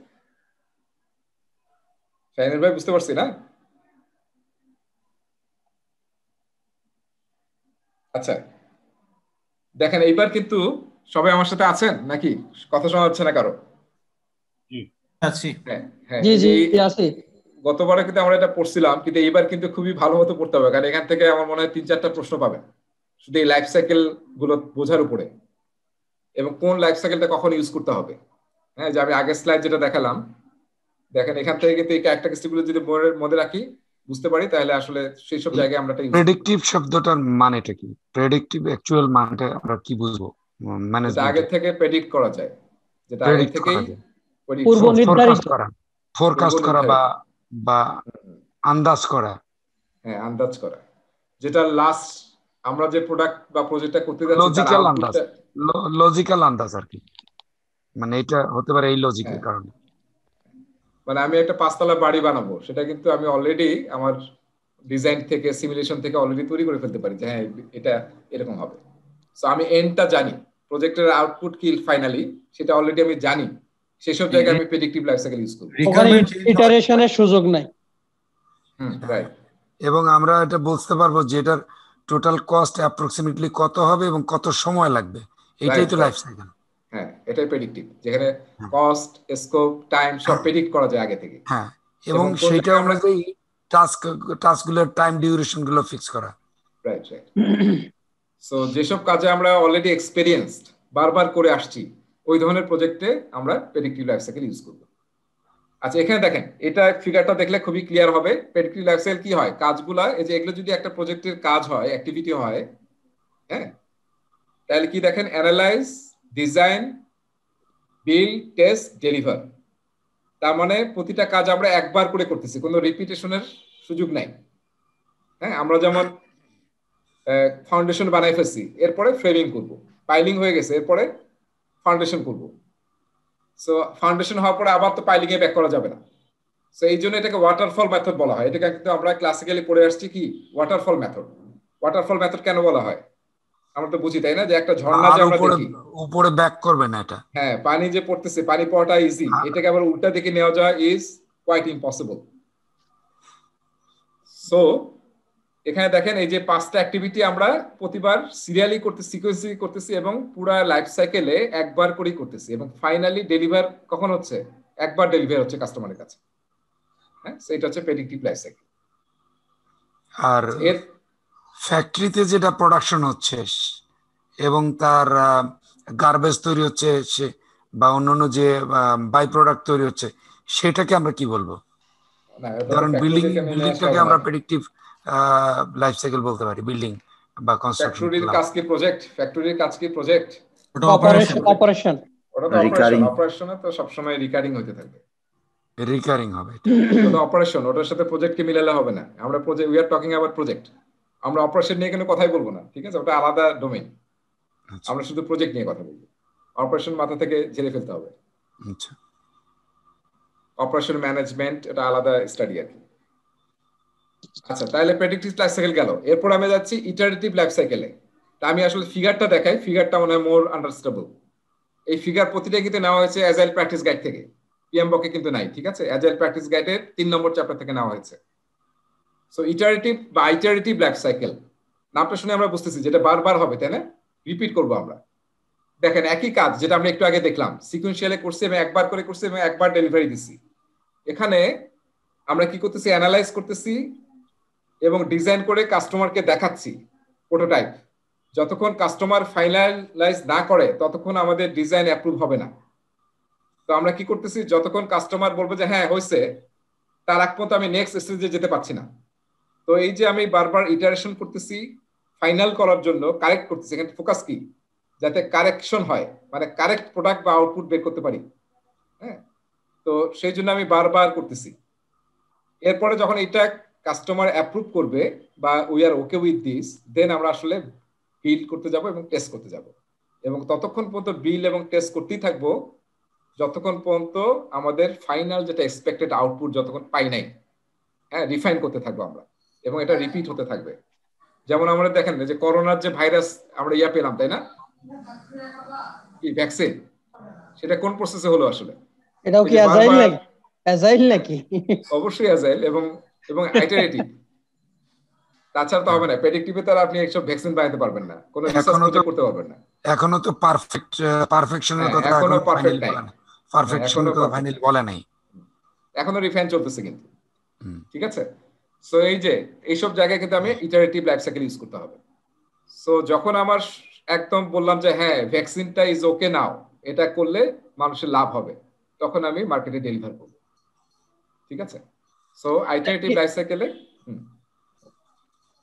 শাহিনুর ভাই বুঝতে পারছি না? আচ্ছা, দেখেন এইবার কিন্তু সবাই আমার সাথে আছেন নাকি? কথা শোনা যাচ্ছে না কারো? আছি। হ্যাঁ হ্যাঁ, জি জি আছি। গতবারে কিন্তু আমরা এটা পড়ছিলাম, কিন্তু এইবার কিন্তু খুবই ভালো মতো পড়তে হবে, কারণ এখান থেকে আমার মনে হয় তিন চারটা প্রশ্ন পাবেন শুধু এই লাইফ সাইকেল গুলো বোঝার উপরে, এবং কোন লাইফ সাইকেলটা কখন ইউজ করতে হবে। হ্যাঁ, যে আমি আগের স্লাইড যেটা দেখালাম, দেখেন এখান থেকে কিন্তু এই ক্যারেক্টারিস্টিক গুলো যদি মনে রাখি, বুঝতে পারি তাহলে আসলে সেই সব জায়গায় আমরা প্রেডিক্টিভ শব্দটার মানেটা কি? প্রেডিক্টিভ অ্যাকচুয়াল মানেটা আমরা কি বুঝবো? যেটা আগে থেকে প্রেডিক্ট করা যায়, যেটা আগে থেকেই পূর্ব নির্ধারিত করা, ফোরকাস্ট করা বা বা আন্দাজ করা। হ্যাঁ, আন্দাজ করা, যেটা লাস্ট আমরা যে প্রোডাক্ট বা প্রজেক্টটা করতে যাচ্ছি লজিক্যাল আন্দাজ, লজিক্যাল আন্দাজ আর কি, মানে এটা হতে পারে এই লজিকের কারণে। মানে আমি একটা পাঁচতলা বাড়ি বানাবো, সেটা কিন্তু আমি অলরেডি আমার ডিজাইন থেকে সিমুলেশন থেকে অলরেডি তৈরি করে ফেলতে পারি যে হ্যাঁ এটা এরকম হবে। সো আমি এন্ডটা জানি, প্রজেক্টের আউটপুট কি ফাইনালি সেটা অলরেডি আমি জানি, সেসব জায়গায় আমি প্রেডিক্টিভ লাইফ সাইকেল ইউজ করব। ওখানে ইটারেশনের সুযোগ নাই। Hmm, right. এবং আমরা এটা বুঝতে পারবো যে এটার টোটাল কস্ট অ্যাপ্রক্সিমেটলি কত হবে এবং কত সময় লাগবে, এটাই তো লাইফ সাইকেল। হ্যাঁ, এটাই প্রেডিক্টিভ, যেখানে কস্ট, স্কোপ, টাইম সব প্রেডিক্ট করা যায় আগে থেকে। হ্যাঁ, এবং সেটা অনুযায়ী টাস্ক টাস্কগুলোর টাইম ডিউরেশন গুলো ফিক্স করা। রাইট রাইট সো যেসব কাজে আমরা অলরেডি এক্সপেরিয়েন্সড, বারবার করে আসছি, ওই ধরনের প্রজেক্টে আমরা প্রেডিক্টিভ লাইফ সাইকেল ইউজ করব। আচ্ছা, এখানে দেখেন, এটা ফিগারটা দেখলে খুবই ক্লিয়ার হবে। প্রেডিক্টিভ লাইফ সাইকেল কি হয়, কাজগুলা এই যে এগুলো যদি একটা প্রজেক্টের কাজ হয়, অ্যাক্টিভিটি হয়, হ্যাঁ, তাহলে কি দেখেন, analyse, design, build, test, deliver. তার মানে প্রতিটা কাজ আমরা একবার করে করতেছি, কোনো রিপিটেশনের সুযোগ নাই। হ্যাঁ, আমরা যেমন ফাউন্ডেশন বানাই ফেলছি, এরপরে ফ্রেমিং করব, পাইলিং হয়ে গেছে, এরপরে ফাউন্ডেশন করব। সো ফাউন্ডেশন হওয়ার পরে আবার তো পাইলিং এ ব্যাক করা যাবে না। সো এই জন্য এটাকে ওয়াটারফল মেথড বলা হয়। এটাকে কিন্তু আমরা ক্লাসিক্যালি পড়ে আসছি কি, ওয়াটারফল মেথড। ওয়াটারফল মেথড কেন বলা হয় আমরা তো বুঝি, তাই না, যে একটা ঝর্ণা যে আমরা দেখি উপরে ব্যাক করবে না, এটা হ্যাঁ পানি যে পড়তেছে, পানি পড়াটা ইজি, এটাকে আবার উল্টা দিকে নেওয়া যায় ইজ কোয়াইট ইম্পসিবল। সো এখানে দেখেন, এই যে পাঁচটা অ্যাক্টিভিটি আমরা প্রতিবার সিরিয়ালি করতে সিকোয়েন্সি করতেছি এবং পুরো লাইফ সাইকেলে একবার করেই করতেছি, এবং ফাইনালি ডেলিভার কখন হচ্ছে, একবার ডেলিভার হচ্ছে কাস্টমারের কাছে। হ্যাঁ, সেটা হচ্ছে প্রেডিক্টিভ লাইফ সাইকেল। আর এর ফ্যাক্টরিতে যেটা প্রোডাকশন হচ্ছে এবং তার গার্বেজ তৈরি হচ্ছে সে বা অন্যান্য যে বাই প্রোডাক্ট তৈরি হচ্ছে, সেটাকে আমরা কি বলবো? কারণ বিল্ডিং বিল্ডিংটাকে আমরা প্রেডিক্টিভ লাইফ সাইকেল বলতে পারি, বিল্ডিং বা কনস্ট্রাকশন। ফ্যাক্টরির কাজ কি প্রজেক্ট, ফ্যাক্টরির কাজ কি প্রজেক্ট, অপারেশন অপারেশন ওটা তো অপারেশন, অপারেশনে তো সব সময় রিকারিং হতে থাকবে, রিকারিং হবে। ওটা অপারেশন, ওটার সাথে প্রজেক্টকে মিলালে হবে না। আমরা project, we are talking about project, আমরা অপারেশন নিয়ে কোনো কথাই বলবো না, ঠিক আছে, ওটা আলাদা ডোমেইন। আমরা শুধু প্রজেক্ট নিয়ে কথা বলবো, অপারেশন মাথা থেকে ঝেড়ে ফেলতে হবে। আচ্ছা, অপারেশন ম্যানেজমেন্ট এটা আলাদা স্টাডি আর কি। আচ্ছা, তাহলে প্রেডিক্টিভ লাইফ সাইকেল গেল, এরপর আমি যাচ্ছি ইটারেটিভ লাইফ সাইকেলে। তা আমি আসলে ফিগারটা দেখাই, ফিগারটা মনে হয় মোর আন্ডারস্ট্যান্ডেবল। এই ফিগার প্রতিটা কিন্তু নেওয়া হয়েছে অ্যাজাইল প্র্যাকটিস গাইড থেকে, পিএমবকে কিন্তু নাই, ঠিক আছে, অ্যাজাইল প্র্যাকটিস গাইডের তিন নম্বর চ্যাপ্টার থেকে নেওয়া হয়েছে। সো ইটারেটিভ বা ইটারেটিভ লাইফ সাইকেল নামটা শুনে আমরা বুঝতেছি যেটা বারবার হবে, তাই না, রিপিট করবো আমরা। দেখেন, একই কাজ যেটা আমরা একটু আগে দেখলাম, সিকুয়েন্সিয়ালে করছি এবং একবার করে করছি এবং একবার ডেলিভারি দিচ্ছি। এখানে আমরা কি করতেছি, অ্যানালাইজ করতেছি এবং ডিজাইন করে কাস্টমারকে দেখাচ্ছি প্রোটোটাইপ। যতক্ষণ কাস্টমার ফাইনালাইজ না করে ততক্ষণ আমাদের ডিজাইন অ্যাপ্রুভ হবে না। তো আমরা কি করতেছি, যতক্ষণ কাস্টমার বলবে যে হ্যাঁ হয়েছে, তার আগ পর্যন্ত আমি নেক্সট স্টেজে যেতে পারছি না। তো এই যে আমি বারবার ইটারেশন করতেছি ফাইনাল করার জন্য, কারেক্ট করতেছি, এখানে ফোকাস কি, যাতে কারেকশন হয়, মানে কারেক্ট প্রোডাক্ট বা আউটপুট বের করতে পারি। হ্যাঁ, তো সেই জন্য আমি বারবার করতেছি। এরপরে যখন এটা কাস্টমার অ্যাপ্রুভ করবে বা we are okay with this, then আমরা আসলে বিল্ড করতে যাব এবং টেস্ট করতে যাব, এবং ততক্ষণ পর্যন্ত বিল্ড এবং টেস্ট করতেই থাকবো যতক্ষণ পর্যন্ত আমাদের ফাইনাল যেটা এক্সপেক্টেড আউটপুট যতক্ষণ পাই নাই। হ্যাঁ, রিফাইন করতে থাকবো আমরা এবং এটা রিপিট হতে থাকবে। যেমন আমরা দেখেন যে করোনার যে ভাইরাস আমরা ইয়া পেলাম, তাই না, কি ভ্যাকসিন, সেটা কোন প্রসেসে হলো আসলে? এটাও কি অ্যাজাইল নাকি? অ্যাজাইল নাকি? অবশ্যই অ্যাজাইল এবং এবং ইটারেটিভ। তাছাড়া তো হবে না, প্রেডিক্টিভে তো আপনি একশো ভ্যাকসিন বানাতে পারবেন না, কোনো রিসার্চ প্রজেক্ট করতে পারবেন না। এখনো তো পারফেক্ট পারফেকশনের কথা এখনো পারফেক্ট নাই, পারফেকশন তো ফাইনাল বলা নাই, এখনো রিফাইন চলতেছে কিন্তু, ঠিক আছে। সো এই যে এইসব জায়গায় কিন্তু আমি ইটারেটিভ লাইফ সাইকেল ইউজ করতে হবে। সো যখন আমার একদম বললাম যে হ্যাঁ ভ্যাকসিনটা ইজ ওকে নাও, এটা করলে মানুষের লাভ হবে, তখন আমি মার্কেটে ডেলিভার করব, ঠিক আছে। সো ইটারেটিভ লাইফ সাইকেলে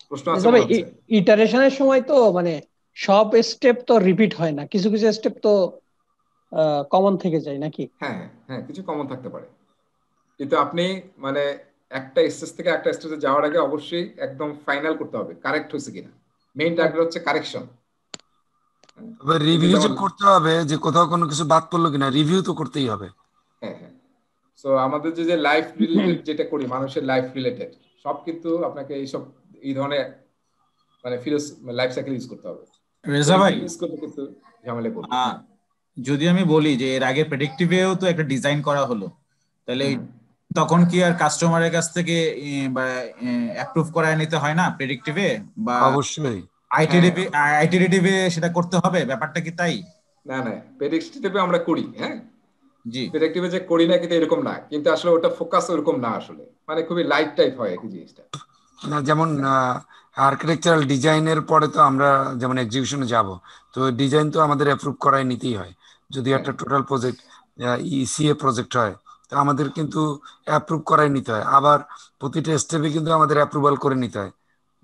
প্রশ্ন আছে মনে হচ্ছে ইটারেশনের সময় তো মানে সব স্টেপ তো রিপিট হয় না, কিছু কিছু স্টেপ তো কমন থেকে যায় নাকি? হ্যাঁ হ্যাঁ কিছু কমন থাকতে পারে, কিন্তু আপনি মানে একটা স্টেজ থেকে একটা স্টেজে যাওয়ার আগে অবশ্যই একদম ফাইনাল করতে হবে কারেক্ট হয়েছে কিনা। মেইন টার্গেট হচ্ছে কারেকশন। তবে রিভিউ যে করতে হবে যে কোথাও কোনো কিছু বাদ পড়লো কিনা, রিভিউ তো করতেই হবে। হ্যাঁ হ্যাঁ সো আমাদের যে লাইফ রিলেটেড যেটা করি, মানুষের লাইফ রিলেটেড সব কিন্তু আপনাকে এইসব এই ধরনের মানে ফিলোস লাইফ সাইকেল ইউজ করতে হবে। রেজা ভাই ইউজ করতে কিন্তু ঝামেলা করবে। যদি আমি বলি যে এর আগে প্রেডিক্টিভেও তো একটা ডিজাইন করা হলো, তাহলে তখন কি আর কাস্টমারের কাছ থেকে অ্যাপ্রুভ করায় নিতে হয় না প্রেডিক্টিভে? বা অবশ্যই আইটিডিভি আইটিডিভি সেটা করতে হবে, ব্যাপারটা কি তাই? না না প্রেডিক্টিভে আমরা করি, হ্যাঁ জি প্রেডিক্টিভে যে করি না কিন্তু এরকম না, কিন্তু আসলে ওটা ফোকাস ওরকম না, আসলে মানে খুবই লাইট টাইপ হয় কি জিনিসটা। না যেমন আর্কিটেকচারাল ডিজাইনের পরে তো আমরা যেমন এক্সিকিউশনে যাব, তো ডিজাইন তো আমাদের অ্যাপ্রুভ করাই নিতেই হয়। যদি একটা টোটাল প্রজেক্ট ইসিএ প্রজেক্ট হয় তো আমাদের কিন্তু অ্যাপ্রুভ করাই নিতে হয়, আবার প্রতিটা স্টেপে কিন্তু আমাদের অ্যাপ্রুভাল করে নিতে হয়।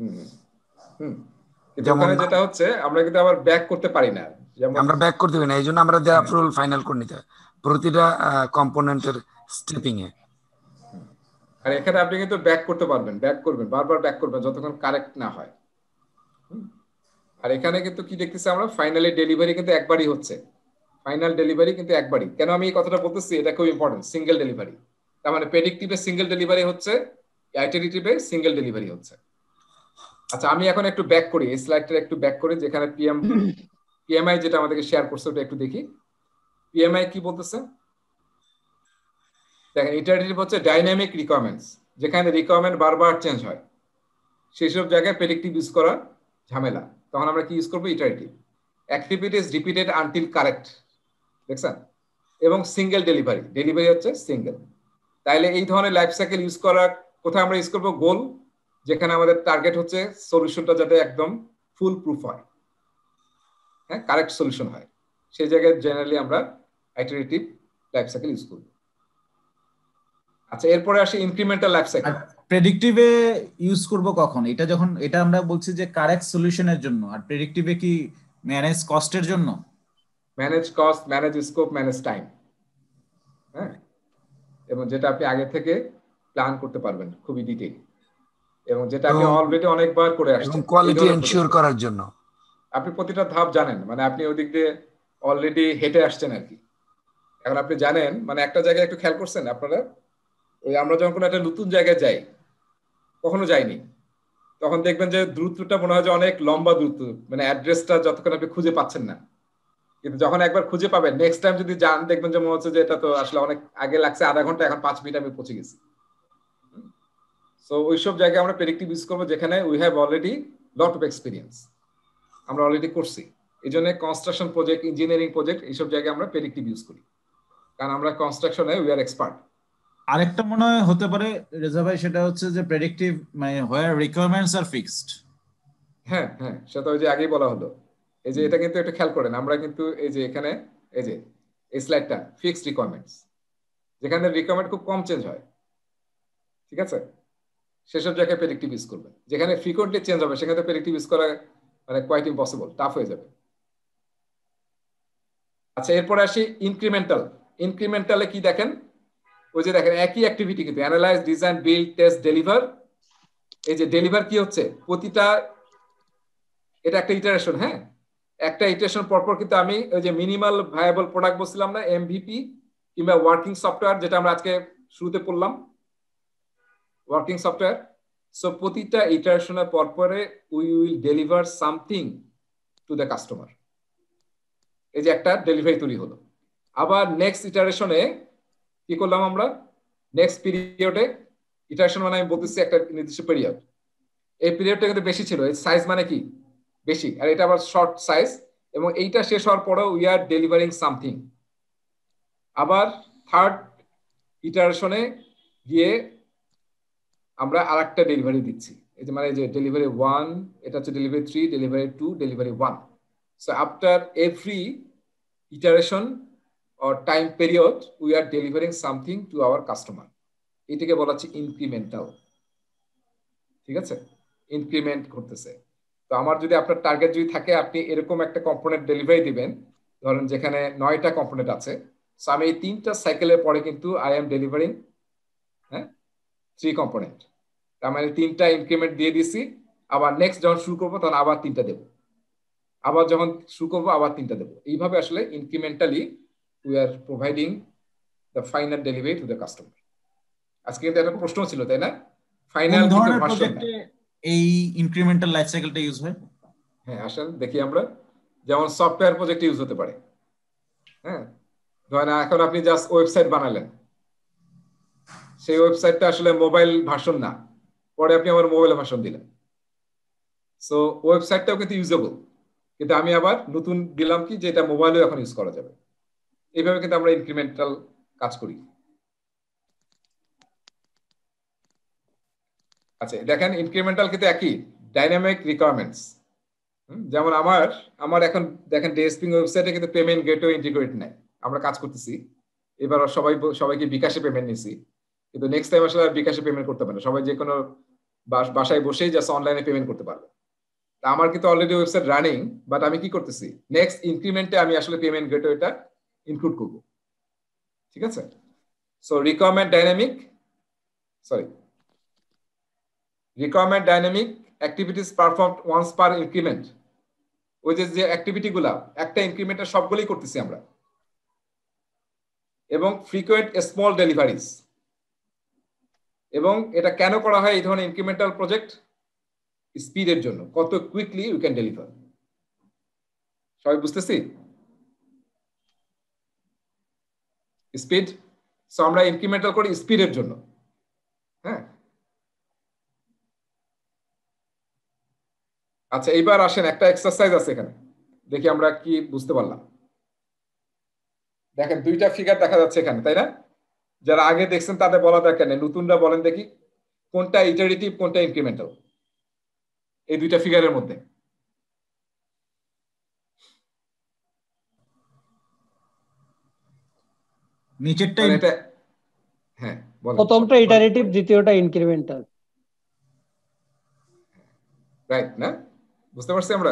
যেমন যেটা হচ্ছে আমরা কিন্তু আবার ব্যাক করতে পারি না, যেমন আমরা ব্যাক করতে পারি না, এই জন্য আমরা দেয়া অ্যাপ্রুভাল ফাইনাল করে নিতে হয় প্রতিটা কম্পোনেন্টের স্টেপিং এ। আর এখানে আপনি কিন্তু ব্যাক করতে পারবেন, ব্যাক করবেন, বারবার ব্যাক করবেন যতক্ষণ কারেক্ট না হয়। আর এখানে কিন্তু কি দেখতেছি আমরা, ফাইনালি ডেলিভারি কিন্তু একবারই হচ্ছে, ফাইনাল ডেলিভারি কিন্তু একবারই। কেন আমি এই কথাটা বলতেছি, এটা খুব ইম্পর্টেন্ট, সিঙ্গেল ডেলিভারি। তার মানে প্রেডিক্টিভে সিঙ্গেল ডেলিভারি হচ্ছে, আইটারেটিভে সিঙ্গেল ডেলিভারি হচ্ছে। আচ্ছা আমি এখন একটু ব্যাক করি, এই স্লাইডটা একটু ব্যাক করি, যেখানে পিএম পিএমআই যেটা আমাদেরকে শেয়ার করছে ওটা একটু দেখি। পিএমআই কি বলতেছে দেখেন, ইটারেটিভ হচ্ছে ডাইনামিক রিকোয়ারমেন্টস, যেখানে রিকোয়ারমেন্ট বারবার চেঞ্জ হয়, সেই সব জায়গায় প্রেডিক্টিভ ইউজ করা ঝামেলা, তখন আমরা কি ইউজ করবো, iterative. Activities repeated until correct, দেখছেন? এবং সিঙ্গেল ডেলিভারি, ডেলিভারি হচ্ছে সিঙ্গেল। তাইলে এই ধরনের লাইফ সাইকেল ইউজ করা কোথায় আমরা ইউজ করবো, গোল, যেখানে আমাদের টার্গেট হচ্ছে সলিউশনটা যাতে একদম ফুল প্রুফ হয়, হ্যাঁ কারেক্ট সলিউশন হয়, সেই জায়গায় জেনারেলি আমরা আইটারেটিভ লাইফ সাইকেল ইউজ করব। আচ্ছা এরপরে আসি ইনক্রিমেন্টাল লাইফ সাইকেল। প্রেডিক্টিভে ইউজ করব কখন? এটা যখন এটা আমরা বলছি যে কারেক্ট সলিউশনের জন্য, আর প্রেডিক্টিভে কি ম্যানেজ কস্টের জন্য? Manage cost, manage scope, manage time, হ্যাঁ, এবং যেটা আপনি আগে থেকে প্ল্যান করতে পারবেন খুবই ডিটেইল, এবং যেটা আপনি অলরেডি অনেকবার করে আসছেন, এবং কোয়ালিটি এনশিওর করার জন্য আপনি প্রতিটা ধাপ জানেন, মানে আপনি ওই দিক দিয়ে অলরেডি হেঁটে আসছেন আর কি। এখন আপনি জানেন, মানে একটা জায়গায় একটু খেয়াল করছেন আপনারা, ওই আমরা যখন কোনো একটা নতুন জায়গায় যাই, কখনো যাইনি, তখন দেখবেন যে দূরত্বটা মনে হয় যে অনেক লম্বা দূরত্ব, মানে অ্যাড্রেসটা যতক্ষণ আপনি খুঁজে পাচ্ছেন না, কিন্তু যখন একবার খুঁজে পাবেন নেক্সট টাইম যদি যান, দেখবেন যে মনে হচ্ছে যে এটা তো আসলে অনেক আগে লাগছে আধা ঘন্টা, এখন পাঁচ মিনিট আমি পৌঁছে গেছি। সো ওইসব জায়গায় আমরা প্রেডিক্টিভ ইউজ করবো যেখানে we have already lot of experience, আমরা অলরেডি করছি। এই জন্য কনস্ট্রাকশন প্রজেক্ট, ইঞ্জিনিয়ারিং প্রজেক্ট, এইসব জায়গায় আমরা প্রেডিক্টিভ ইউজ করি, কারণ আমরা কনস্ট্রাকশনে উই আর এক্সপার্ট। আরেকটা মনে হয় হতে পারে রেজা ভাই, সেটা হচ্ছে যে প্রেডিক্টিভ মানে হোয়ার রিকোয়ারমেন্টস আর ফিক্সড। হ্যাঁ হ্যাঁ সেটা ওই যে আগেই বলা হলো, এই যে এটা কিন্তু একটু খেয়াল করেন, আমরা কিন্তু এই যে এখানে এই যে এই স্লাইডটা ফিক্সড রিকোয়ারমেন্টস, যেখানে রিকোয়ারমেন্ট খুব কম চেঞ্জ হয়, ঠিক আছে, সেসব জায়গায় প্রেডিক্টিভ ইউজ করবেন। যেখানে ফ্রিকোয়েন্টলি চেঞ্জ হবে সেখানে প্রেডিক্টিভ ইউজ করা মানে কোয়াইট ইম্পসিবল, টাফ হয়ে যাবে। আচ্ছা এরপরে আসি ইনক্রিমেন্টাল। ইনক্রিমেন্টালে কি দেখেন, ওই যে দেখেন একই অ্যাক্টিভিটি কিন্তু analyse, design, build, test, deliver. এই যে ডেলিভার কি হচ্ছে, প্রতিটা এটা একটা ইটারেশন, হ্যাঁ একটা ইটারেশন পরপর কিন্তু আমি ওই যে মিনিমাল ভায়াবল প্রোডাক্ট বলছিলাম না, এমভিপি কিংবা ওয়ার্কিং সফটওয়্যার, যেটা আমরা আজকে শুরুতে পড়লাম ওয়ার্কিং সফটওয়্যার। সো প্রতিটা ইটারেশনের পরপরে we will deliver something to the customer, এই যে একটা ডেলিভারি তৈরি হলো। আবার নেক্সট ইটারেশনে কি করলাম আমরা, নেক্সট পিরিয়ডে, ইটারেশন মানে আমি বলতেছি একটা নির্দিষ্ট পিরিয়ড, এই পিরিয়ডটা কিন্তু বেশি ছিল, এই সাইজ মানে কি বেশি, আর এটা আবার শর্ট সাইজ, এবং এইটা শেষ হওয়ার পরেও উই আর ডেলিভারিং সামথিং। আবার থার্ড ইটারেশনে গিয়ে আমরা আর একটা ডেলিভারি দিচ্ছি, এই যে মানে যে ডেলিভারি ওয়ান, এটা হচ্ছে delivery three, delivery two, delivery one. So after every iteration or time period we are delivering something to our customer, এটাকে বলা হচ্ছে ইনক্রিমেন্টাল, ঠিক আছে। ইনক্রিমেন্ট করতেছে। তো আমার যদি আপনার টার্গেট যদি থাকে আপনি এরকম একটা কম্পোনেন্ট ডেলিভারি দিবেন, ধরেন যেখানে নয়টা কম্পোনেন্ট আছে, সো আমি এই তিনটা সাইকেলের পরে কিন্তু আই এম ডেলিভারিং হ্যাঁ থ্রি কম্পোনেন্ট। তার মানে তিনটা ইনক্রিমেন্ট দিয়ে দিছি, আবার নেক্সট যখন শুরু করবো তখন আবার তিনটা দেবো, আবার যখন শুরু করবো আবার তিনটা দেবো। এইভাবে আসলে incrementally we are providing the final delivery to the customer. আজকে কিন্তু একটা প্রশ্ন ছিল তাই না, ফাইনাল কিন্তু ভার্সন না। এই ইনক্রিমেন্টাল লাইফ সাইকেলটা ইউজ হয়? হ্যাঁ আসলে দেখি আমরা, যেমন সফটওয়্যার প্রজেক্টে ইউজ হতে পারে। হ্যাঁ ধরেন এখন আপনি জাস্ট ওয়েবসাইট বানালেন, সেই ওয়েবসাইটটা আসলে মোবাইল ভার্সন না, পরে আপনি আমার মোবাইলে ভার্সন দিলেন, সো ওয়েবসাইটটাও কিন্তু ইউজেবল, কিন্তু আমি আবার নতুন দিলাম কি যে এটা মোবাইলেও এখন ইউজ করা যাবে। এইভাবে কিন্তু আমরা ইনক্রিমেন্টাল কাজ করি। আচ্ছা দেখেন ইনক্রিমেন্টাল কিন্তু একই, ডাইনামিক রিকোয়ারমেন্টস। যেমন আমার আমার এখন দেখেন ডিএসপি ওয়েবসাইটে কিন্তু পেমেন্ট গেটওয়ে ইন্টিগ্রেট নাই, আমরা কাজ করতেছি। এবার সবাই সবাইকে বিকাশে পেমেন্ট নিছি, কিন্তু নেক্সট টাইম আসলে বিকাশে পেমেন্ট করতে পারে না, সবাই যে কোনো বাসায় বসেই জাস্ট অনলাইনে পেমেন্ট করতে পারবে। তা আমার কিন্তু অলরেডি ওয়েবসাইট রানিং, বাট আমি কি করতেছি নেক্সট ইনক্রিমেন্টে আমি আসলে পেমেন্ট গেটওয়েটা ইনক্লুড করব। ঠিক আছে, so requirement dynamic sorry requirement dynamic activities performed once per increment. ওই যে যে অ্যাক্টিভিটি গুলা একটা ইনক্রিমেন্টের সবগুলোই করতেছি আমরা, এবং ফ্রিকোয়েন্ট স্মল ডেলিভারিজ। এবং এটা কেন করা হয় এই ধরনের ইনক্রিমেন্টাল প্রজেক্ট? স্পিডের জন্য, কত কুইকলি ইউ ক্যান ডেলিভার। সবাই বুঝতেছি স্পিড, সো আমরা ইনক্রিমেন্টাল করি স্পিডের জন্য। হ্যাঁ আচ্ছা এইবার আসেন একটা এক্সারসাইজ আছে এখানে, দেখি আমরা কি বুঝতে পারলাম। দেখেন দুইটা ফিগার দেখা যাচ্ছে এখানে তাই না? যারা আগে দেখছেন তাদের বলা দরকার নেই, নতুনরা বলেন দেখি কোনটা ইটারেটিভ কোনটা ইনক্রিমেন্টাল এই দুইটা ফিগারের মধ্যে। নিচেরটা এটা হ্যাঁ বলেন। প্রথমটা ইটারেটিভ, দ্বিতীয়টা ইনক্রিমেন্টাল। রাইট না? বুঝতে পারছি আমরা?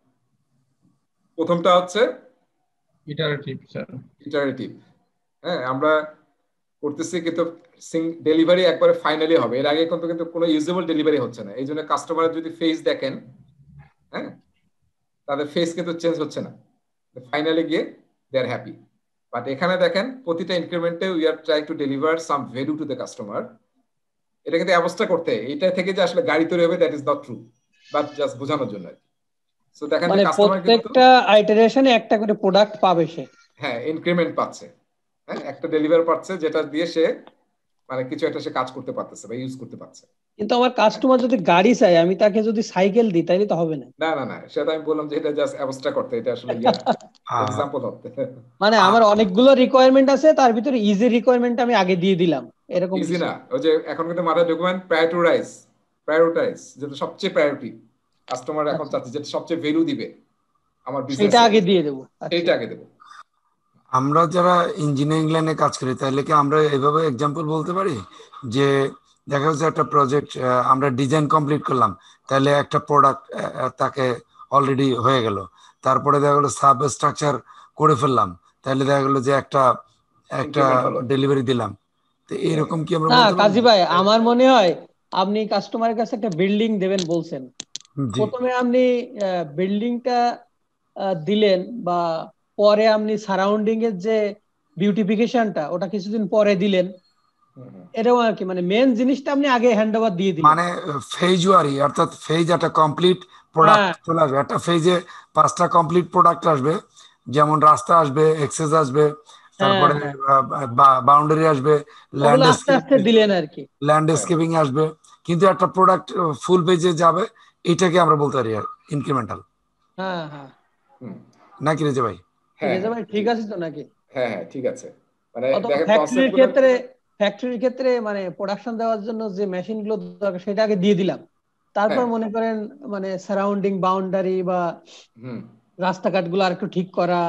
প্রথমটা হচ্ছে ইটারেটিভ স্যার, ইটারেটিভ। হ্যাঁ আমরা করতেছি কিন্তু ডেলিভারি একবারে ফাইনালি হবে, এর আগে কিন্তু কিন্তু কোনো ইউজেবল ডেলিভারি হচ্ছে না। এই জন্য কাস্টমারের যদি ফেস দেখেন, হ্যাঁ তাদের ফেস কিন্তু চেঞ্জ হচ্ছে না, ফাইনালি গিয়ে দে আর হ্যাপি। বাট এখানে দেখেন প্রতিটা ইনক্রিমেন্টে we are trying to deliver some value to the customer. এটা কিন্তু অবস্থা করতে এটা থেকে যে আসলে গাড়ি তৈরি হবে that is not true, but just বোঝানোর জন্য। সো দেখেন মানে প্রত্যেকটা আইটারেশনে একটা করে প্রোডাক্ট পাবে সে, হ্যাঁ ইনক্রিমেন্ট পাচ্ছে, হ্যাঁ একটা ডেলিভার পাচ্ছে যেটা দিয়ে সে মানে কিছু একটা সে কাজ করতে পারতেছে বা ইউজ করতে পারছে। কিন্তু আমার কাস্টমার যদি গাড়ি চায় আমি তাকে যদি সাইকেল দিই তাহলে তো হবে না। না না না সেটা আমি বললাম যে এটা জাস্ট অ্যাবস্ট্রাক্ট করতে, এটা আসলে ইয়া এক্সাম্পল হতে। মানে আমার অনেকগুলো রিকোয়ারমেন্ট আছে, তার ভিতরে ইজি রিকোয়ারমেন্ট আমি আগে দিয়ে দিলাম, এরকম ইজি না। ওই যে এখন কিন্তু মাথায় ডকুমেন্ট প্রায়োরিটাইজ প্রায়োরিটাইজ যেটা সবচেয়ে প্রায়োরিটি কাস্টমার এখন চাচ্ছে, যেটা সবচেয়ে ভ্যালু দিবে আমার বিজনেসে, সেটা আগে দিয়ে দেব, সেইটা আগে দেব। আমরা যারা ইঞ্জিনিয়ারিং লাইনে কাজ করি তাহলে কি আমরা এভাবে এক্সাম্পল বলতে পারি যে দেখা যাচ্ছে একটা প্রজেক্ট আমরা ডিজাইন কমপ্লিট করলাম, তাহলে একটা প্রোডাক্ট তাকে অলরেডি হয়ে গেল, তারপরে দেখা গেলো সাব স্ট্রাকচার করে ফেললাম, তাহলে দেখা গেলো যে একটা একটা ডেলিভারি দিলাম। তো এরকম কি আমরা না কাজী ভাই, আমার মনে হয় আপনি কাস্টমারের কাছে একটা বিল্ডিং দেবেন বলছেন, প্রথমে আপনি বিল্ডিংটা দিলেন বা পরে আপনি সারাউন্ডিং এর যে বিউটিফিকেশনটা ওটা কিছুদিন পরে দিলেন, এরকম আর কি। মানে মেন জিনিসটা আপনি আগে হ্যান্ডওভার দিয়ে দিলেন, মানে ফেজ ওয়ারি, অর্থাৎ ফেজ একটা কমপ্লিট প্রোডাক্ট চলে আসবে, একটা ফেজে পাঁচটা কমপ্লিট প্রোডাক্ট আসবে, যেমন রাস্তা আসবে, এক্সেস আসবে, তারপরে বাউন্ডারি আসবে, ল্যান্ডস্কেপিং আসবে, কিন্তু একটা প্রোডাক্ট ফুল পেজে যাবে, এটাকে আমরা বলতে পারি ইনক্রিমেন্টাল। হ্যাঁ হ্যাঁ নাকি রেজা ভাই? রেজা ভাই ঠিক আছে তো নাকি? হ্যাঁ হ্যাঁ ঠিক আছে। মানে ফ্যাক্টরির ক্ষেত্রে ফ্যাক্টরির ক্ষেত্রে মানে প্রোডাকশন দেওয়ার জন্য যে মেশিন গুলো দরকার সেটা আগে দিয়ে দিলাম, তারপর মনে করেন মানে সারাউন্ডিং বাউন্ডারি বা রাস্তাঘাট গুলো আর একটু ঠিক করা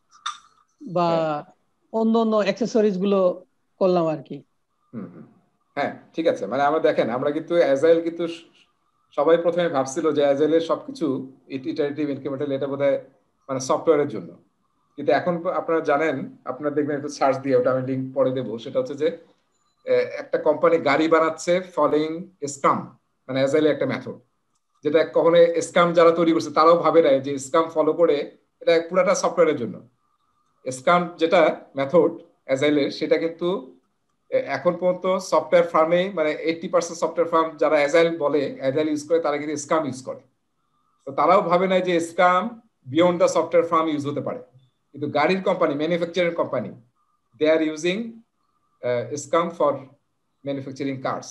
বা অন্য অন্য অ্যাক্সেসরিজ গুলো করলাম আর কি। হ্যাঁ ঠিক আছে। মানে আমরা দেখেন আমরা কিন্তু অ্যাজাইল কিন্তু সবাই প্রথমে ভাবছিল যে অ্যাজাইলের সবকিছু ইটারেটিভ ইনক্রিমেন্টাল এটা বোধহয় মানে সফটওয়্যারের জন্য, কিন্তু এখন আপনারা জানেন, আপনারা দেখবেন একটু সার্চ দিয়ে, ওটা আমি লিঙ্ক পরে দেবো, সেটা হচ্ছে যে একটা কোম্পানি গাড়ি বানাচ্ছে ফলোইং স্ক্রাম, মানে অ্যাজাইলের একটা মেথড, যেটা কখনো স্ক্রাম যারা তৈরি করছে তারাও ভাবে না যে স্ক্রাম ফলো করে, এটা পুরাটা সফটওয়্যারের জন্য। স্ক্রাম যেটা মেথড অ্যাজাইলের, সেটা কিন্তু এখন পর্যন্ত সফটওয়্যার ফার্মে মানে এইটটি পার্সেন্ট সফটওয়্যার ফার্ম যারা অ্যাজাইল বলে, অ্যাজাইল ইউজ করে, তারা কিন্তু স্ক্রাম ইউজ করে। তো তারাও ভাবে না যে scrum beyond the software firm use হতে পারে, কিন্তু গাড়ির company, manufacturing company, they are using scrum for manufacturing cars.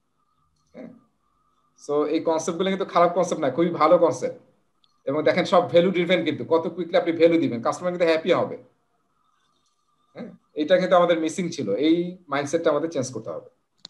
So এই কনসেপ্টগুলো কিন্তু খারাপ কনসেপ্ট না, খুবই ভালো কনসেপ্ট। এবং দেখেন সব ভ্যালু ড্রিভেন, কিন্তু কত কুইকলি আপনি ভ্যালু দিবেন, কাস্টমার কিন্তু হ্যাপি হবে। হ্যাঁ, এটা কিন্তু আমাদের মিসিং ছিল, এই মাইন্ডসেটটা আমাদের চেঞ্জ করতে হবে।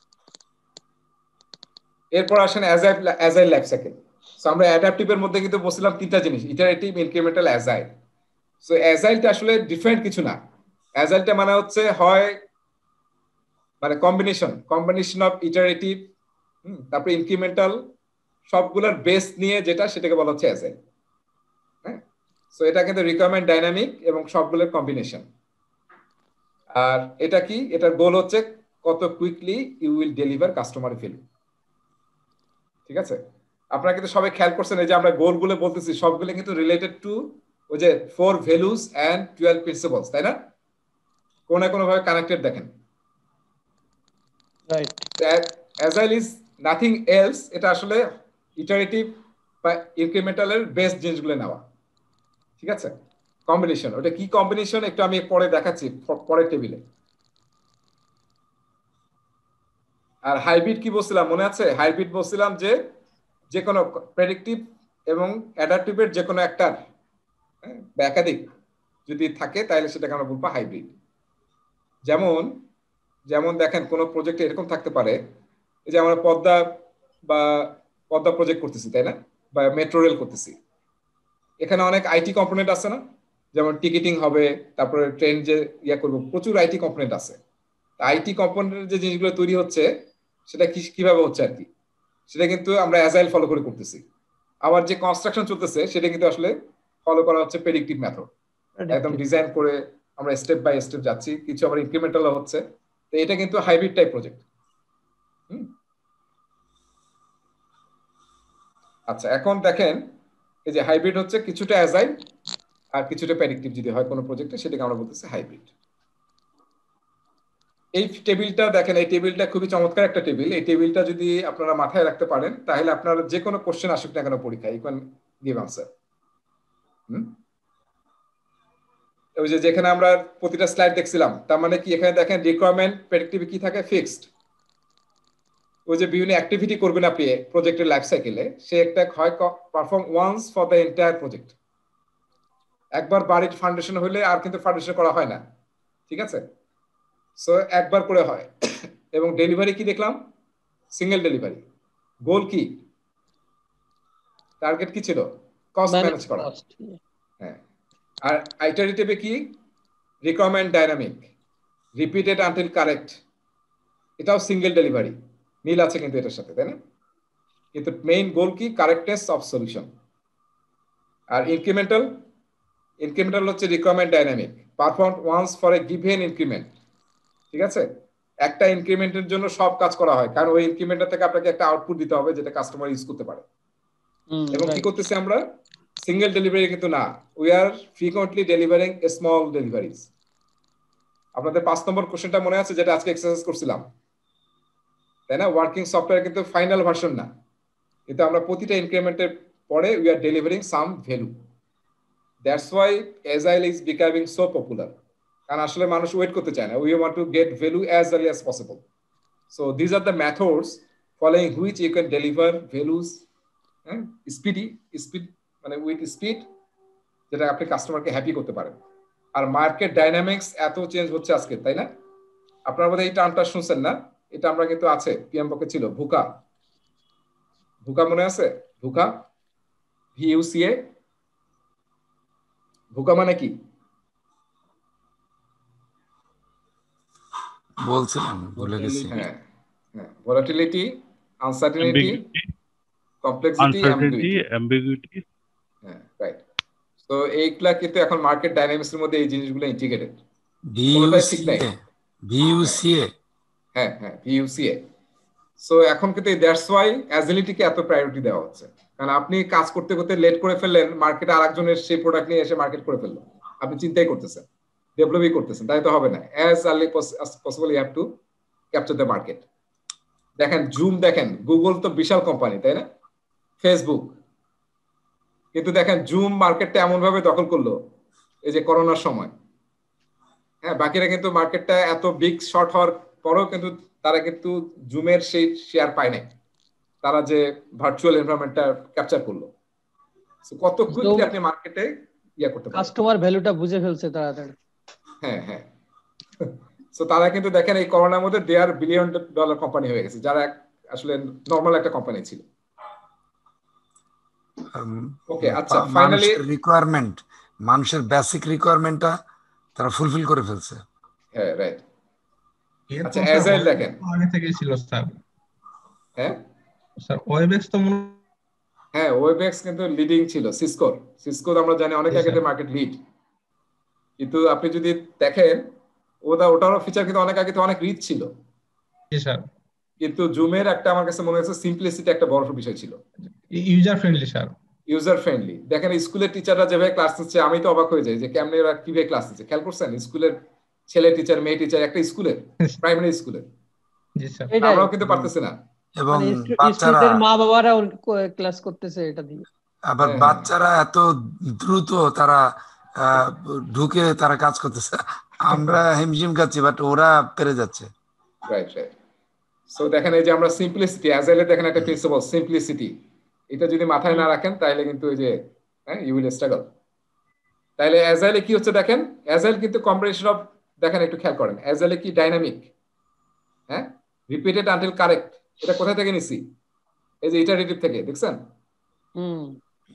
এরপর আসেন agile agile life cycle. So আমরা অ্যাডাপটিভের মধ্যে কিন্তু বলছিলাম তিনটা জিনিস, ইটারেটিভ, ইনক্রিমেন্টাল, অ্যাজাইল। সো অ্যাজাইলটা আসলে ডিফারেন্ট কিছু না। অ্যাজাইলটা মানে হচ্ছে হয় মানে কম্বিনেশন কম্বিনেশন অফ ইটারেটিভ, তারপরে ইনক্রিমেন্টাল, সবগুলোর বেস নিয়ে যেটা, সেটাকে বলা হচ্ছে অ্যাজাইল। হ্যাঁ, সো এটা কিন্তু রিকোয়ারমেন্ট ডাইনামিক এবং সবগুলোর কম্বিনেশন। আর এটা কি, এটার গোল হচ্ছে কত quickly you will deliver customer value. ঠিক আছে, আপনারা কিন্তু সবাই খেয়াল করছেন এই যে আমরা গোলগুলো বলতেছি, সবগুলো কিন্তু রিলেটেড টু ওই যে four values and twelve principles, তাই না? কোন না কোনো ভাবে কানেক্টেড। দেখেন, right, agile is nothing else, এটা আসলে ইটারেটিভ বা ইনক্রিমেন্টালের বেস্ট জিনিসগুলো নেওয়া। ঠিক আছে, কম্বিনেশন, ওটা কি কম্বিনেশন একটু আমি পরে দেখাচ্ছি পরের টেবিলে। আর হাইব্রিড কি বলছিলাম মনে আছে? হাইব্রিড বলছিলাম যে যে কোনো প্রেডিক্টিভ এবং অ্যাডাপটিভের যে কোনো একটা বা একাধিক যদি থাকে তাহলে সেটাকে আমরা বলবো হাইব্রিড। যেমন যেমন দেখেন কোনো প্রজেক্টে এরকম থাকতে পারে, এই যে আমরা পদ্মা বা পদ্মা প্রজেক্ট করতেছি, তাই না, বা মেট্রো রেল করতেছি, এখানে অনেক আইটি কম্পোনেন্ট আছে না, যেমন টিকিটিং হবে, তারপরে ট্রেন যে ইয়া করবো, প্রচুর আইটি কম্পোনেন্ট আছে। আইটি কম্পোনেন্টের যে জিনিসগুলো তৈরি হচ্ছে সেটা কিভাবে হচ্ছে আর কি, সেটা কিন্তু আমরা অ্যাজাইল ফলো করে করতেছি। আবার যে কনস্ট্রাকশন চলতেছে সেটা কিন্তু আসলে ফলো করা হচ্ছে প্রেডিক্টিভ মেথড, একদম ডিজাইন করে আমরা স্টেপ বাই স্টেপ যাচ্ছি, কিছু আবার ইনক্রিমেন্টাল হচ্ছে। তো এটা কিন্তু হাইব্রিড টাইপ প্রজেক্ট। হুম, আচ্ছা, এখন দেখেন এই যে হাইব্রিড হচ্ছে কিছুটা অ্যাজাইল আর কিছুটা প্রেডিক্টিভ যদি হয় কোনো প্রজেক্টে, সেটাকে আমরা বলতেছি হাইব্রিড। এই টেবিলটা দেখেন, এই টেবিলটা খুবই চমৎকার একটা টেবিল। এই টেবিলটা যদি আপনারা মাথায় রাখতে পারেন তাহলে আপনারা যে কোনো কোশ্চেন আসুক না কেন পরীক্ষায়, ইউ ক্যান গিভ আনসার। হুম, ওই যে যেখানে আমরা প্রতিটা স্লাইড দেখছিলাম, তার মানে কি এখানে দেখেন রিকোয়ারমেন্ট প্রেডিক্টিভ কি থাকে, ফিক্সড। ওই যে বিভিন্ন অ্যাক্টিভিটি করবেন আপনি প্রজেক্টের লাইফ সাইকেলে, সে একটা হয় perform once for the entire project. একবার বাড়ির ফাউন্ডেশন হলে আর কিন্তু ফাউন্ডেশন করা হয় না, ঠিক আছে? সো একবার করে হয়। এবং ডেলিভারি কি দেখলাম, সিঙ্গেল ডেলিভারি। গোল কি, টার্গেট কি ছিল, কস্ট ম্যানেজ করা। হ্যাঁ, আর আইটারেটিভে কি, requirement dynamic, repeated until correct, এটাও সিঙ্গেল ডেলিভারি, মিল আছে কিন্তু এটার সাথে, তাই না? কিন্তু মেইন গোল কি, কারেক্টনেস অফ সলিউশন। আর ইনক্রিমেন্টাল, ইনক্রিমেন্টাল হচ্ছে requirement dynamic, perform once for a given increment. ঠিক আছে, একটা ইনক্রিমেন্টের জন্য সব কাজ করা হয়, কারণ ওই ইনক্রিমেন্টার থেকে আপনাকে একটা আউটপুট দিতে হবে যেটা কাস্টমার ইউজ করতে পারে। এবং কি করতেছি আমরা, সিঙ্গেল ডেলিভারি কিন্তু না, we are frequently delivering small deliveries. আপনাদের পাঁচ নম্বর কোশ্চেনটা মনে আছে যেটা আজকে এক্সারসাইজ করছিলাম, তাই না? ওয়ার্কিং সফটওয়্যার কিন্তু ফাইনাল ভার্সন না, কিন্তু আমরা প্রতিটা ইনক্রিমেন্টের পরে we are delivering some value. That's why agile is becoming so popular, কারণ আসলে মানুষ ওয়েট করতে চায় না, we want to get value as early as possible. So these are the methods following which you can deliver values speedy, speed মানে উইথ স্পিড, যেটা আপনি কাস্টমারকে হ্যাপি করতে পারেন। আর মার্কেট ডাইনামিক্স এত চেঞ্জ হচ্ছে আজকে, তাই না? আপনারা বোধহয় এই টার্মটা শুনছেন না, এটা আমরা কিন্তু আছে পিএমবকে ছিল, ভুকা। ভুকা মনে আছে? VUCA, V U C A, VUCA মানে কি বলছিলাম, ভুলে গেছি। হ্যাঁ হ্যাঁ, volatility, uncertainty, complexity, uncertainty, ambiguity. হ্যাঁ, রাইট। তো এইগুলা কিন্তু এখন মার্কেট ডাইনামিক্স এর মধ্যে এই জিনিসগুলো ইন্টিগ্রেটেড, কোনোটাই ঠিক নাই। ভিইউসিএ, হ্যাঁ হ্যাঁ, ভিইউসিএ। সো এখন কিন্তু দ্যাটস ওয়াই অ্যাজিলিটিকে এত প্রায়োরিটি দেওয়া হচ্ছে, কারণ আপনি কাজ করতে করতে লেট করে ফেললেন, মার্কেটে আরেকজনের সেই প্রোডাক্ট নিয়ে এসে মার্কেট করে ফেললো, আপনি চিন্তাই করতেছেন, ডেভেলপই করতেছেন, তাই তো হবে না। As early as possible you have to capture the market. দেখেন জুম, দেখেন গুগল তো বিশাল কোম্পানি, তাই না, ফেসবুক, কিন্তু দেখেন জুম মার্কেটটা এমন ভাবে দখল করলো এই যে করোনার সময়। হ্যাঁ, বাকিরা কিন্তু মার্কেটটা এত বিগ শর্ট হওয়ার পরেও কিন্তু তারা কিন্তু জুমের সেই শেয়ার পায় নাই, তারা যে ভার্চুয়াল এনভায়রনমেন্টটা ক্যাপচার করলো। কত কুইকলি আপনি মার্কেটে ইয়া করতে পারেন, কাস্টমার ভ্যালুটা বুঝে ফেলছে তাড়াতাড়ি। হ্যাঁ হ্যাঁ। সো তারা কিন্তু দেখেন এই করোনার মধ্যে দেয়ার বিলিয়ন ডলার কোম্পানি হয়ে গেছে, যারা আসলে নরমাল একটা কোম্পানি ছিল। ওকে, আচ্ছা, ফাইনালি রিকোয়ারমেন্ট, মানুষের বেসিক রিকোয়ারমেন্টটা তারা ফুলফিল করে ফেলছে। হ্যাঁ, রাইট। আচ্ছা, অ্যাজাইল দেখেন আগে থেকে ছিল স্যার। হ্যাঁ স্যার, ওয়েবএক্স তো মনে, হ্যাঁ, ওয়েবএক্স কিন্তু লিডিং ছিল, সিসকোর সিসকো আমরা জানি অনেক আগে থেকে মার্কেট লিড, কিন্তু আপনি যদি দেখেন ওটা ওটারও ফিচার কিন্তু অনেক আগে থেকে অনেক রিচ ছিল। জি স্যার। কিন্তু জুমের একটা আমার কাছে মনে হচ্ছে সিম্পলিসিটি একটা বড় বিষয় ছিল, user friendly sir, user friendly. দেখেন স্কুলের টিচাররা যেভাবে ক্লাস নিচ্ছে, আমি তো অবাক হয়ে যাই যে কেমনে ওরা কিভাবে ক্লাস নিচ্ছে। খেয়াল করছেন স্কুলের ছেলে টিচার, মেয়ে টিচার, একটা স্কুলের, প্রাইমারি স্কুলের। জি স্যার। আমরাও কিন্তু পারতেছি না, এবং বাচ্চারা মা বাবারা ক্লাস করতেছে এটা দিয়ে। আবার বাচ্চারা এত দ্রুত তারা ঢুকে তারা কাজ করতেছে, আমরা হিমশিম খাচ্ছি, বাট ওরা পেরে যাচ্ছে। Right right. সো দেখেন এই যে আমরা সিম্পলিসিটি, অ্যাজাইলে দেখেন একটা প্রিন্সিপাল সিম্পলিসিটি, এটা যদি মাথায় না রাখেন তাহলে কিন্তু এই যে হ্যাঁ ইউ উইল স্ট্রাগল। তাহলে অ্যাজাইলে কি হচ্ছে দেখেন, অ্যাজাইল কিন্তু কম্বিনেশন অফ, দেখেন একটু খেয়াল করেন, অ্যাজাইলে কি ডাইনামিক, হ্যাঁ, রিপিটেড আনটিল কারেক্ট, এটা কোথা থেকে নিছি, এই যে ইটারেটিভ থেকে, দেখছেন। হুম।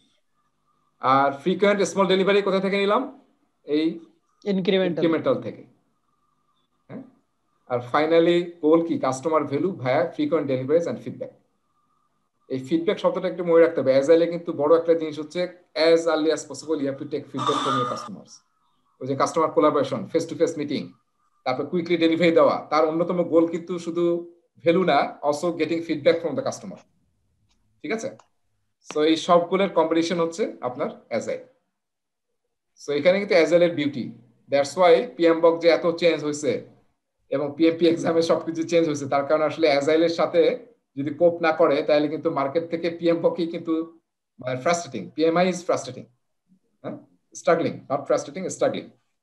আর ফ্রিকোয়েন্ট স্মল ডেলিভারি কোথা থেকে নিলাম, এই ইনক্রিমেন্টাল ইনক্রিমেন্টাল থেকে। হ্যাঁ, আর ফাইনালি গোল কি, customer value via frequent deliveries and feedback. এই ফিডব্যাক শব্দটা একটু মনে রাখতে হবে। অ্যাজাইলে কিন্তু বড় একটা জিনিস হচ্ছে as early as possible you have to take feedback from your customers. ওই যে customer collaboration, face to face meeting, তারপর কুইকলি ডেলিভারি দেওয়া, তার অন্যতম গোল কিন্তু শুধু ভ্যালু না, also getting feedback from the customer. ঠিক আছে, সো এই সবগুলোর কম্বিনেশন হচ্ছে আপনার অ্যাজাইল। সো এখানে কিন্তু অ্যাজাইলের beauty, that's why PMBOK যে এত চেঞ্জ হয়েছে এবং পিএমপি এক্সামে সবকিছু চেঞ্জ হয়েছে, তার কারণে আসলে অ্যাজাইলের সাথে যদি কোপ না করে তাহলে কিন্তু মার্কেট থেকে পিএম বকই কিন্তু ফ্রাস্ট্রেটিং, পিএমআই ইজ ফ্রাস্ট্রেটিং, হ্যাঁ, struggling, not frustrating, struggling.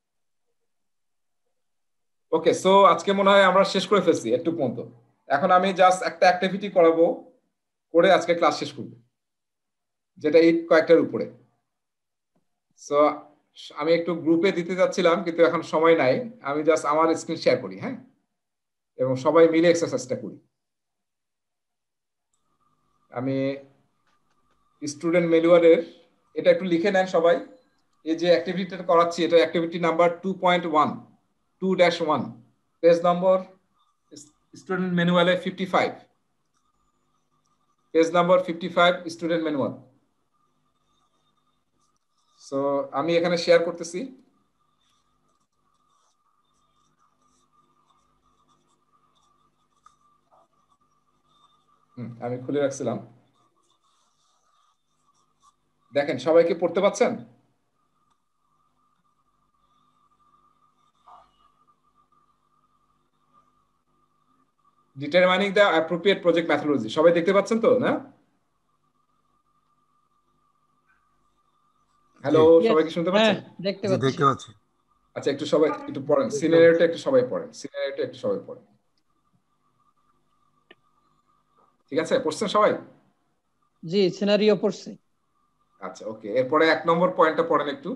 Okay, so আজকে মনে হয় আমরা শেষ করে ফেলছি একটু পর্যন্ত। এখন আমি জাস্ট একটা অ্যাক্টিভিটি করাবো, করে আজকে ক্লাস শেষ করবো, যেটা এই কয়েকটার উপরে। সো আমি একটু গ্রুপে দিতে যাচ্ছিলাম কিন্তু এখন সময় নাই, আমি জাস্ট আমার স্ক্রিন শেয়ার করি, হ্যাঁ, এবং সবাই মিলে এক্সারসাইজটা করি। আমি স্টুডেন্ট ম্যানুয়ালের এটা একটু লিখে নেন সবাই, এই যে অ্যাক্টিভিটিটা করাচ্ছি এটা activity number two point one, two dash one, page নম্বর স্টুডেন্ট ম্যানুয়ালে fifty five, page number fifty five student manual. So আমি এখানে শেয়ার করতেছি। হুম, আমি খুলে রাখছিলাম, দেখেন সবাইকে পড়তে পাচ্ছেন? Determining the appropriate project methodology, সবাই দেখতে পাচ্ছেন তো না? হ্যালো, সবাই কি শুনতে পাচ্ছেন? দেখতে পাচ্ছি। আচ্ছা, একটু সবাই একটু পড়েন, সিনারিওটা একটু সবাই পড়েন, সিনারিওটা একটু সবাই পড়েন। ঠিক আছে, পড়ছেন সবাই? জি, সিনারিও পড়ছি। আচ্ছা, ওকে, এরপরে এক নম্বর পয়েন্টটা পড়েন একটু।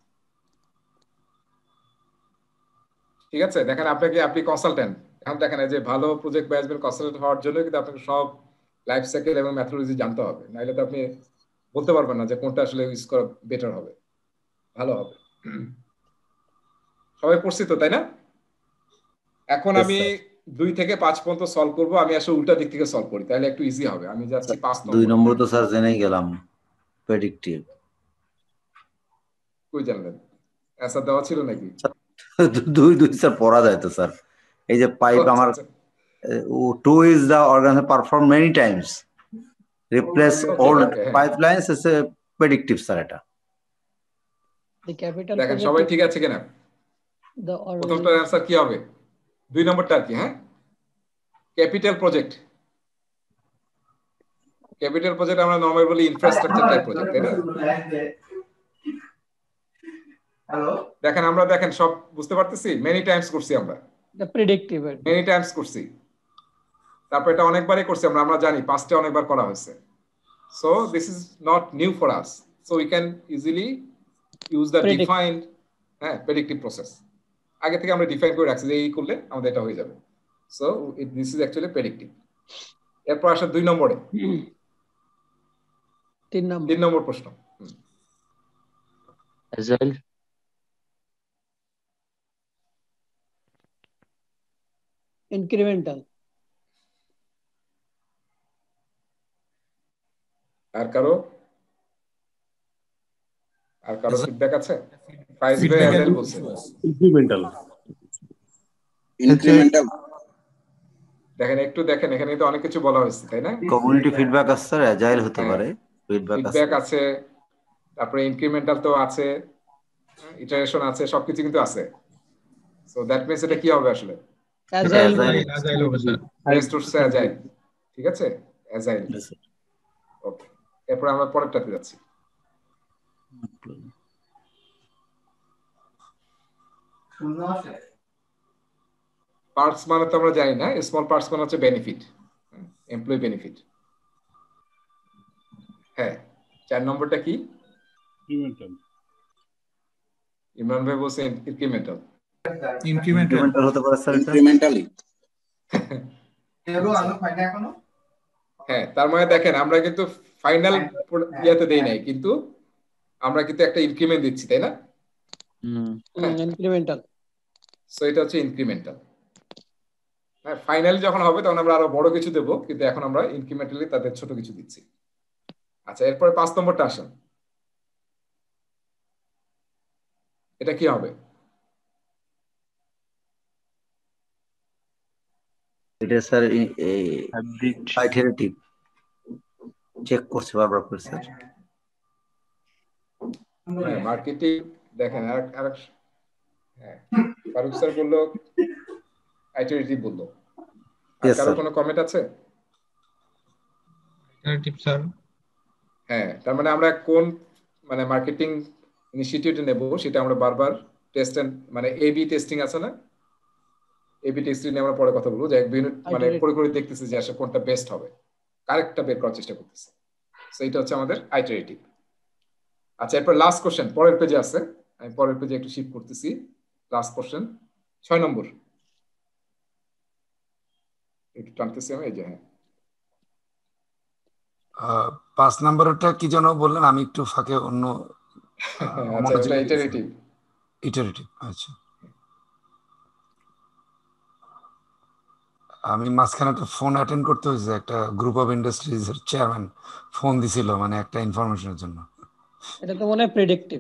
ঠিক আছে, দেখেন আপনাকে, আপনি কনসালটেন্ট, এখন দেখেন এই যে ভালো প্রজেক্ট ম্যানেজমেন্ট কনসালটেন্ট হওয়ার জন্য কিন্তু আপনাকে সব লাইফ সাইকেল এবং মেথোডোলজি জানতে হবে, নাহলে তো আপনি বলতে পারবেন না যে কোনটা আসলে ইউজ করা বেটার হবে, ভালো হবে। সবাই পড়ছি তো, তাই না? এখন আমি দুই থেকে পাঁচ পর্যন্ত সলভ করব, আমি আসলে উল্টা দিক থেকে সলভ করি, তাহলে একটু ইজি হবে। আমি যাচ্ছি পাঁচ নম্বর। দুই নম্বর তো স্যার জেনেই গেলাম, প্রেডিক্টিভ। কই জানলেন? অ্যান্সার দেওয়া ছিল নাকি? দুই দুই স্যার পড়া যায় তো স্যার। এই যে পাইপ আমার two is the organ perform many times replace old pipelines is a predictive sir. এটা দেখেন সবাই ঠিক আছে কিনা? প্রথমটার অ্যান্সার কি হবে? দুই নম্বরটা কি? হ্যাঁ, ক্যাপিটাল প্রজেক্ট। ক্যাপিটাল প্রজেক্ট আমরা নরমালি বলি ইনফ্রাস্ট্রাকচার টাইপ প্রজেক্ট, তাই না? হ্যালো, দেখেন আমরা দেখেন সব বুঝতে পারতেছি, মেনি টাইমস করছি আমরা, এটা প্রেডিক্টিভ, মেনি টাইমস করছি। তারপর এটা অনেকবারই করছি আমরা, আমরা জানি পাস্টে অনেকবার করা হয়েছে। So this is not new for us, so we can easily use the defined হ্যাঁ প্রেডিক্টিভ প্রসেস। আগে থেকে আমরা ডিফাইন করে রাখছি যে এই করলে আমাদের এটা হয়ে যাবে। So this is actually predictive. এরপর আসে দুই নম্বরে, তিন নম্বর তিন নম্বর প্রশ্ন। এজাইল। ইনক্রিমেন্টাল। আর কারো আর কারো ফিডব্যাক আছে? ফাইজ ভাই এজাইল বলছেন। ইনক্রিমেন্টাল। ইনক্রিমেন্টাল। দেখেন একটু দেখেন, এখানে তো অনেক কিছু বলা হয়েছে, তাই না? কমিউনিটি ফিডব্যাক আছে স্যার, এজাইল হতে পারে, ফিডব্যাক আছে, ফিডব্যাক আছে, তারপরে ইনক্রিমেন্টাল তো আছে, ইটারেশন আছে, সবকিছু কিন্তু আছে। সো দ্যাট মিন্স এটা কি হবে আসলে? এজাইল। এজাইল হবে স্যার। বেস্ট হচ্ছে এজাইল। ঠিক আছে, এজাইল। ওকে, এরপর আমরা পরেরটাতে যাচ্ছি। পার্টস মানে তো আমরা জানি না, স্মল পার্টস মানে হচ্ছে বেনিফিট, এমপ্লয়ি বেনিফিট। হ্যাঁ, চার নম্বরটা কি? ইনক্রিমেন্টাল। ইমরান ভাই বলছেন ইনক্রিমেন্টাল। ইনক্রিমেন্টাল হতে পারে স্যার, ইনক্রিমেন্টালি। হ্যাঁ, তার মানে দেখেন আমরা কিন্তু ফাইনাল ইয়াতে দেই নাই, কিন্তু আমরা কিন্তু একটা ইনক্রিমেন্ট দিচ্ছি, তাই না? হুম, ইনক্রিমেন্টাল। সো এটা হচ্ছে ইনক্রিমেন্টাল। হ্যাঁ, ফাইনালি যখন হবে তখন আমরা আরো বড় কিছু দেবো, কিন্তু এখন আমরা ইনক্রিমেন্টালি তাদের ছোট কিছু দিচ্ছি। আচ্ছা, এরপরে পাঁচ নম্বরটা আসেন, এটা কি হবে? এটা স্যার আইটারেটিভ। চেক করছে বারবার করে স্যার। হ্যাঁ, মার্কেটিং দেখেন আর আর হ্যাঁ, ফারুক স্যার বললো আইটারেটিভ বললো। আর কারো কোনো কমেন্ট আছে? Iterative sir. হ্যাঁ, তার মানে আমরা কোন মানে মার্কেটিং ইনিশিয়েটিভটা নেব সেটা আমরা বারবার টেস্ট এন্ড মানে এ বি টেস্টিং আছে না, এ বি টেস্টিং নিয়ে আমরা পরে কথা বলবো, যে এক মিনিট মানে করে করে দেখতেছি যে আসলে কোনটা বেস্ট হবে, কারেক্টটা বের করার চেষ্টা করতেছি। সো এটা হচ্ছে আমাদের আইটারেটিভ। আচ্ছা, এরপর লাস্ট কোশ্চেন পরের পেজে আছে, আমি পরের পেজে একটু শিফট করতেছি। লাস্ট কোশ্চেন ছয় নম্বর, একটু টানতেছি আমি, এই যে হ্যাঁ পাঁচ নাম্বারটা কি যেন বললেন, আমি একটু ফাঁকে অন্য। আচ্ছা, এটা ইটারেটিভ। ইটারেটিভ, আচ্ছা। আমি মাঝখানে একটা ফোন অ্যাটেন্ড করতে হয়েছে, একটা গ্রুপ অফ ইন্ডাস্ট্রিজ এর চেয়ারম্যান ফোন দিছিল, মানে একটা ইনফরমেশনের জন্য। এটা তো মনে হয় প্রেডিক্টিভ।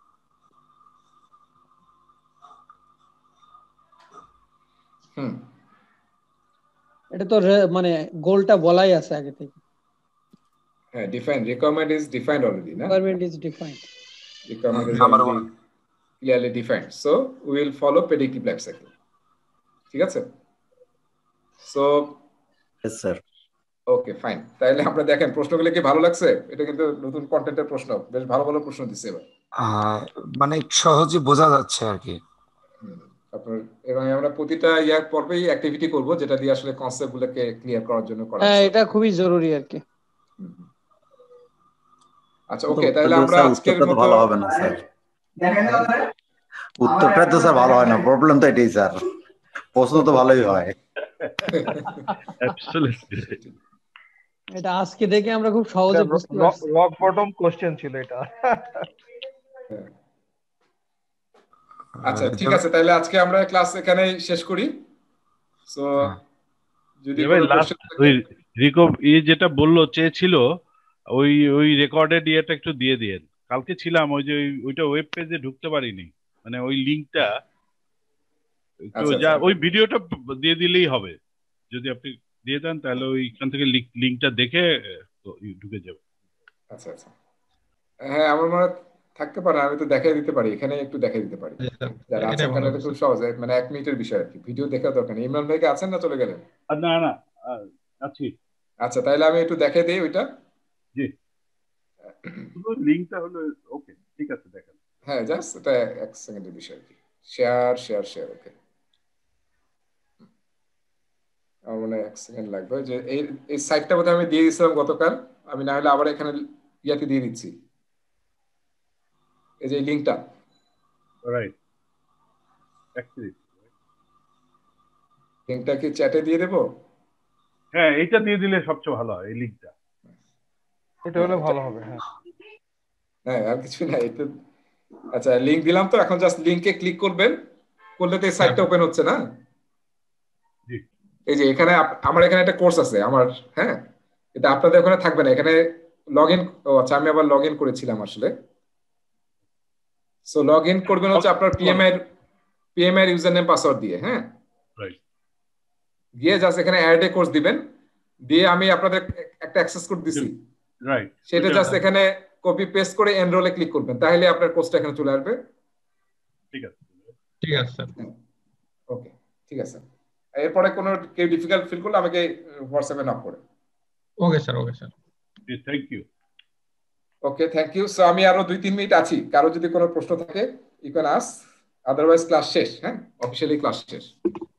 হুম, এটা তো মানে গোলটা বলাই আছে আগে থেকে। হ্যাঁ, define requirement is defined already, না? Requirement is defined. Requirement is already clearly defined. So we will follow predictive life cycle. ঠিক আছে? So yes sir. Okay, fine. তাহলে আমরা দেখেন প্রশ্নগুলো কি ভালো লাগছে? এটা কিন্তু নতুন কন্টেন্টের প্রশ্ন, বেশ ভালো ভালো প্রশ্ন দিচ্ছে এবার। মানে সহজে বোঝা যাচ্ছে আর কি। আপনার এবং আমরা প্রতিটা ইয়ার পর্বেই অ্যাক্টিভিটি করব, যেটা দিয়ে আসলে কনসেপ্টগুলোকে ক্লিয়ার করার জন্য করা। হ্যাঁ, এটা খুবই জরুরি আর কি। আচ্ছা, ওকে, তাহলে আমরা আজকের মতো ভালো হবে না স্যার, উত্তরটা তো স্যার ভালো হয় না, প্রবলেম তো এটাই স্যার, প্রশ্ন তো ভালোই হয়। এটা আজকে দেখে আমরা খুব সহজে বুঝতে পারছি। রক বটম কোশ্চেন ছিল এটা। আচ্ছা, ঠিক আছে, তাহলে আজকে আমরা ক্লাস এখানেই শেষ করি। সো যদি ভাই লাস্ট ওই রিকো এই যেটা বললো চেয়েছিল ওই ওই রেকর্ডেড ইয়েটা একটু দিয়ে দিয়েন। কালকে ছিলাম ওই যে ওইটা ওয়েব পেজে ঢুকতে পারিনি, মানে ওই লিংকটা যা ওই ভিডিওটা দিয়ে দিলেই হবে। যদি আপনি দিয়ে দেন তাহলে ওইখান থেকে লিংকটা দেখে ঢুকে যাবে। আচ্ছা আচ্ছা, হ্যাঁ আমার মনে থাকতে পারে, আমি তো দেখাই দিতে পারি, এখানে একটু দেখাই দিতে পারি। যারা আছেন কারণ এটা খুব সহজ, মানে এক মিনিটের বিষয় আর কি, ভিডিও দেখা দরকার নেই। ইমরান ভাই কি আছেন না চলে গেলেন? না না আছি। আচ্ছা তাহলে আমি একটু দেখাই দিই ওইটা। জি, শুধু লিংকটা হলো ওকে, ঠিক আছে দেখেন। হ্যাঁ জাস্ট এটা এক সেকেন্ডের বিষয় আর কি। শেয়ার শেয়ার শেয়ার ওকে, আমার মনে এক সেকেন্ড লাগবে। যে এই এই সাইটটা বোধহয় আমি দিয়ে দিয়েছিলাম গতকাল, আমি না হলে আবার এখানে ইয়াতে দিয়ে দিচ্ছি, এই যে লিংকটা। রাইট, লিংকটা কি চ্যাটে দিয়ে দেবো? হ্যাঁ এইটা দিয়ে দিলে সবচেয়ে ভালো হয়, এই লিংকটা এটা হলে ভালো হবে। হ্যাঁ হ্যাঁ আর কিছু না এটা। আচ্ছা লিংক দিলাম তো, এখন জাস্ট লিংকে ক্লিক করবেন, করলে তো এই সাইটটা ওপেন হচ্ছে না। এই যে এখানে আমার এখানে একটা কোর্স আছে আমার, হ্যাঁ এটা আপনাদের ওখানে থাকবে না, এখানে লগ ইন। ও আচ্ছা আমি আবার লগ ইন করেছিলাম আসলে। সো লগ ইন করবেন হচ্ছে আপনার পিএম এর পিএম এর ইউজার নেম পাসওয়ার্ড দিয়ে। হ্যাঁ গিয়ে জাস্ট এখানে অ্যাড এ কোর্স দিবেন, দিয়ে আমি আপনাদের একটা অ্যাক্সেস কোড দিছি, রাইট সেটা জাস্ট এখানে কপি পেস্ট করে এনরোলে ক্লিক করবেন, তাহলে আপনার কোর্সটা এখানে চলে আসবে। ঠিক আছে ঠিক আছে স্যার, ওকে ঠিক আছে। এরপরে কোনো কেউ ডিফিকাল্ট ফিল করলে আমাকে হোয়াটসঅ্যাপে নক করে। Okay sir, okay sir, thank you. Okay thank you. So আমি আরো দুই তিন মিনিট আছি, কারো যদি কোনো প্রশ্ন থাকে you can ask, otherwise class শেষ। হ্যাঁ অফিসিয়ালি ক্লাস শেষ।